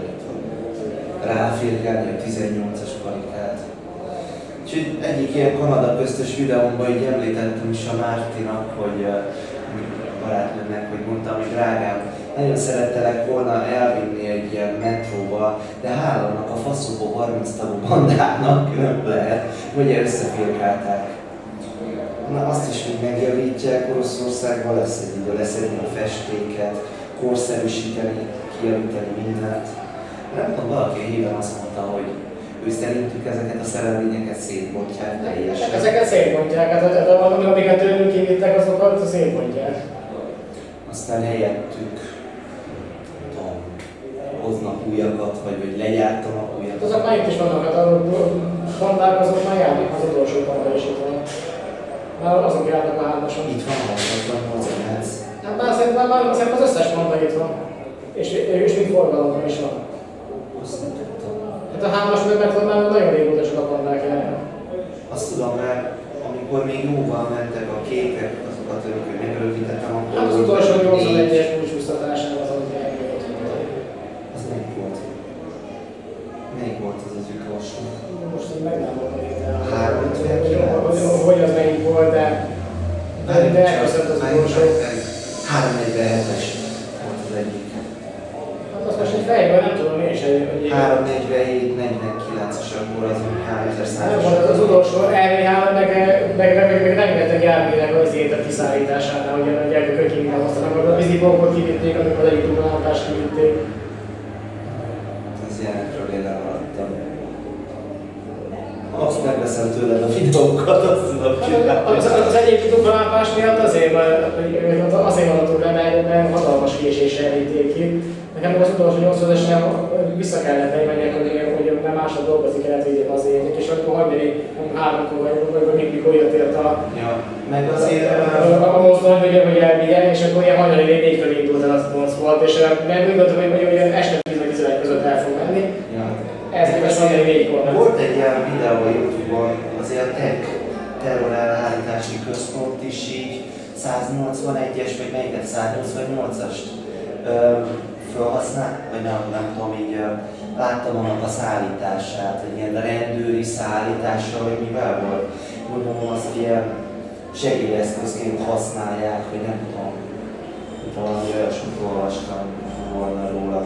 S1: ráférkelni a tizennyolcas karikát. Úgyhogy egyik ilyen Kanada köztös videómban így említettem is a Mártinak, hogy a barátnőmnek, hogy mondtam, hogy drágám, nagyon szerettelek volna elvinni egy ilyen metróba, de hálának a faszopó harminc tagú bandának nem lehet, hogy összefirkálták. Na azt is még megjavítják, Oroszországban lesz egy idő leszedni a festéket, korszerűsíteni, kijavítani mindent. Nem tudom, valaki híven azt mondta, hogy ő szerintük ezeket a szerelvényeket szétbontják teljesen.
S2: Ezeket szétbontják, hát amiket tőlünk kivittek, azokat szétbontják.
S1: Aztán helyettük, tudom, hoznak újakat, vagy, vagy legyártanak újakat.
S2: Azok már itt is vannak, hát a bandák azok már járnak, az utolsó banda is itt van. Már azok járnak a hármason.
S1: Itt van a hatvannyolc.
S2: Hát már szerintem, már, szerintem az összes banda itt van. És, és mind forgalomban is van.
S1: Azt nem tudtam.
S2: Hát a hármas metron már nagyon régóta csak a bandák járnak.
S1: Azt tudom, mert amikor még jóval mentek a képek, azokat amikor megrövidítettem, akkor...
S2: Hát az utolsó nyolcvanegyes búcsúztatásán az, amit elmondott.
S1: Az melyik volt? Melyik volt az az utolsó?
S2: Most így meg nem mondom itt el.
S1: háromszázötvenkilenc.
S2: Hogy az melyik volt, de... De elköszönt az utolsó.
S1: háromszáznegyvenhetes volt az egyik.
S2: Hát azt most egy fejben nem tudom én is, hogy...
S1: háromszáznegyvenhét negyvenkilences akkor az háromezer-száz.
S2: Nem volt az utolsó, erre három, meg, meg, meg, meg, meg rengeteg járműnek az étet kiszállításánál, hogy a gyermekök kívül hoztak, amikor a vízipókot kivitték, amikor az egyik túllámpást kivitték.
S1: Ez ilyenekről én elmaradtam. Azt megveszem tőled a videókat, azt tudom csinálni.
S2: Az, az egyik túllámpás miatt azért, azért maradtunk le, mert hatalmas késéssel vitték ki. Nekem az utolsó nyolcvanötösen vissza kellett menjek, hogy, hogy nem másnap dolgozni kellett vigyem azért, és akkor hajnali háromkor vagy, vagy mikor jött ért a,
S1: ja, meg azért
S2: a, a mozdony, hogy, hogy elvigyen, és akkor ilyen hajnali négy köré indult el az a volt, és meg úgy gondoltam, hogy, hogy este tíz vagy tizenegy el fog menni.
S1: Ja.
S2: Ez képest van egy négy kormány.
S1: Volt egy ilyen videó a YouTube-on, azért a tech terror elhárítási központ is így száznyolcvanegyes, vagy melyiket száznyolcvannyolcast felhasznál, vagy nem, nem tudom, így ö, láttam annak a szállítását, egy ilyen rendőri szállításra, vagy mivel volt. Gondolom azt ilyen segédeszközként használják, vagy nem tudom, hogy valami olyasmit olvastam volna róla.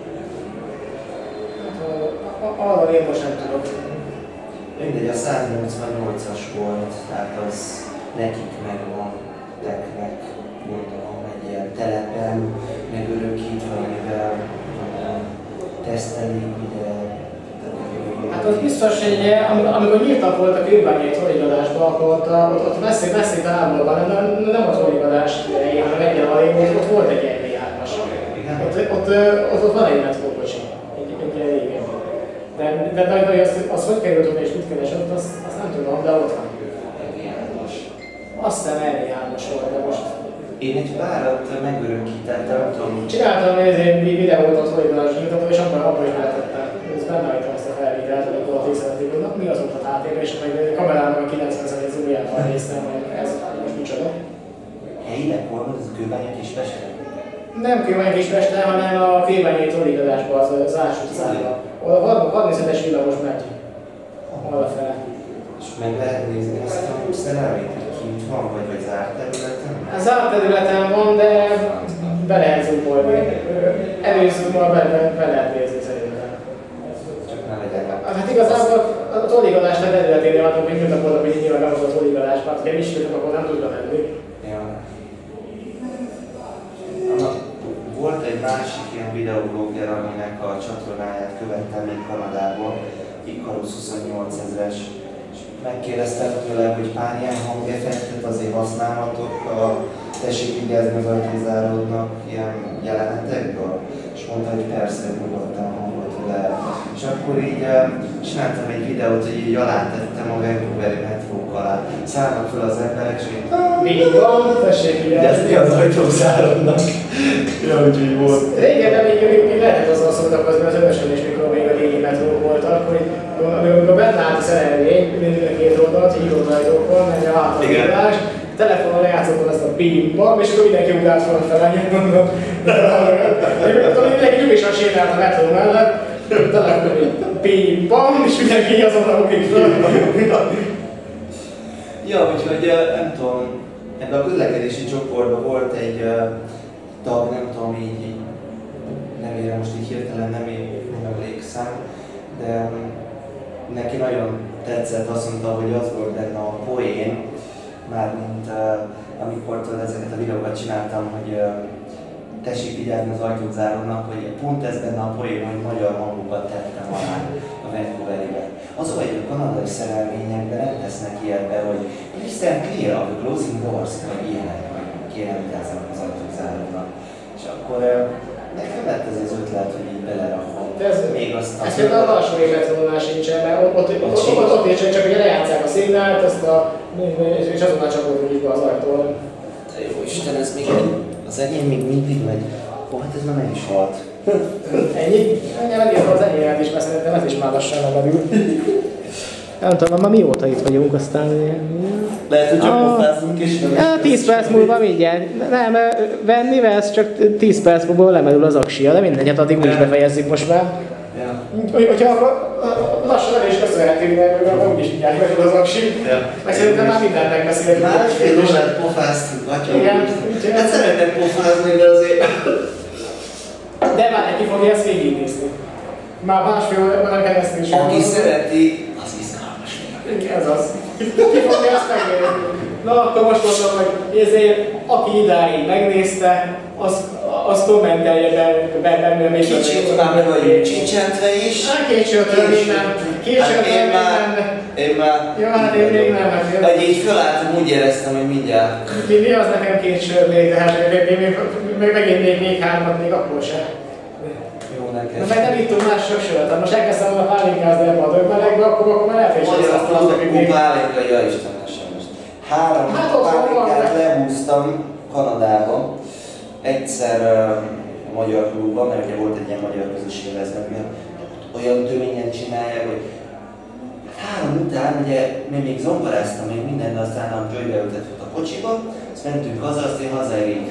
S2: Arra én most nem tudok.
S1: Mindegy, a száznyolcvannyolcas volt, tehát az nekik megvan, teknek, gondolom, egy ilyen telepen megörökítve, amivel tesztelik ide.
S2: Hát az biztos, hogy amikor nyíltak volt a könyvbányai toronyadásban, akkor ott, ott, ott messzi, messzi távolban, nem, nem a toronyadás idején, hanem egyen alig, ott, ott volt egy ilyen vé hármas. Ott, ott, ott, ott van egy metrókocsi, egy, egy ilyen régen. De, de, de, de az, az hogy került oda és mit keresett, azt, azt nem tudom, de ott van. Azt hiszem er vé hármas volt, de most...
S1: Én egy párat megörökítettem, nem tudom.
S2: Csináltam egy videót ott, hogy a zsírtató, és akkor abban is lehetettem. Ez benne hagytam azt a felvételt, amikor a tízszereték, hogy mi az ott a háttérben, és meg kamerának a kilencven százalék zoomjával néztem, hogy ez most micsoda.
S1: Helyileg hol volt ez a Kőbánya Kispesten?
S2: Nem Kőbánya Kispesten, hanem a Kőbányai toronyadásban, az, az Ás utcában. A harminchetes villamos megy. Arra fel.
S1: És meg lehet nézni azt a szerelmét, hogy kint van, vagy, vagy zárt területen?
S2: Zárt területen van, de be lehet zoomolni. Előzőmmal be, be, be lehet nézni szerintem.
S1: Csak ne legyen.
S2: Hát igazából a tolligadás területénél vannak, hogy mindent voltak, hogy nyilván nem az a tolligadás, mert ha ismertek, akkor nem tudna menni.
S1: Ja. Volt egy másik ilyen videoblogger, aminek a csatornáját követtem még Kanadában, Icarus huszonnyolc ezres. Megkérdeztem tőle, hogy pár ilyen hangeffektet azért használhatok, a tessék vigyázni az ajtózáródnak ilyen jelenetekből. És mondta, hogy persze, nyugodtan hangot lehet. És akkor így csináltam egy videót, hogy így alátettem a Vancouveri metrók alá. Szállnak fel az emberek, és így...
S2: Még van, tessék vigyázni.
S1: De ez mi az ajtózáródnak? Ja, úgyhogy volt.
S2: Régen nem még, még, még lehetett azzal szórakozni az önösen is, mikor még a régi metrók voltak, hogy amikor benne állt a szerelvény, mindig a két oldalt, így oldalajtókon, menj a hátalítás, telefonon lejátszottam ezt a bim-bam, és akkor mindenki ugrált volna fel, mondom. Mindenki nyugisan sétált a metró mellett, telefonon így bim-bam, és mindenki azonnal ugrik fel.
S1: Ja, úgyhogy nem tudom, ebben a közlekedési csoportban volt egy uh, tag, nem tudom, így, így nevére most így hirtelen nem, nem emlékszem, de um, neki nagyon tetszett, azt mondta, hogy az volt benne a poén, mármint uh, amikor tudod, ezeket a videókat csináltam, hogy uh, tessék vigyázni az ajtózárónak, hogy pont ez benne a poén, hogy magyar hangokat tettem alá a Vancouveribe. Az, hogy a kanadai szerelvényekben nem tesznek ilyenbe, hogy Isten clear of the closing doors, vagy ilyenek, vagy kérem vigyázzanak az ajtózárónak. És akkor uh, nekem lett ez az ötlet, hogy így belerakom.
S2: Ez,
S1: még azt
S2: ez például a lassú életvonalás sincsen, mert ott, ott, ott, ott, ott, ott is csak ugye lejátszák a szignált, azt a, és azonnal csapódunk be az ajtón.
S1: Jó Isten, ez még az enyém még mindig megy. Ó, hát ez már meg is halt.
S2: Ennyi? Megírtam az enyémet is, mert szerintem ez is már lassan lemerül. Nem tudom, már mióta itt vagyunk, aztán...
S1: Lehet, hogy csak pofázunk és nem is...
S2: tíz perc múlva mindjárt. Nem, venni vesz, csak tíz perc múlva lemerül az aksia, de mindegy, hát addig mi is befejezzük most már.
S1: Ja.
S2: Hogyha lassan el is köszönhetünk, mert úgy is mindjárt megül az aksi.
S1: Ja.
S2: Meg szerintem már mindent megbeszéltünk.
S1: Már fél órát pofáztunk, atya.
S2: Igen.
S1: Hát szeretek pofázni, de azért...
S2: De már neki fogja ezt végignézni. Már másfél órában keresztül is.
S1: Aki szereti, az izgalmas.
S2: Ez az. Ki fogja ezt megnézni? Na akkor most mondom, hogy ezért, aki idáig megnézte, az, az kommentelje be, be benne még
S1: Kicsit már vagy csicsentve is.
S2: Hát későtől még nem. Későtől még nem.
S1: Én már...
S2: Jó, hát én még nem.
S1: Hogy így fölálltam, úgy éreztem, hogy mindjárt.
S2: Mi, mi az nekem később még, de hát még megint még, még hármat, még akkor sem.
S1: Jó neked.
S2: Na meg nem ittunk más sok sört, most elkezdtem volna pálinkázni ebbe a dögmelegbe, akkor, akkor már lehet, hogy
S1: Magyar azt mondta, hogy pálinka, ja Istenem sem most. Három hát pálinkát lehúztam Kanadában. Egyszer uh, magyar klubban, mert ugye volt egy ilyen magyar közösség leszben, olyan töményen csinálják, hogy három után ugye mi még zongoráztam, még minden, de aztán a Joy beültetett a kocsiba, azt mentünk haza, azt én hazaérünk.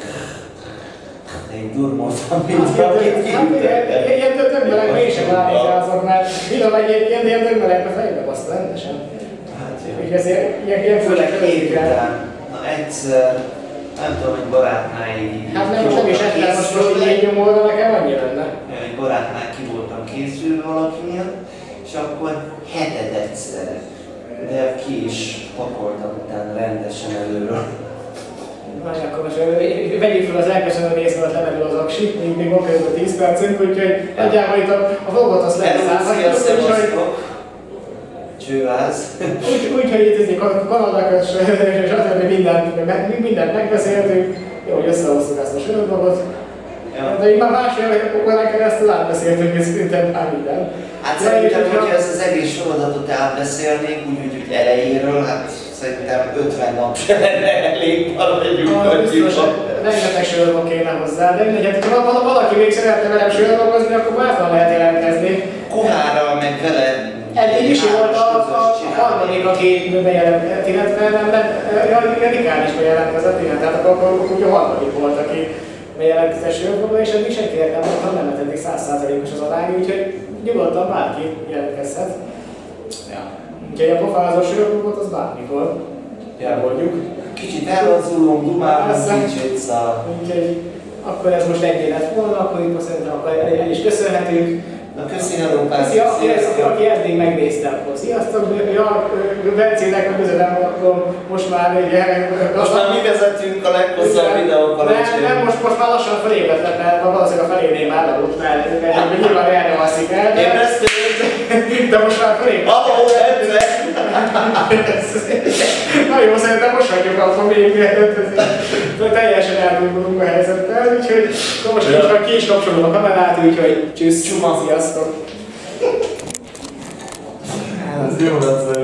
S1: Én durmoltam, mint akit kiütöttem.
S2: Ilyen dögmelek még sem állnék azok, mert videó egyébként ilyen dögmelekbe fejbe baszta rendesen.
S1: Hát jó.
S2: És ezért ilyen
S1: Főleg hét után. Na egyszer, nem tudom, hogy barátnál így...
S2: Hát nem, most nem is ettem, most hogy így nyomóra nekem annyi lenne.
S1: Egy barátnál ki voltam készülve valakinél, és akkor hetet egyszer. De ki is pakoltam utána rendesen előről.
S2: Várj, akkor most vegyük fel az elköszönő részben, lemerül az aksi, még, még van körülbelül tíz percünk, úgyhogy nagyjából itt a, a vlogot azt lehet szállni.
S1: Sziasztok! Csőház!
S2: Úgyhogy itt így Kanada és stb. mindent, mindent megbeszéltünk, jó, hogy összehoztuk ezt a sörökvlogot. Ja. De így már másfél órán keresztül átbeszéltünk, és szerintem már minden.
S1: Hát szerintem, hogyha ezt az egész sorozatot átbeszélnénk, úgy, úgy, úgy elejéről, hát szerintem ötven nap se lenne elég, maradjunk
S2: a rengeteg sörlog kéne hozzá, de mindegy, ha valaki még szeretne velem sörlogozni, akkor bátran lehet jelentkezni.
S1: Kohárral meg vele.
S2: Eddig is volt a, a, a harmadik, aki bejelentkezett, illetve nem, nem, Rikán is bejelentkezett, illetve tehát akkor úgy a harmadik volt, aki bejelentkezett sörlogba, és eddig senkinek nem mondtam, nem lett eddig száz százalékos az arány, úgyhogy nyugodtan bárki jelentkezhet. Ja. Úgyhogy a pofázó sörlogot az bármikor elmondjuk.
S1: Kicsit ellazulunk, dumálunk kicsit, szóval...
S2: Úgyhogy akkor ez most egy élet volna, akkor itt szerintem akkor el is köszönhetünk.
S1: Na köszi, hello, pár.
S2: Sziasztok, aki eddig megnézte, akkor sziasztok. Ja, Bencének megüzenem, akkor most már ugye...
S1: Most már mi vezetünk a leghosszabb videókkal.
S2: Nem, nem, most, most már lassan felébe tett, mert valószínűleg a felénél már legutt, mert nyilván erre alszik el.
S1: Ébresztő!
S2: De most már felébe.
S1: Ahol egyszer!
S2: Na jó, szerintem most hagyjuk akkor még teljesen eldugulunk a helyzettel, úgyhogy most ja. Most ki is kapcsolom a kamerát, úgyhogy csüss, csuma, sziasztok!
S1: Ez jó lesz.